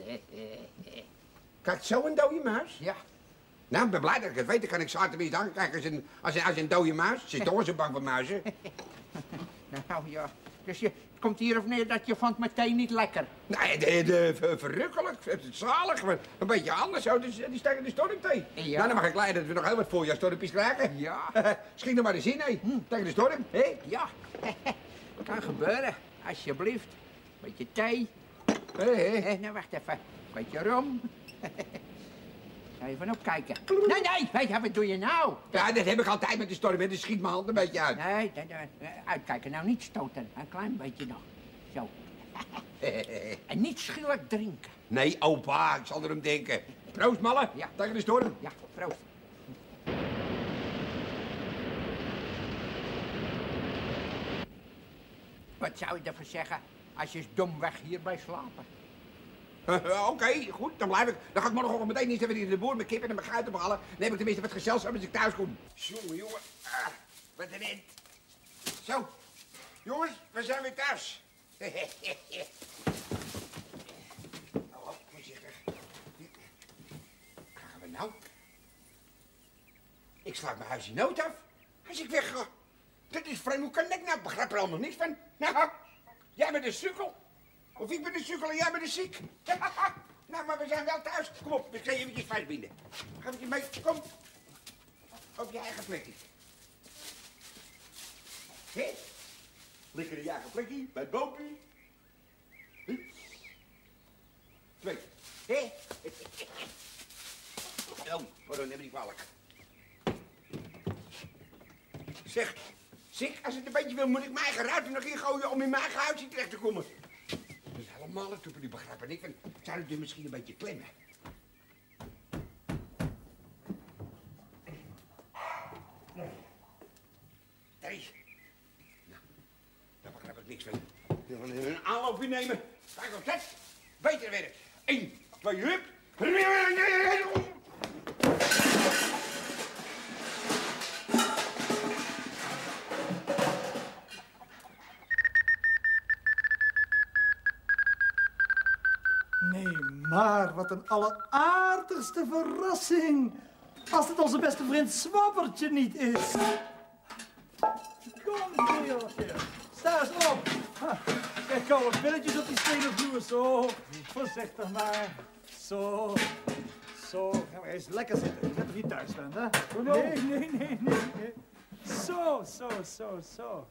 Kijkt zo een dode muis? Ja. Nou, ik ben blij dat ik het weet. Dan kan ik zo tenminste aankijken als een dode muis. Zit toch zo bang voor muizen? Nou ja, dus je komt hier of neer dat je vond meteen niet lekker. Nee, verrukkelijk. Het is zalig, maar een beetje anders zo. Dus die steken de stormthee. Ja. Nou, dan mag ik leiden dat we nog heel wat voorjaarstormpjes krijgen. Ja. Schiet er maar eens in, hé. Tegen de storm, hé? Ja, kan gebeuren. Alsjeblieft. Beetje thee. Nou, wacht even. Beetje rum. Even opkijken. Nee, weet je, wat doe je nou? Ja, dat heb ik altijd met de storm. Dus schiet mijn hand een beetje uit. Nee, uitkijken. Nou, niet stoten. Een klein beetje nog. Zo. En niet schielijk drinken. Nee, opa, ik zal erom denken. Proost, malle. Ja. Tegen de storm. Ja, proost. Wat zou je ervoor zeggen als je domweg hierbij slapen? Oké, goed, dan blijf ik. Dan ga ik morgen meteen niet even de boer met kippen en mijn guiten behalen. Dan heb ik tenminste wat gezelschap als ik thuis kom. Jongen. Wat een end. Zo. Jongens, we zijn weer thuis. Oh, voorzichtig. Wat gaan we nou? Ik sluit mijn huis in nood af. Als ik wegga. Dat is vreemd. Hoe kan ik nou? Ik begrijp er allemaal niks van. Nou, jij bent een sukkel. Of ik ben de sukkel en jij bent de ziek. Nou, maar we zijn wel thuis. Kom op, we gaan je eventjes vastbinden. Ga met je mee, kom. Op je eigen plekje. Hé? Lekker je eigen plekje, bij het boompje. 2. Hé? Oh, pardon, neem me niet kwalijk. Zeg, als het een beetje wil, moet ik mijn eigen ruiten nog ingooien om in mijn eigen huisje terecht te komen. Dat is helemaal een toepen, die begrijpen ik. Zou het dus misschien een beetje klemmen? Nee. Nou, daar begrijp ik niks van. Ja. koffie nemen. Kijk op zet. Beter werk. 1, 2, hup. Nee, maar wat een alleraardigste verrassing. Als het onze beste vriend Zwabbertje niet is. Kom, kereltje. Sta eens op. Ha, kijk, koude billetjes op die stenen vloer. Zo, voorzichtig maar. Zo. Zo, ga maar eens lekker zitten. Net of je thuis bent, hè? Nee. Zo.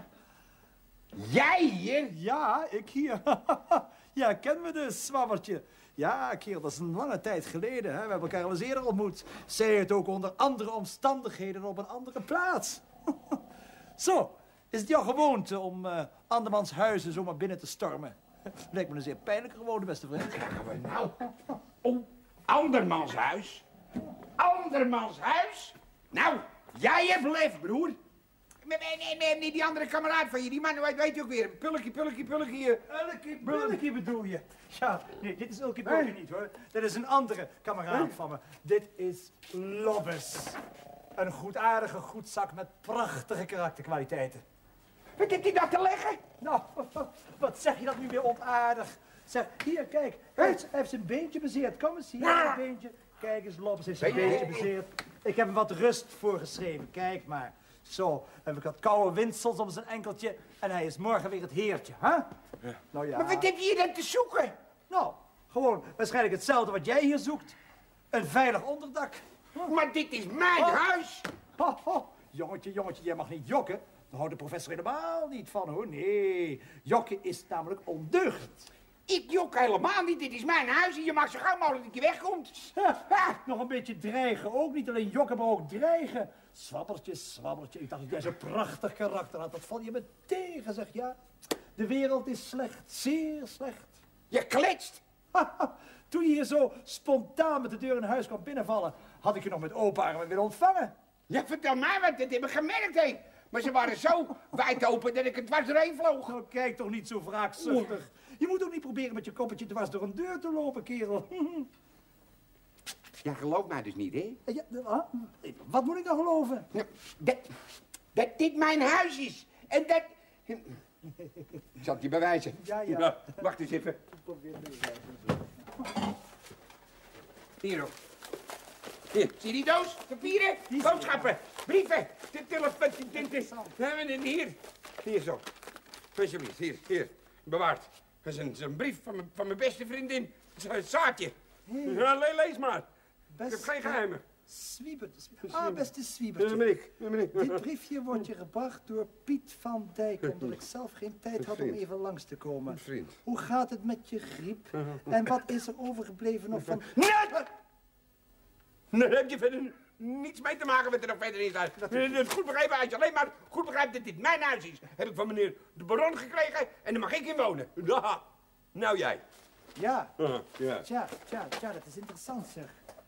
Jij hier? Ja, ik hier. Ja, ken me dus, Zwabbertje. Ja, kerel, dat is een lange tijd geleden. Hè? We hebben elkaar al eens eerder ontmoet. Zij het ook onder andere omstandigheden op een andere plaats. Zo, is het jouw gewoonte om andermans huizen zomaar binnen te stormen? Lijkt me een zeer pijnlijke gewoonte, beste vriend. Krijgen we nou? Oh, andermans huis? Andermans huis? Nou, jij hebt lef, broer. Nee, die andere kameraad van je, die man, weet je ook weer. Pulkie. Ulkie bedoel je? Ja, nee, dit is Ulkie Bulkie niet, hoor. Dat is een andere kameraad van me. Dit is Lobbes. Een goedaardige goedzak met prachtige karakterkwaliteiten. Wat heeft hij dat te leggen? Nou, wat zeg je dat nu weer onaardig? Zeg, hier, kijk. Hij heeft zijn beentje bezeerd. Kom eens hier, een beentje. Kijk eens, Lobbes heeft zijn beentje bezeerd. Ik heb hem wat rust voorgeschreven. Kijk maar. Zo, heb ik wat koude windsels om zijn enkeltje en hij is morgen weer het heertje, hè? Ja. Nou ja. Maar wat heb je hier dan te zoeken? Nou, gewoon waarschijnlijk hetzelfde wat jij hier zoekt. Een veilig onderdak. Maar dit is mijn huis. Jongetje, jij mag niet jokken. Daar houdt de professor helemaal niet van, hoor. Nee, jokken is namelijk ondeugend. Ik jok helemaal niet, dit is mijn huis en je mag zo gauw mogelijk dat je wegkomt. Nog een beetje dreigen, ook niet alleen jokken, maar ook dreigen. Zwabbertje, ik dacht dat jij zo'n prachtig karakter had. Dat val je me tegen, zeg ja. De wereld is slecht, zeer slecht. Je kletst. Toen je hier zo spontaan met de deur in huis kwam binnenvallen, had ik je nog met open armen willen ontvangen. Ja, vertel mij wat, dat heb ik gemerkt, hé. Maar ze waren zo wijd open dat ik er dwars doorheen vloog. Nou, kijk toch niet zo wraakzuchtig. Je moet ook niet proberen met je koppetje dwars door een deur te lopen, kerel. Ja, gelooft mij dus niet, hè? Ja, wat moet ik dan geloven? Nou, dat dit mijn huis is. En dat... Ik zal het je bewijzen. Ja. Wacht eens even. Hier ook. Hier, zie je die doos? Papieren, boodschappen, brieven, de telefoon, hier. Hier zo. Alsjeblieft, hier. Bewaard. Dat is een brief van mijn beste vriendin. Saartje. Ja, lees maar. Ik heb geen geheimen. Zwiebert. Beste Zwiebertje. Dit briefje wordt je gebracht door Piet van Dijk, omdat ik zelf geen tijd had om even langs te komen. Vriend. Hoe gaat het met je griep? En wat is er overgebleven nog van... Nee, daar heb je verder niets mee te maken wat er nog verder in staat. Het goed begrepen, als je alleen maar goed begrijpt dat dit mijn huis is, heb ik van meneer de baron gekregen en daar mag ik in wonen. Ja. Nou jij. Ja. Tja, dat is interessant, zeg.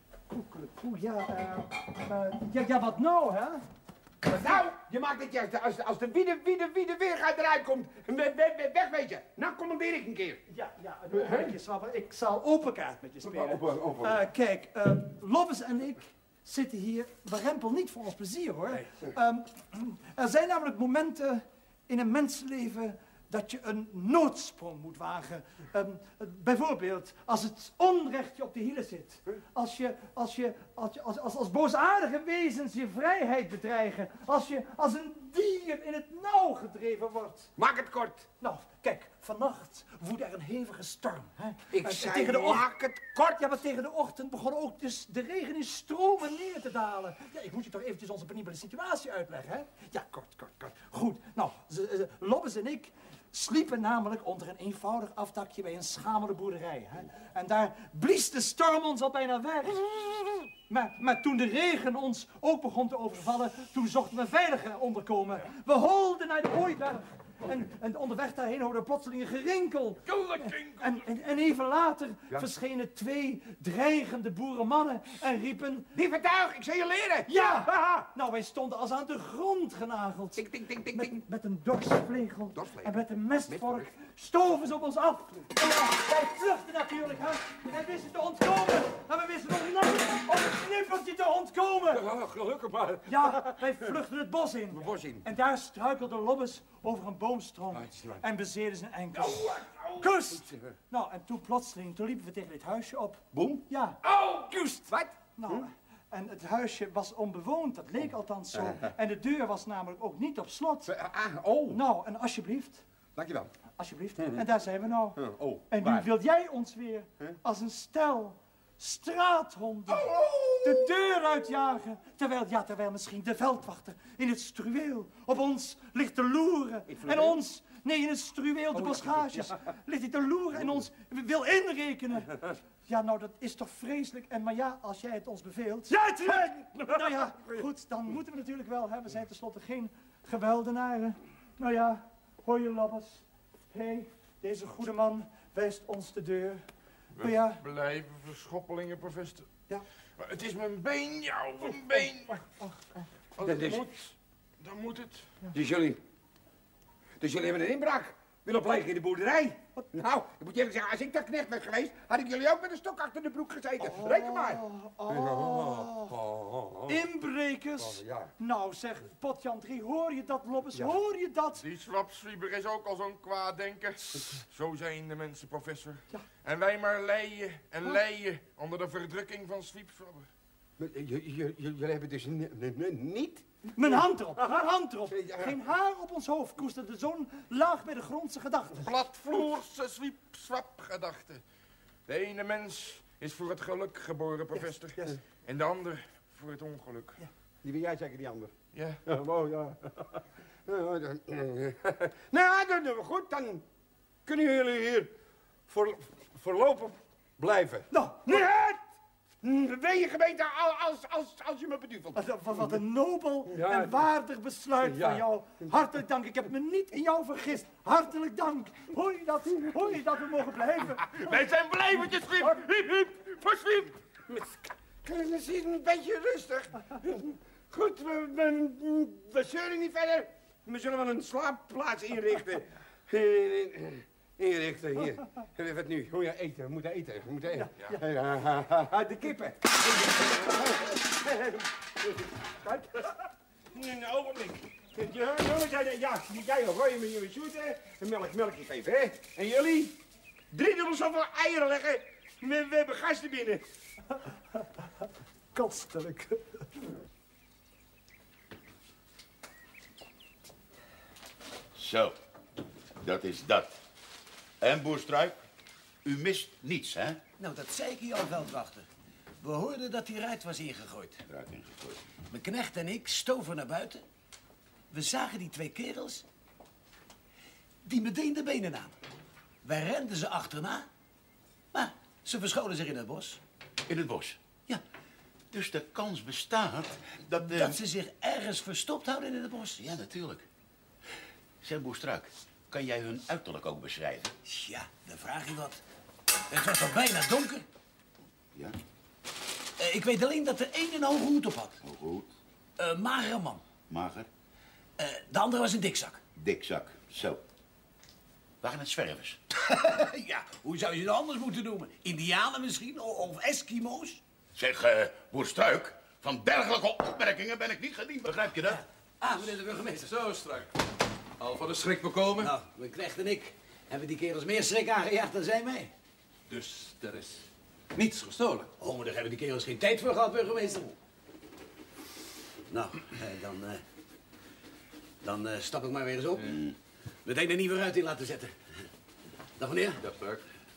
Ja, wat nou, hè? Wat nou? Je maakt het juist als de wie weer eruit komt. Wegwezen. Nou commandeer ik een keer. Ja, Zwabber, ik zal open kaart met je spelen. Kijk, Lobbes en ik zitten hier warempel niet voor ons plezier, hoor. Er zijn namelijk momenten in een mensenleven dat je een noodsprong moet wagen. Bijvoorbeeld als het onrecht je op de hielen zit. Als boosaardige wezens je vrijheid bedreigen. Als je als een dier in het nauw gedreven wordt. Maak het kort. Nou, kijk, vannacht woedde er een hevige storm. Hè? Ik zei, maak het kort. Ja, maar tegen de ochtend begon ook dus de regen in stromen neer te dalen. Ja, ik moet je toch eventjes onze penibele situatie uitleggen, hè? Ja, kort. Goed, nou, Lobbes en ik sliepen namelijk onder een eenvoudig afdakje bij een schamele boerderij. Hè? En daar blies de storm ons al bijna weg. Maar toen de regen ons ook begon te overvallen, toen zochten we veiliger onderkomen. We holden naar de hooiberg. En onderweg daarheen hoorde we plotseling een gerinkel. En even later verschenen 2 dreigende boerenmannen en riepen... Die vertuig, ik zal je leren! Ja! Nou, wij stonden als aan de grond genageld. Tik, tik, tik, tik, tik. Met een dorsvlegel en met een mestvork stoven ze op ons af. En wij vluchtten natuurlijk, hè. En wisten te ontkomen. En we wisten nog net om een knippertje te ontkomen. Ja, gelukkig maar. Ja, wij vluchtten het bos in. En daar struikelde Lobbes over een boomstroom. En bezeerde zijn enkel. Kust! Nou, en toen plotseling, toen liepen we tegen dit huisje op. Boem? Ja. Oh, kust! Wat? Nou, en het huisje was onbewoond, dat leek althans zo. En de deur was namelijk ook niet op slot. Nou, en alsjeblieft. Dankjewel. Alsjeblieft. En daar zijn we nou. En nu waar? wil jij ons weer als een stel straathonden de deur uitjagen. Terwijl misschien de veldwachter in het struweel op ons ligt te loeren. En ons, nee, in het struweel, de boschages, ligt hij te loeren en ons wil inrekenen. Ja, nou, dat is toch vreselijk. En maar ja, als jij het ons beveelt... Ja, nou ja, goed, dan moeten we natuurlijk wel hebben. We zijn tenslotte geen geweldenaren. Nou ja, hoor je, Lobbes? Hé, deze goede man wijst ons de deur. We ja. blijven verschoppelingen, professor. Ja. Maar het is mijn been, jou, mijn been. Als het moet, dan moet het. Dus jullie hebben een inbraak willen plegen in de boerderij? Nou, ik moet je eerlijk zeggen, als ik daar knecht ben geweest, had ik jullie ook met een stok achter de broek gezeten. Reken maar. Inbrekers? Nou zeg, Potjan 3, hoor je dat, Lobbes? Hoor je dat? Die slapswieber is ook al zo'n kwaaddenker. Zo zijn de mensen, professor. En wij maar leien en leien onder de verdrukking van zwiepzwabber. Jullie hebben dus niet... Mijn hand erop, haar hand erop. Geen haar op ons hoofd koesterde zo'n laag bij de grondse gedachten. Platvloerse zwiepzwap-gedachten. De ene mens is voor het geluk geboren, professor. En de ander voor het ongeluk. Die ben jij zeker, die ander? Ja. Oh, ja. Nou, goed, dan kunnen jullie hier voorlopig blijven. Nou, Ben je gemeente als je me beduvelt? Wat een nobel en waardig besluit van jou. Hartelijk dank, ik heb me niet in jou vergist. Hartelijk dank. Hoor je dat? Hoor je dat we mogen blijven? Wij zijn blijvertjes, Zwiep. Hiep, hiep, voor Zwiep. Kunnen we zien, een beetje rustig. Goed, we zeuren niet verder. We zullen wel een slaapplaats inrichten. Inrichten, hier. Wat nu? Oh ja, eten. We moeten eten. De kippen. Kijk. Een ogenblik. Jongens, jij gooi je met jullie zoeten. En melkje geven, hè? En jullie? 3-dubbel zoveel eieren leggen. We hebben gasten binnen. Kostelijk. Zo, dat is dat. En boer Struik, u mist niets, hè? Nou, dat zei ik je al, veldwachter. We hoorden dat die ruit was ingegooid. Mijn knecht en ik stoven naar buiten. We zagen die 2 kerels die meteen de benen namen. Wij renden ze achterna, maar ze verscholen zich in het bos. In het bos? Ja. Dus de kans bestaat dat... Dat ze zich ergens verstopt houden in het bos. Ja, natuurlijk. Zeg, boer Struik, kan jij hun uiterlijk ook beschrijven? Ja, dan vraag je wat. Het was al bijna donker. Ja? Ik weet alleen dat er één een hoge hoed op had. Hoge hoed? Magere man. Mager? De andere was een dikzak. Dikzak, zo. Waren het zwervers? Ja, hoe zou je ze anders moeten noemen? Indianen misschien? Of Eskimo's? Zeg, boer Struik, van dergelijke opmerkingen ben ik niet gediend, begrijp je dat? Ah, meneer de burgemeester. Zo, Struik. Al van de schrik bekomen? Nou, mijn knecht en ik hebben die kerels meer schrik aangejaagd dan zij mij. Dus er is niets gestolen? Oh, maar daar hebben die kerels geen tijd voor gehad, burgemeester. Nou, dan stap ik maar weer eens op. Meteen er niet weer uit in laten zetten. Dag meneer. Dag Struik.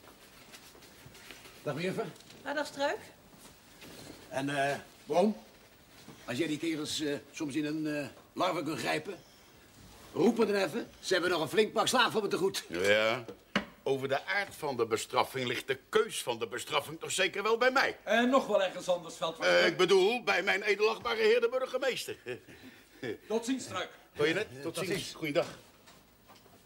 Dag meneer. Dag Struik. En Brom, als jij die kerels soms in een larve kunt grijpen, roepen dan even. Ze hebben nog een flink pak slaap voor me te goed. Ja, over de aard van de bestraffing ligt de keus van de bestraffing toch zeker wel bij mij. En nog wel ergens anders, veldwachter. Ik bedoel, bij mijn edelachtbare heer de burgemeester. Tot ziens, Struik. Hoor je het? Tot ziens. Goeiedag.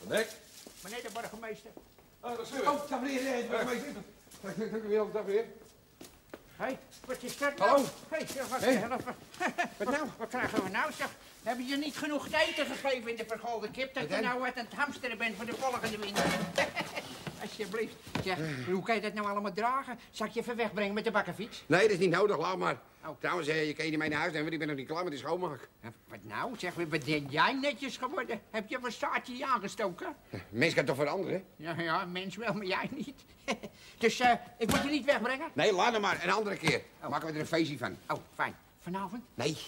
Dijk. Meneer de burgemeester. Dat is weer. Oh, dag meneer de burgemeester. Dank u wel, dag weer. Hé, wat is dat nou? Hallo. Hé, zeg, wat, Hey. wat nou? Wat krijgen we nou, zeg? Hebben je niet genoeg te eten gegeven in de vergolde kip, dat je nou wat aan het hamsteren bent voor de volgende winter? Alsjeblieft. Zeg, hoe kan je dat nou allemaal dragen? Zal ik je even wegbrengen met de bakkenfiets? Nee, dat is niet nodig, laat maar. Trouwens, je kan je niet mee naar huis nemen, want ik ben nog niet klaar met de schoonmaak. Wat nou? Zeg, wat ben jij netjes geworden? Heb je een staartje aangestoken? Mens kan toch veranderen? Ja, mens wel, maar jij niet. Dus ik moet je niet wegbrengen? Nee, laat hem maar. Een andere keer. Maken we er een feestje van. Oh, fijn. Vanavond? Nee.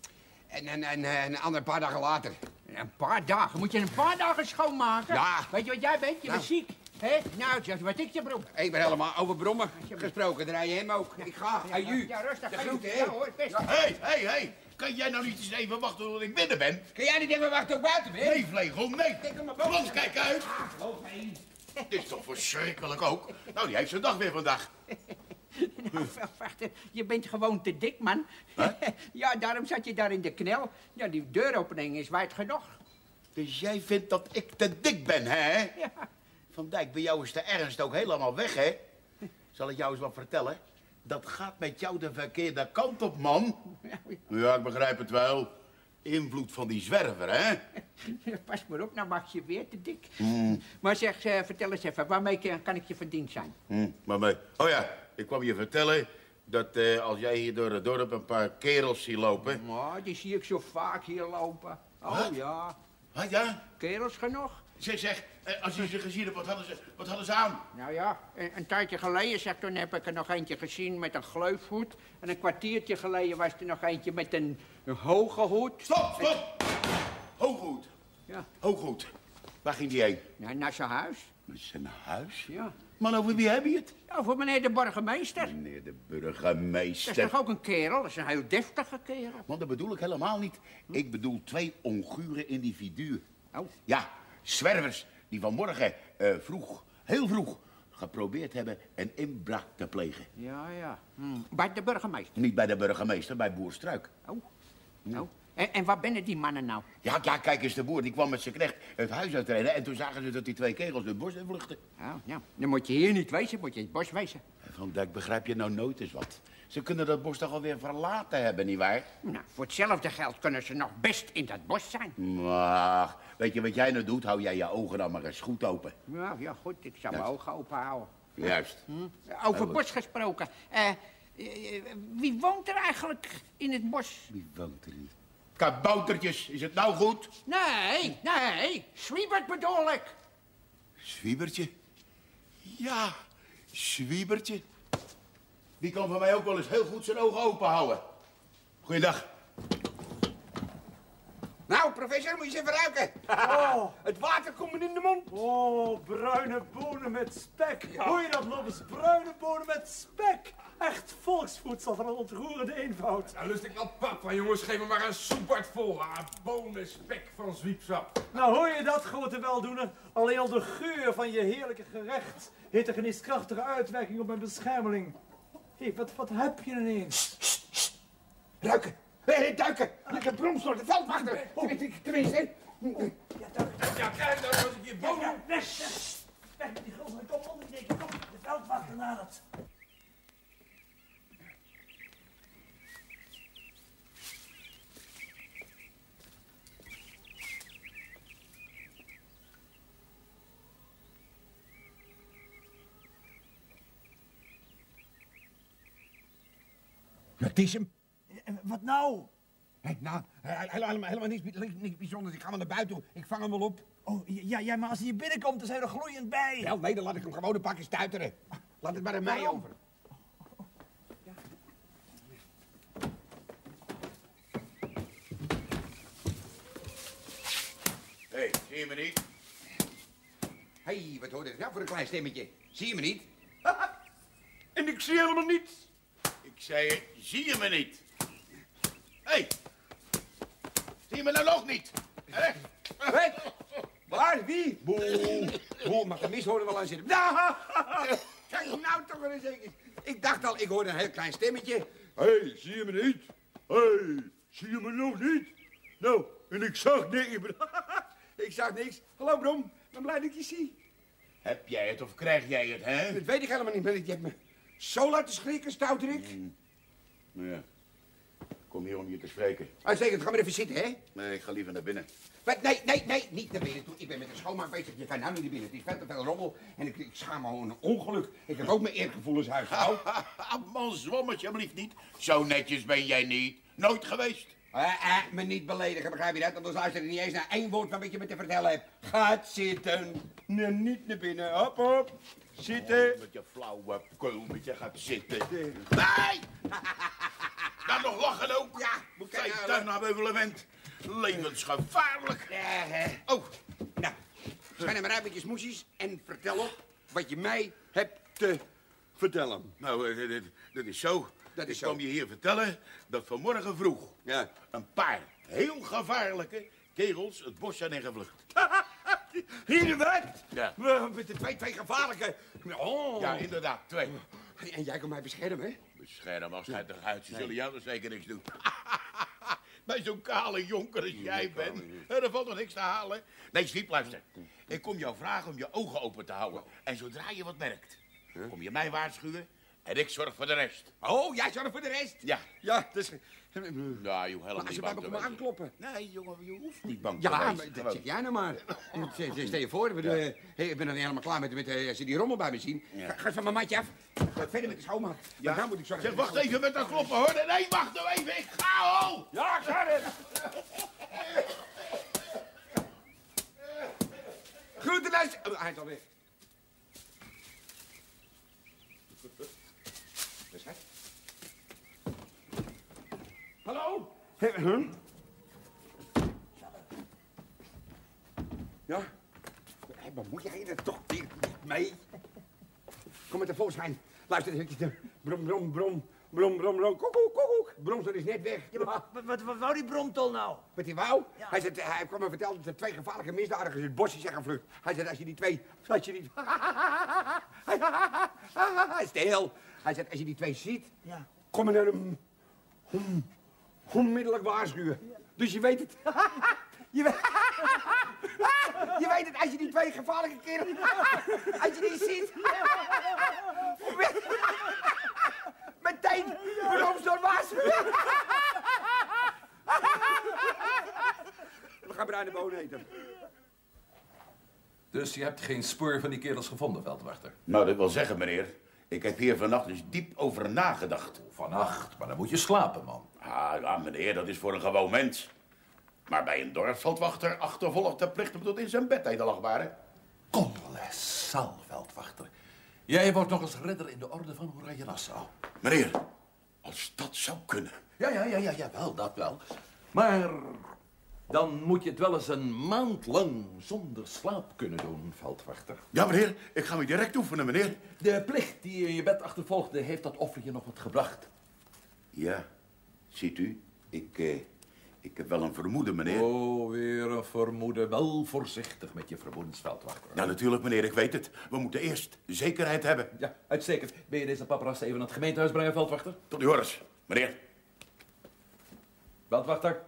Een ander paar dagen later. Een paar dagen? Moet je een paar dagen schoonmaken? Ja. Weet je wat jij bent? Je bent ziek. Hé? Nou, zeg, wat ik je broek. Ik ben helemaal over brommen gesproken. Draai je hem ook. Ik ga. Aju. Ja, rustig. De groeten, hè? Ja hoor, best. Hé. Kan jij nou niet eens even wachten tot ik binnen ben? Kun jij niet even wachten tot ik buiten ben? Nee, Vlegel, nee. Frans, kijk uit. Heen. Dit is toch verschrikkelijk ook? Nou, die heeft zijn dag weer vandaag. Nou, wacht, je bent gewoon te dik, man. Ja, daarom zat je daar in de knel. Ja, die deuropening is wijd genoeg. Dus jij vindt dat ik te dik ben, hè? Ja. Van Dijk, bij jou is de ernst ook helemaal weg, hè? Zal ik jou eens wat vertellen? Dat gaat met jou de verkeerde kant op, man. Ja, ik begrijp het wel. Invloed van die zwerver, hè? Pas maar op, nou mag je weer te dik. Maar zeg, vertel eens even, waarmee kan ik je van dienst zijn? Waarmee? Oh ja, ik kwam je vertellen dat als jij hier door het dorp een paar kerels ziet lopen... Oh, die zie ik zo vaak hier lopen. Oh Wat? ja. Wat, ja? Kerels genoeg. Zeg, als je ze gezien hebt, wat hadden ze aan? Nou ja, een tijdje geleden, zeg, toen heb ik er nog eentje gezien met een gleufhoed. En een kwartiertje geleden was er nog eentje met een hoge hoed. Stop! Hoge hoed. Ja. Hoge hoed. Waar ging die heen? Ja, naar zijn huis. Naar zijn huis? Ja. Man, over wie heb je het? Ja, voor meneer de burgemeester. Meneer de burgemeester. Dat is toch ook een kerel? Dat is een heel deftige kerel. Want dat bedoel ik helemaal niet. Ik bedoel 2 ongure individuen. Oh. Ja, zwervers die vanmorgen heel vroeg, geprobeerd hebben een inbraak te plegen. Ja. Bij de burgemeester? Niet bij de burgemeester, bij boer Struik. Oh. Oh. En waar binnen die mannen nou? Ja, kijk eens, de boer die kwam met zijn knecht het huis uitrennen en toen zagen ze dat die 2 kegels het bos in vluchtten. Oh, ja. Dan moet je hier niet wezen, moet je in het bos wezen. Van Dijk, begrijp je nou nooit eens wat? Ze kunnen dat bos toch alweer verlaten hebben, nietwaar? Nou, voor hetzelfde geld kunnen ze nog best in dat bos zijn. Maar, weet je wat jij nou doet? Hou jij je ogen dan maar eens goed open. Ja, goed, ik zal mijn ogen open houden. Juist. Over bos gesproken. Wie woont er eigenlijk in het bos? Wie woont er niet? Kaboutertjes, is het nou goed? Nee. Zwiebert bedoel ik. Zwiebertje? Ja, Zwiebertje. Die kan van mij ook wel eens heel goed zijn ogen open houden. Goeiedag. Nou, professor, moet je eens even ruiken. Oh. Het water komt me in de mond. Oh, bruine bonen met spek. Hoor je dat, Lobbes? Bruine bonen met spek. Echt volksvoedsel van een ontroerende eenvoud. Daar lust ik wel pap van, jongens. Geef me maar een soepbord vol. Bonen, spek van zwiepsap. Nou, hoor je dat, grote weldoener? Alleen al de geur van je heerlijke gerecht heeft een geneeskrachtige uitwerking op mijn beschermeling. Hé, wat heb je ineens? Ruiken. Duiken. Lekker bromsnoor, de veldwachter. Tenminste. Ja, kijk dan als ik je bonen... Weg met die gulzige kop onder je deken. Kom, de veldwachter nadert. Dat is hem. Wat nou? Nou, helemaal niks bijzonders. Ik ga maar naar buiten toe. Ik vang hem wel op. Oh, ja, maar als hij hier binnenkomt, dan zijn we er gloeiend bij. Wel, nee, dan laat ik hem gewoon een pakje stuiteren. Laat het maar aan mij over. Hé, zie je me niet? Hé, wat hoor dit nou voor een klein stemmetje? Zie je me niet? En ik zie helemaal niets. Ik zei, zie je me niet? Hé, zie je me nou nog niet? Hè? Hé, waar? Wie? Boe, mag de mis horen wel aan zitten. Kijk nou toch eens even. Ik dacht al, ik hoorde een heel klein stemmetje. Hé, zie je me niet? Hé, zie je me nog niet? Nou, en ik zag niks. Ik zag niks. Hallo, Brom. ben blij dat ik je zie. Heb jij het of krijg jij het, hè? Dat weet ik helemaal niet, maar je hebt me zo laten schrikken, Stouterik. Nou ja, ik kom hier om je te spreken. Uitstekend, ga maar even zitten, hè? Nee, ik ga liever naar binnen. Wat? Nee, niet naar binnen toe. Ik ben met de schoonmaak bezig. Je kan nou niet naar binnen. Het is veel te veel rommel en ik schaam me gewoon een ongeluk. Ik heb ook mijn eergevoelens huishouden. Man, zwom alsjeblieft niet. Zo netjes ben jij niet. Nooit geweest. Me niet beledigen, begrijp je dat? Anders luister ik niet eens naar één woord van wat je me te vertellen hebt. Gaat zitten. Nee, niet naar binnen. Hop, hop. Zitten. Met je flauwe keul, met je gaat zitten. Nee! Dan nog lachen ook. Ja, moet ik tuinabevelement. Levensgevaarlijk. Oh, nou. Schijn er maar uit met je smoesjes en vertel op wat je mij hebt te vertellen. Nou, dat is zo. Dat is ik kwam je hier vertellen dat vanmorgen vroeg een paar heel gevaarlijke kegels het bos zijn ingevlucht. Hier wat? Ja. Met de twee gevaarlijke. Oh. Ja, inderdaad, 2. En jij kan mij beschermen, hè? Beschermen als jij toch uit. Ze zullen jou er zeker niks doen. Bij zo'n kale jonker als jij bent. Er valt nog niks te halen. Nee, Swiep, luister. Ik kom jou vragen om je ogen open te houden. En zodra je wat merkt, kom je mij waarschuwen en ik zorg voor de rest. Oh, jij zorgt voor de rest? Ja. Ja, dus... Nou, je helemaal als niet je bij bang me te komt wezen. aankloppen. Nee, jongen, je hoeft niet bang te Ja, wezen. maar dat zeg jij nou maar. Stel je voor, ik ben dan helemaal klaar met als ze die rommel bij me zien. Ga eens van mijn matje af. Verder met de schoonmaak. Ja. Dan moet ik zorgen. Zeg, wacht even met dat kloppen, hoor. Nee, wacht nou even. Ik ga al. Ja, ik ga het. Groetenlijst. Oh, hij is alweer. Wat is hij? Hallo? Ja? Wat moet jij er toch niet mee? Kom maar tevoorschijn. Luister eens. Brom, brom, brom. Brom, brom, brom. Koekoek, koekoek. Bromsel is net weg. Ja, maar wat wou die bromtol nou? Wat hij wou? Ja. Hij kwam me vertellen dat er 2 gevaarlijke misdadigers het bosje zijn gevlucht. Hij zei, als je die 2... Als je die... Stil. Hij zei, als je die 2 ziet... Ja. Kom er naar hem... onmiddellijk waarschuwen. Ja. Dus je weet het. je weet het, als je die 2 gevaarlijke kerels... als je die ziet... meteen bromsel waarschuwen. We gaan bruine de bonen eten. Dus je hebt geen spoor van die kerels gevonden, veldwachter? Nou, dat wil zeggen, meneer. Ik heb hier vannacht dus diep over nagedacht. Vannacht? Maar dan moet je slapen, man. Ah, ja, meneer, dat is voor een gewoon mens. Maar bij een dorpsveldwachter achtervolgt de plicht hem tot in zijn bed, hè, de lachbare. Colossal, veldwachter. Jij wordt nog eens ridder in de orde van Oranje Nassau. Meneer, als dat zou kunnen. Ja, wel, dat wel. Maar dan moet je het wel eens een maand lang zonder slaap kunnen doen, veldwachter. Ja, meneer, ik ga me direct oefenen, meneer. De plicht die je in je bed achtervolgde, heeft dat offer je nog wat gebracht? Ja, ziet u, ik heb wel een vermoeden, meneer. Oh, weer een vermoeden. Wel voorzichtig met je vermoedens, veldwachter. Ja, natuurlijk, meneer, ik weet het. We moeten eerst zekerheid hebben. Ja, uitstekend. Ben je deze paparazzi even naar het gemeentehuis brengen, veldwachter? Tot uw orders, meneer. Veldwachter.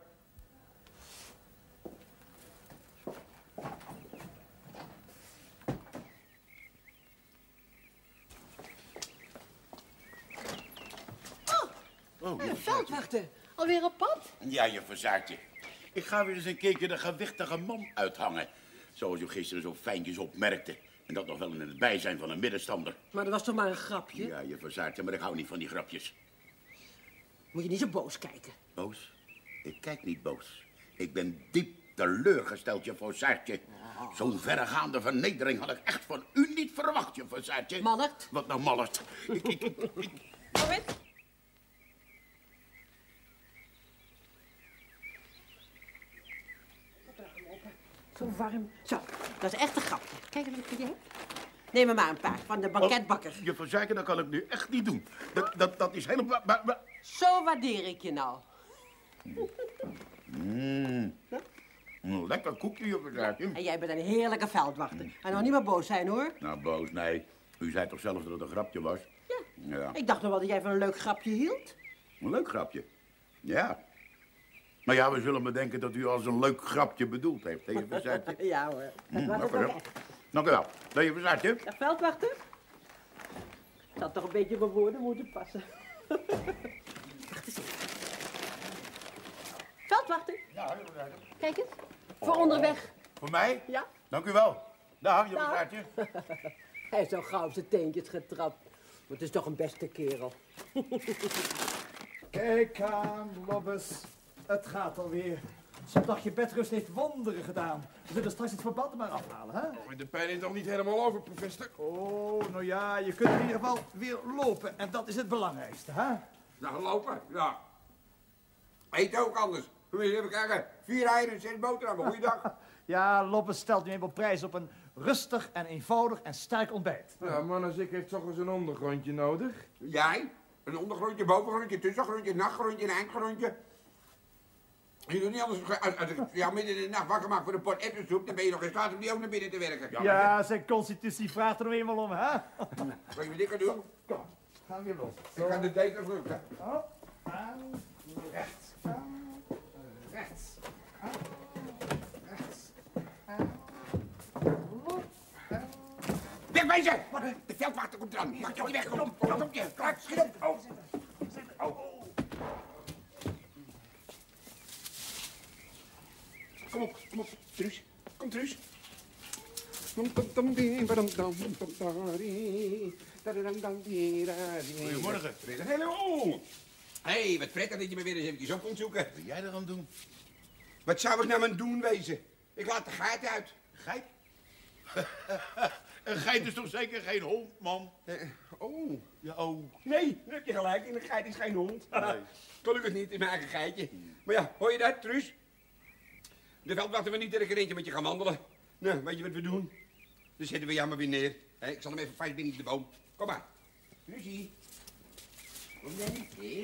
Veldwachter, alweer op pad? Ja, je verzaartje. Ik ga weer eens een keertje de gewichtige man uithangen. Zoals u gisteren zo fijntjes opmerkte. En dat nog wel in het bijzijn van een middenstander. Maar dat was toch maar een grapje? Ja, je verzaartje, maar ik hou niet van die grapjes. Moet je niet zo boos kijken. Boos? Ik kijk niet boos. Ik ben diep teleurgesteld, je verzaartje. Zo'n verregaande vernedering had ik echt van u niet verwacht, je verzaartje. Mallert? Wat nou, Mallert? Robin? Zo warm. Zo, dat is echt een grapje. Kijk eens wat ik voor je heb. Neem er maar een paar, van de banketbakker. Je verzaartje, dat kan ik nu echt niet doen. Dat is helemaal... Zo waardeer ik je nou. Lekker koekje, je verzaartje. En jij bent een heerlijke veldwachter. En nog niet meer boos zijn, hoor. Nou, boos, nee. U zei toch zelf dat het een grapje was? Ja. Ik dacht nog wel dat jij van een leuk grapje hield. Een leuk grapje. Ja. Nou ja, we zullen bedenken dat u als een leuk grapje bedoeld heeft. Deze verzetje. Ja hoor. Dank u wel. Dank u wel. Deze verzetje. Dag, veldwachter. Ik had toch een beetje op mijn woorden moeten passen. Wacht eens even. Veldwachter. Ja, Kijk eens. Voor onderweg. Voor mij? Ja. Dank u wel. Dag, je Dag. verzetje. Hij is zo gauw op zijn teentjes getrapt. Maar het is toch een beste kerel. Kijk aan, Lobbes. Het gaat alweer. Zo'n dagje bedrust heeft wonderen gedaan. We zullen straks het verband maar afhalen, hè? Oh, de pijn is nog niet helemaal over, professor. Oh, nou ja, je kunt in ieder geval weer lopen. En dat is het belangrijkste, hè? Nou, lopen, ja. Eet ook anders. Moet je even kijken. 4 eieren en 6 boterhammen. Goeiedag. Ja, Lobbes stelt nu eenmaal prijs op een rustig en eenvoudig en sterk ontbijt. Ja, man als ik heeft toch eens een ondergrondje nodig. Jij? Een ondergrondje, bovengrondje, tussengrondje, nachtgrondje, een eindgrondje. Je doet niet anders. Als ik jou midden in de nacht wakker maak voor een pot ettensoep, dan ben je nog in staat om die ook naar binnen te werken. Ja, zijn constitutie vraagt er nou eenmaal om, hè? Wat je met dit kan doen? Kom, gaan we los. Ik ga de dekens lukken. Op, aan, rechts, aan, rechts, aan, rechts, aan, op, aan. Wegwezen! De veldwachter komt eraan. Maak je weg. Kom je. Schiet op. Oh. Kom op. Truus. Kom, Truus. Goedemorgen. Hallo. Hé, wat prettig dat je me weer eens eventjes op komt zoeken. Wat wil jij er aan doen? Wat zou ik nou aan doen wezen? Ik laat de geit uit. Geit? Een geit is toch zeker geen hond, man? Oh. Ja, oh. Nee, heb je gelijk. Een geit is geen hond. Nee. Gelukkig niet, in mijn eigen geitje. Maar ja, hoor je dat, Truus? De veldwachter we niet dat ik er eentje met je gaan wandelen. Nou, weet je wat we doen? Dan zetten we jou maar weer neer. Hè, ik zal hem even vast binnen de boom. Kom maar. Truusie. Kom jij niet hier?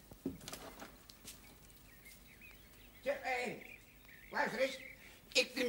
Zeg, luister eens. Ik...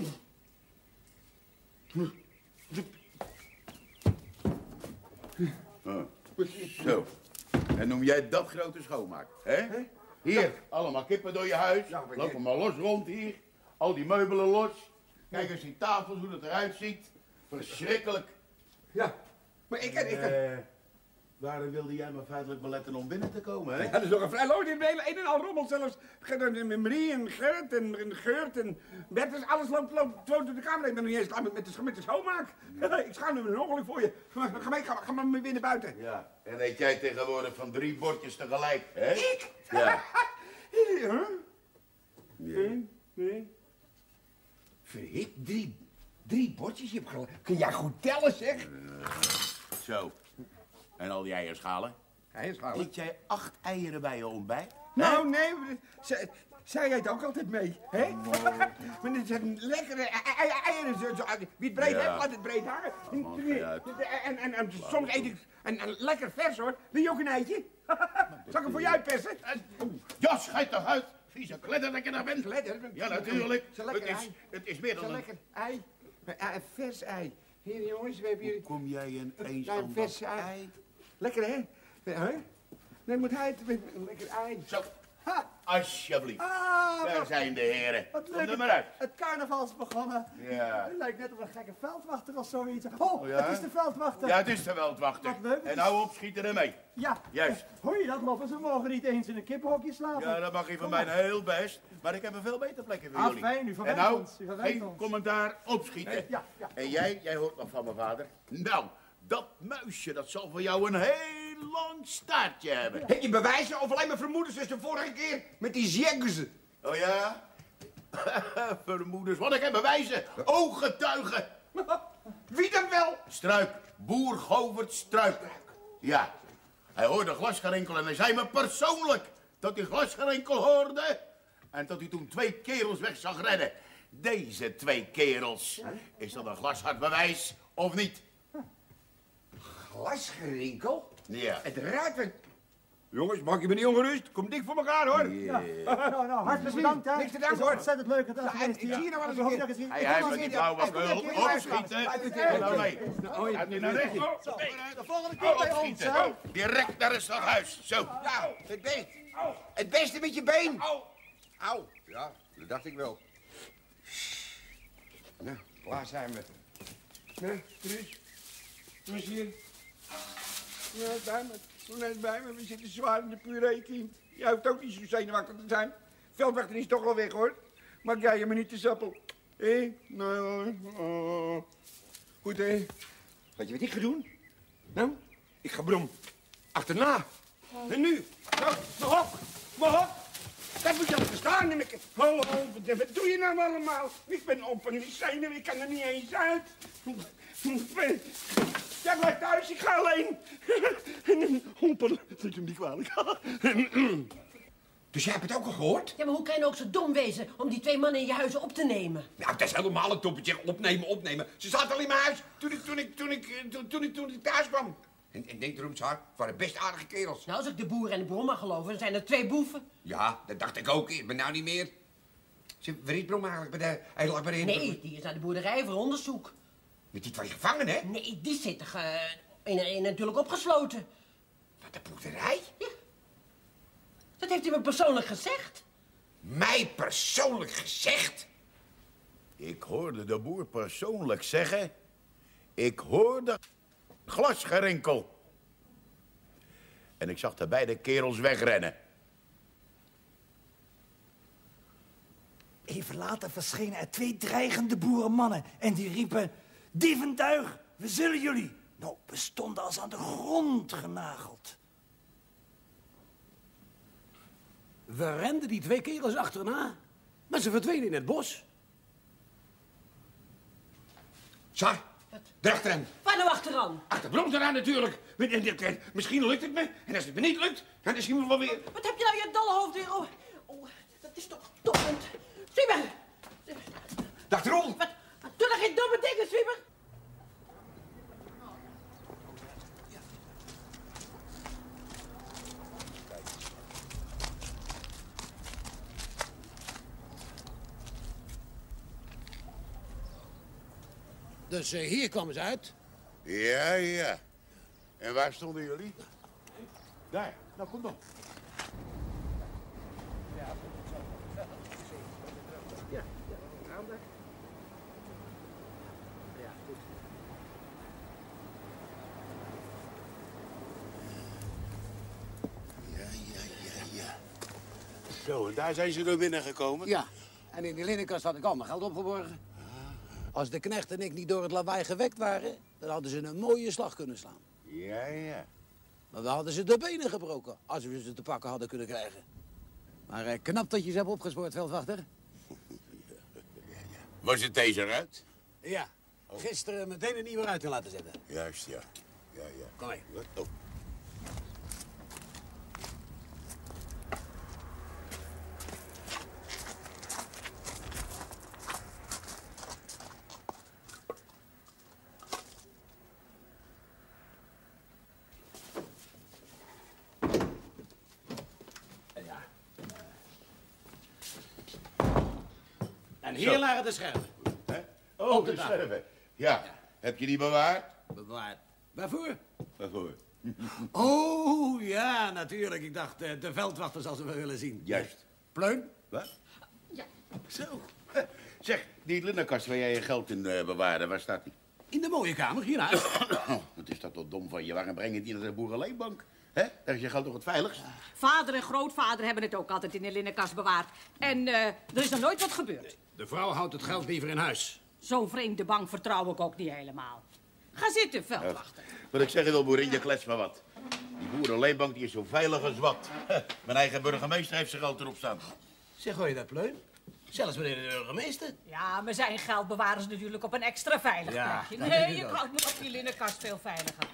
Zo. En noem jij dat grote schoonmaak, hè? Hier, allemaal kippen door je huis. Lopen maar los rond hier. Al die meubelen los. Kijk eens die tafels, hoe het eruit ziet. Verschrikkelijk. Ja, maar ik... Waarom wilde jij me feitelijk beletten om binnen te komen, hè? Ja, dat is nog een vrij lood in het hele een en al rommel zelfs. Marie en Gerrit en Geurt en Bert, dus alles loopt door de kamer. Ik ben nog niet eens klaar met de schoonmaak. Ik schaam me een ongeluk voor je. Ga maar weer naar buiten. Ja, en eet jij tegenwoordig van 3 bordjes tegelijk, hè? Ik? Ja. Huh? Nee. Verhip, 3 bordjes? Je hebt gelijk. Kun jij goed tellen, zeg? Zo. En al die eierschalen? Eierschalen? Eet jij 8 eieren bij je ontbijt? Nou, nee, zij eet ook altijd mee, hè? Maar dit zijn lekkere eieren. Wie het breed heeft, laat het breed hangen. En soms eet ik een lekker vers, hoor. Wil je ook een eitje? Zal ik hem voor je uitpersen? Ja, schijt toch uit! Vieze kledder dat je daar bent. Kledder? Ja, natuurlijk. Het is meer dan een lekker ei. Een vers ei. Hier, jongens, we hebben hier... Hoe kom jij ineens aan een vers dat ei? Lekker, hè? Nee, moet hij het... Een lekker ei. Zo. Ha! Alsjeblieft. Ah, Daar zijn de heren. Wat Kom leuk. er maar uit. Het carnaval is begonnen. Ja. Het lijkt net op een gekke veldwachter of zoiets. Oh, Ja? het is de veldwachter. Ja, het is de veldwachter. Wat leuk. En hou op, schiet ermee. Ja. Juist. Hoor je dat, Loppers? We mogen niet eens in een kippenhokje slapen. Ja, dat mag je van Kom mij maar. heel best. Maar ik heb een veel beter plekje voor jullie. Fijn, u verwijt en nou, ons. U verwijt geen ons. commentaar, opschieten. Ja. En jij hoort nog van mijn vader. Nou, dat muisje, dat zal voor jou een heel lang staartje hebben. Heb je bewijzen of alleen maar vermoedens als de vorige keer met die zeggen? Oh ja? Vermoedens, wat ik heb bewijzen. Ooggetuigen. Wie dan wel? Struik, boer Govert Struik. Ja, hij hoorde glasgerinkel en hij zei me persoonlijk dat hij glasgerinkel hoorde. En dat hij toen 2 kerels weg zag rennen. Deze 2 kerels. Is dat een glashard bewijs of niet? Glasgerinkel? Ja. Het ruikt wel... Jongens, maak je me niet ongerust. Kom dik voor elkaar, hoor. Ja. Nou, hartelijk bedankt, hè. Niks te danken, Het is hoor. ontzettend leuk dat Ja, ik zie je nog wel eens een keer. Hij heeft met die blauwe spul opschieten. Nou mee. Gaat nu naar rechts. De volgende keer bij ons, hè. Direct naar het stadhuis. Zo. Nou, het beste met je been. Auw, ja, dat dacht ik wel. Nou, klaar zijn we. Nou, Truus. Hoe is hier? Ja, bij me. Doe net bij me. We zitten zwaar in de puree, kind. Jij hoeft ook niet zo zenuwachtig te zijn. Veldwachter is toch al weg, hoor. Maak jij je maar niet te sappel. Hé? Nou, goed, hé. Weet je wat ik ga doen? Nou, ik ga Brom achterna. En nu? Nou, mag op. Dat moet je al verstaan, Nimmeke. Hallo, wat doe je nou allemaal? Ik ben op een zenuw, ik kan er niet eens uit. Jij blijft thuis, ik ga alleen. Hompel, dat je hem niet kwalijk. Dus jij hebt het ook al gehoord? Ja, maar hoe kan je nou ook zo dom wezen om die 2 mannen in je huizen op te nemen? Nou, dat is helemaal een toppetje. Opnemen. Ze zaten al in mijn huis toen ik thuis kwam. En denk erom, Saar, het waren best aardige kerels. Nou, als ik de boer en de Brom mag geloven, dan zijn er 2 boeven. Ja, dat dacht ik ook, maar nou niet meer. Waar is Brom eigenlijk? Hij lag bij de Nee, die is naar de boerderij voor onderzoek. Met die 2 gevangenen, hè? Nee, die zitten natuurlijk opgesloten. Wat, de boerderij? Ja. Dat heeft hij me persoonlijk gezegd. Mij persoonlijk gezegd? Ik hoorde de boer persoonlijk zeggen... Ik hoorde glasgerinkel. En ik zag de beide kerels wegrennen. Even later verschenen er 2 dreigende boerenmannen. En die riepen, dieventuig, we zullen jullie. Nou, we stonden als aan de grond genageld. We renden die 2 kerels achterna, maar ze verdwenen in het bos. Saar, erachteraan. Waar nou achteraan? Achter Brom eraan natuurlijk. Misschien lukt het me. En als het me niet lukt, dan zien we wel weer. Wat heb je nou je dolle hoofd weer? Oh, dat is toch stoppend. Zwieber! Dag Ron. Wat? Doe er geen domme dingen, Zwieber. Dus hier kwamen ze uit. Ja. En waar stonden jullie? Daar. Nou, kom dan. Ja. Zo, en daar zijn ze door binnengekomen? Ja, en in die linnenkast had ik al mijn geld opgeborgen. Als de knecht en ik niet door het lawaai gewekt waren, dan hadden ze een mooie slag kunnen slaan. Ja. Maar we hadden ze de benen gebroken, als we ze te pakken hadden kunnen krijgen. Maar knap dat je ze hebt opgespoord, veldwachter. Was het deze eruit? Ja, gisteren meteen een nieuwe uit laten zetten. Juist, ja. Kom mee. Oh. En hier lagen de scherven. Oh, Op de tafel. scherven. Ja. Heb je die bewaard? Bewaard. Waarvoor? Waarvoor? Oh, ja, natuurlijk. Ik dacht, de veldwachter zal ze wel willen zien. Juist. Pleun? Wat? Ja. Zo. Zeg, die linnenkast waar jij je geld in bewaarde, waar staat die? In de mooie kamer, hiernaast. Wat is dat toch dom van je? Waarom breng je die naar de boerenleenbank? Hè? Daar is je geld toch het veiligst? Vader en grootvader hebben het ook altijd in de linnenkast bewaard. En er is nog nooit wat gebeurd. De vrouw houdt het geld liever in huis. Zo'n vreemde bank vertrouw ik ook niet helemaal. Ga zitten, veldwachter. Wat ik zeggen wil, boerin, je klets maar wat. Die boerenleenbank die is zo veilig als wat. Mijn eigen burgemeester heeft zijn geld erop staan. Zeg, hoor je dat, Pleun? Zelfs meneer de burgemeester. Ja, maar zijn geld bewaren ze natuurlijk op een extra veilig Ja, plekje. dat Nee, denk ik je ook. houdt me op die linnenkast veel veiliger.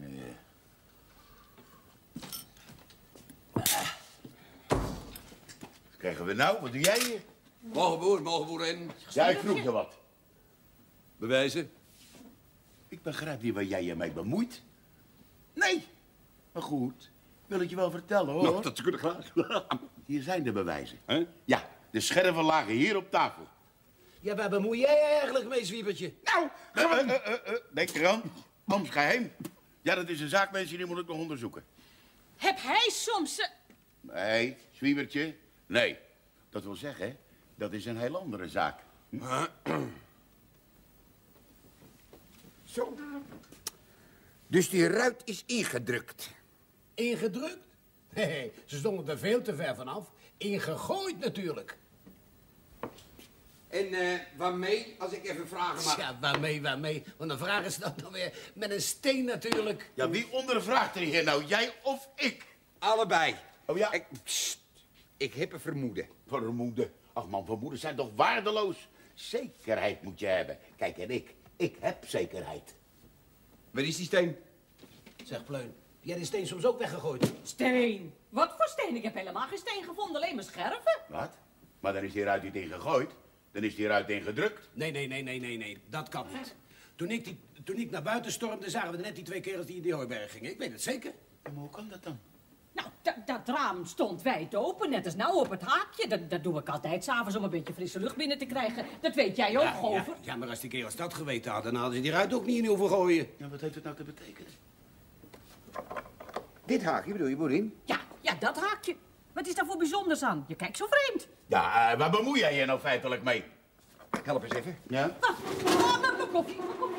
Wat krijgen we nou? Wat doe jij hier? Mogen boerin. Ja, ik vroeg je wat. Bewijzen? Ik begrijp niet waar jij je mee bemoeit. Nee. Maar goed, wil ik je wel vertellen, hoor. Nou, dat kunnen graag. Hier zijn de bewijzen. Ja, de scherven lagen hier op tafel. Ja, waar bemoei jij je eigenlijk mee, Zwiebertje? Nou, denk eraan. Ambtsgeheim. Ja, dat is een zaak, mensen, die moet ik nog onderzoeken. Heb hij soms... Nee, Zwiebertje. Nee. Dat wil zeggen, dat is een heel andere zaak. Zo. Dus die ruit is ingedrukt. Ingedrukt? Nee, ze stonden er veel te ver vanaf. Ingegooid natuurlijk. En waarmee, als ik even vragen mag? Ja, waarmee? Want dan vragen ze dat dan weer met een steen natuurlijk. Ja, wie ondervraagt er hier nou? Jij of ik? Allebei. Oh ja? Ik heb een vermoeden. Vermoeden? Ach man, vermoeden zijn toch waardeloos? Zekerheid moet je hebben. Kijk, en ik heb zekerheid. Waar is die steen? Zeg, Pleun, heb jij die steen soms ook weggegooid? Steen? Wat voor steen? Ik heb helemaal geen steen gevonden, alleen maar scherven. Wat? Maar dan is die ruit niet ingegooid. Dan is die ruit ingedrukt. Nee, dat kan niet. Toen ik naar buiten stormde, zagen we net die 2 kerels die in die hooiberg gingen. Ik weet het zeker. Ja, maar hoe kan dat dan? Nou, dat raam stond wijd open, net als nou op het haakje. Dat doe ik altijd s'avonds om een beetje frisse lucht binnen te krijgen. Dat weet jij ook, Gover. Ja, maar als die kerels dat geweten hadden, dan hadden ze die ruit ook niet in hoeven gooien. Ja, wat heeft het nou te betekenen? Dit haakje bedoel je, boerin? Ja, dat haakje. Wat is daar voor bijzonders aan? Je kijkt zo vreemd. Ja, waar bemoei jij je nou feitelijk mee? Help eens even. Ja? Mijn koffie.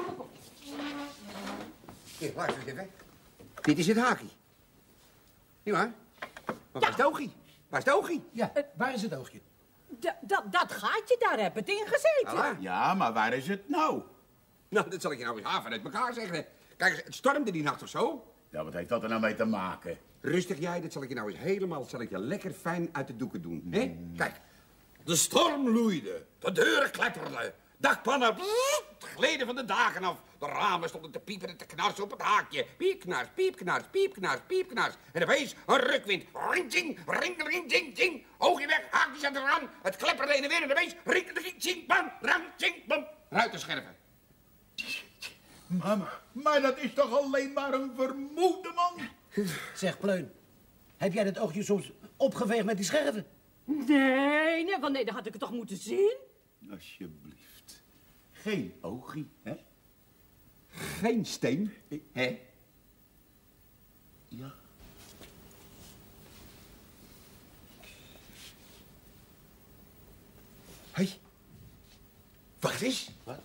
Hier, luister eens even. Dit is het haakje. Niet waar? Maar waar is het oogje? Waar is het oogje? Ja, waar is het oogje? Dat gaatje, daar heb het in gezeten. Ja, maar waar is het nou? Nou, dat zal ik je nou eens haven uit elkaar zeggen. Kijk eens, het stormde die nacht of zo. Ja, wat heeft dat er nou mee te maken? Rustig jij, dat zal ik je nou eens helemaal, zal ik je lekker fijn uit de doeken doen. Hè? Kijk. De storm loeide, de deuren kletterden, dakpannen gleden van de dagen af. De ramen stonden te piepen en te knarsen op het haakje. Piepknars, piepknars, piepknars, piepknars. En opeens een rukwind. Ring, ring, ring, ding, ding. Oogje weg, haakjes aan de raam. Het klepperde heen en weer en opeens ring, ring, ding, bam, ram, ding, bam. Ruitenscherven. Maar dat is toch alleen maar een vermoeden, man? Zeg, Pleun, heb jij dat oogje soms opgeveegd met die scherven? Nee, want dan had ik het toch moeten zien? Alsjeblieft. Geen oogje, hè? Geen steen, hè? Ja. Hé. Wacht eens. Wat?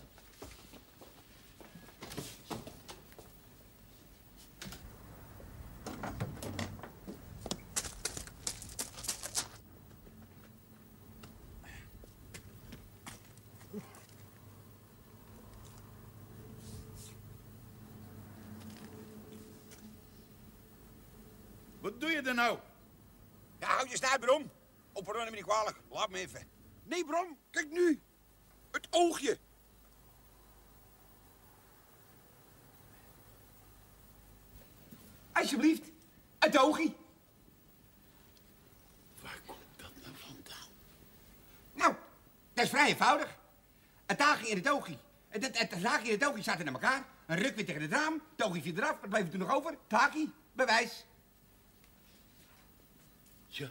Wat doe je er nou? Ja, hou je snuit, Brom. Oprunnen me niet kwalijk. Laat me even. Nee, Brom, kijk nu. Het oogje. Alsjeblieft, het oogje. Waar komt dat nou vandaan? Nou, dat is vrij eenvoudig. Het haakje in het oogje. Het haakje in het oogje zaten in elkaar. Een ruk weer tegen het raam. Het oogje viel eraf. Wat bleef er toen nog over? Het haakje. Bewijs. Ja.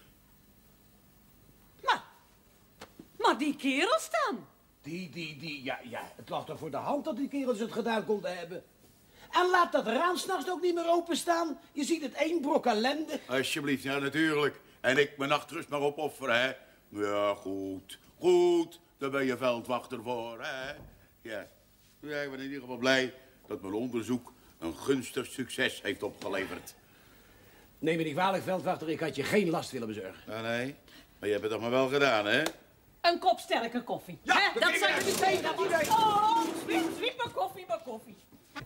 Maar die kerels dan? Ja, het lag toch voor de hand dat die kerels het gedaan konden hebben. En laat dat raam s'nachts ook niet meer openstaan. Je ziet het één brok ellende. Alsjeblieft, ja, natuurlijk. En ik mijn nachtrust maar opofferen, hè? Ja, goed. Daar ben je veldwachter voor, hè? Ja. Ja, ik ben in ieder geval blij dat mijn onderzoek een gunstig succes heeft opgeleverd. Neem me niet kwalijk, veldwachter. Ik had je geen last willen bezorgen. Ah, nee? Maar je hebt het toch maar wel gedaan, hè? Een kop sterke koffie. Ja, hè? Dat zijn de twee. Oh, zwiep, mijn koffie.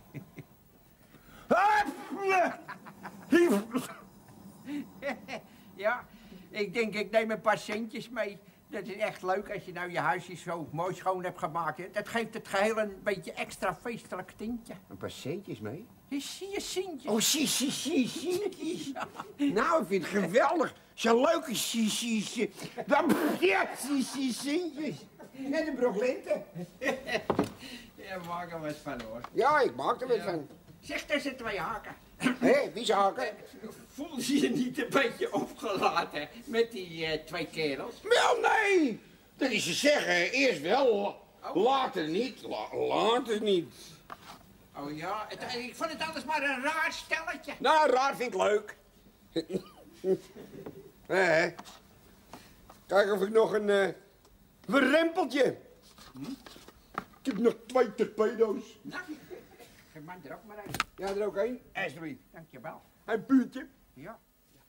Ja, ik denk ik neem een paar centjes mee. Dat is echt leuk als je nou je huisje zo mooi schoon hebt gemaakt. Hè. Dat geeft het geheel een beetje extra feestelijk tintje. Een paar centjes mee? Zie je centjes? Oh, centjes. Nou, ik vind het geweldig. Zo'n leuke centjes. Ja, centjes. En een brok lente. Ja, maak er wat van, hoor. Ja, ik maak er wat van. Zeg, daar zijn 2 haken. Hé, wie is haken? Voel je je niet een beetje opgelaten met die 2 kerels? Wel, nee. Dat is te zeggen. Eerst wel, later niet. Later niet. Oh ja, ik vond het anders maar een raar stelletje. Nou, raar vind ik leuk. Kijk of ik nog een rempeltje. Ik heb nog 2 torpedo's. Nou, geef mij er ook maar een. Ja, er ook één. Alsjeblieft. Dankjewel. Een puurtje. Ja.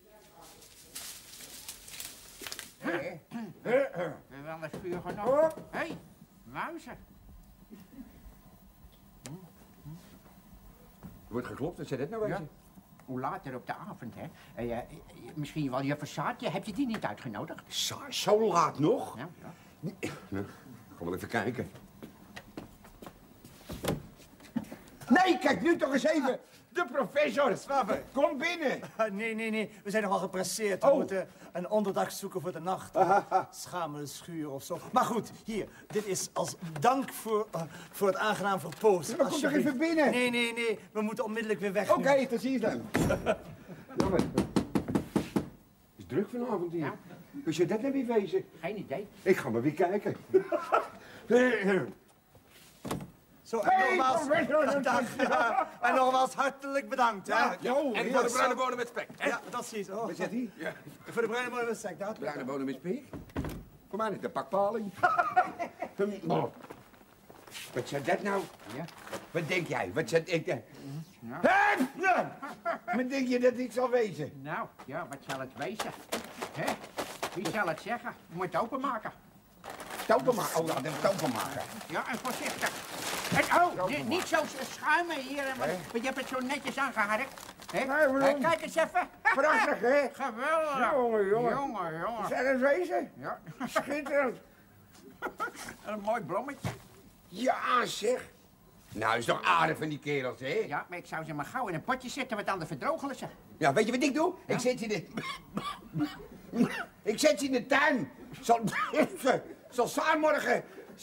We hebben wel eens vuur genomen. Hé, muizen. Wordt geklopt, wat zei dat nou weer? Ja. Hoe later op de avond, hè? Misschien wel juffer Saartje, heb je die niet uitgenodigd? Zo laat nog? Ja, ja. Nou, ga wel even kijken. Nee, kijk nu toch eens even. De professor. Zwabber. Kom binnen. Nee. We zijn nogal gepresseerd. We moeten een onderdak zoeken voor de nacht. Schamele schuur of zo. Maar goed, hier. Dit is als dank voor het aangenaam verpozen. Maar kom toch even binnen. Nee. We moeten onmiddellijk weer weg. Oké, dan zie je dan. Jammer. Het is druk vanavond hier. Hoe zou dat nou weer wezen? Geen idee. Ik ga maar weer kijken. Zo, en nogmaals, en nogmaals hartelijk bedankt, hè? Ja, en voor de bruine bonen met spek. Ja, dat zie je. Wat zegt hij? Ja. Voor de bruine bonen met spek, dat. Bruine bonen met spek? Kom maar, de pakpaling. Wat zou dat nou? Ja. Wat denk jij? Wat zou ik dan? Ja. Wat denk je dat dit zal wezen? Nou, ja, wat zal het wezen? Hè? Wie zal het zeggen? Je moet het openmaken. Openmaken? Oh, laat hem het openmaken. Ja, en voorzichtig. En, niet zo schuimen hier, want je hebt het zo netjes aangeharkt. Kijk eens even. Prachtig, hè? Geweldig. Jongen. Is dat een wezen? Ja. Schitterend. En een mooi blommetje. Ja, zeg. Nou, is toch aardig van die kerels, hè? Ja, maar ik zou ze maar gauw in een potje zetten, want anders verdrogen ze. Ja, weet je wat ik doe? Ja? Ik zet ze in de tuin. Zal Saar morgen...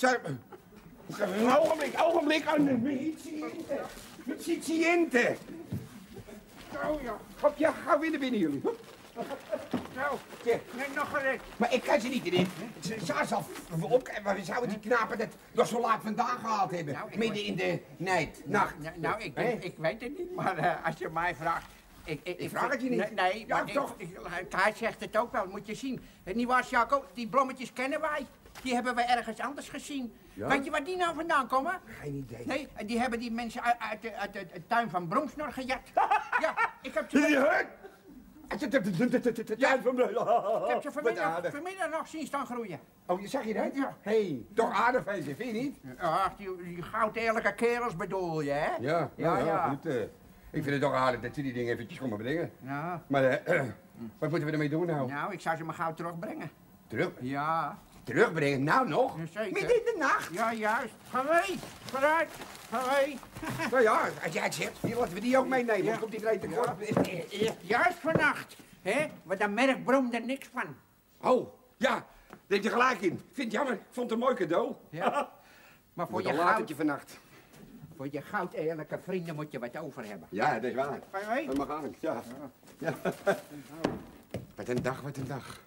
Ogenblik. Met Siciënte. Zo, ja. Hop, ja, gauw weer naar binnen, jullie. Zo, net nog een. Maar ik kan ze niet erin. Saar zal op... Maar we zouden die knapen dat nog zo laat vandaag gehaald hebben. Nou, midden in de nacht. Nou, ik weet het niet, maar als je mij vraagt... Ik vraag het je niet. Nee, ja, maar toch? hij zegt het ook wel, moet je zien. Niet waar, Jaco? Die blommetjes kennen wij. Die hebben we ergens anders gezien. Ja? Weet je waar die nou vandaan komen? Geen idee. Nee, die hebben die mensen uit de tuin van Bromsnor gejat. Ja, ik heb ze... De tuin van Ik heb ze vanmiddag nog zien staan groeien. Oh, zag je dat? Ja. Hey, toch aardig van ze, vind je niet? Ach, die goud eerlijke kerels bedoel je, hè? Ja. Goed, ik vind het toch aardig dat ze die dingen eventjes komen brengen. Ja. Maar wat moeten we ermee doen nou? Nou, ik zou ze maar gauw terugbrengen. Terug? Ja. Terugbrengen? Nou nog? Ja, zeker. Midden in de nacht? Ja, juist. Ga mee. Vooruit. Ga mee. Nou ja, als jij het zegt, hier, laten we die ook meenemen. Dan komt die rijdt tekort. Juist vannacht. Hè? Want daar merkt Brom er niks van. Oh, ja. Daar heb je gelijk in. Vind je jammer. Ik vond het een mooi cadeau. Ja. Maar voor je latertje vannacht. Voor je goud eerlijke vrienden moet je wat over hebben. Ja, dat is waar. Ga je mee? Dat mag aan. Ja. Wat een dag, wat een dag.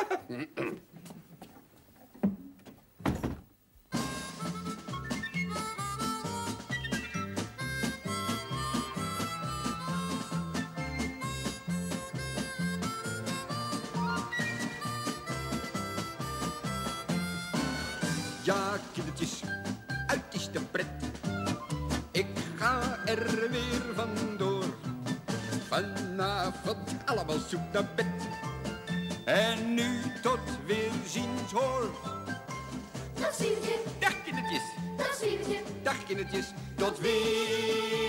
Ja, kindertjes, uit is de pret. Ik ga er weer vandoor. Vanavond allemaal zoek naar bed. En nu tot weerziens hoor. Dag Sievertje. Dag kindertjes. Dag Sievertje. Dag kindertjes. Tot weer.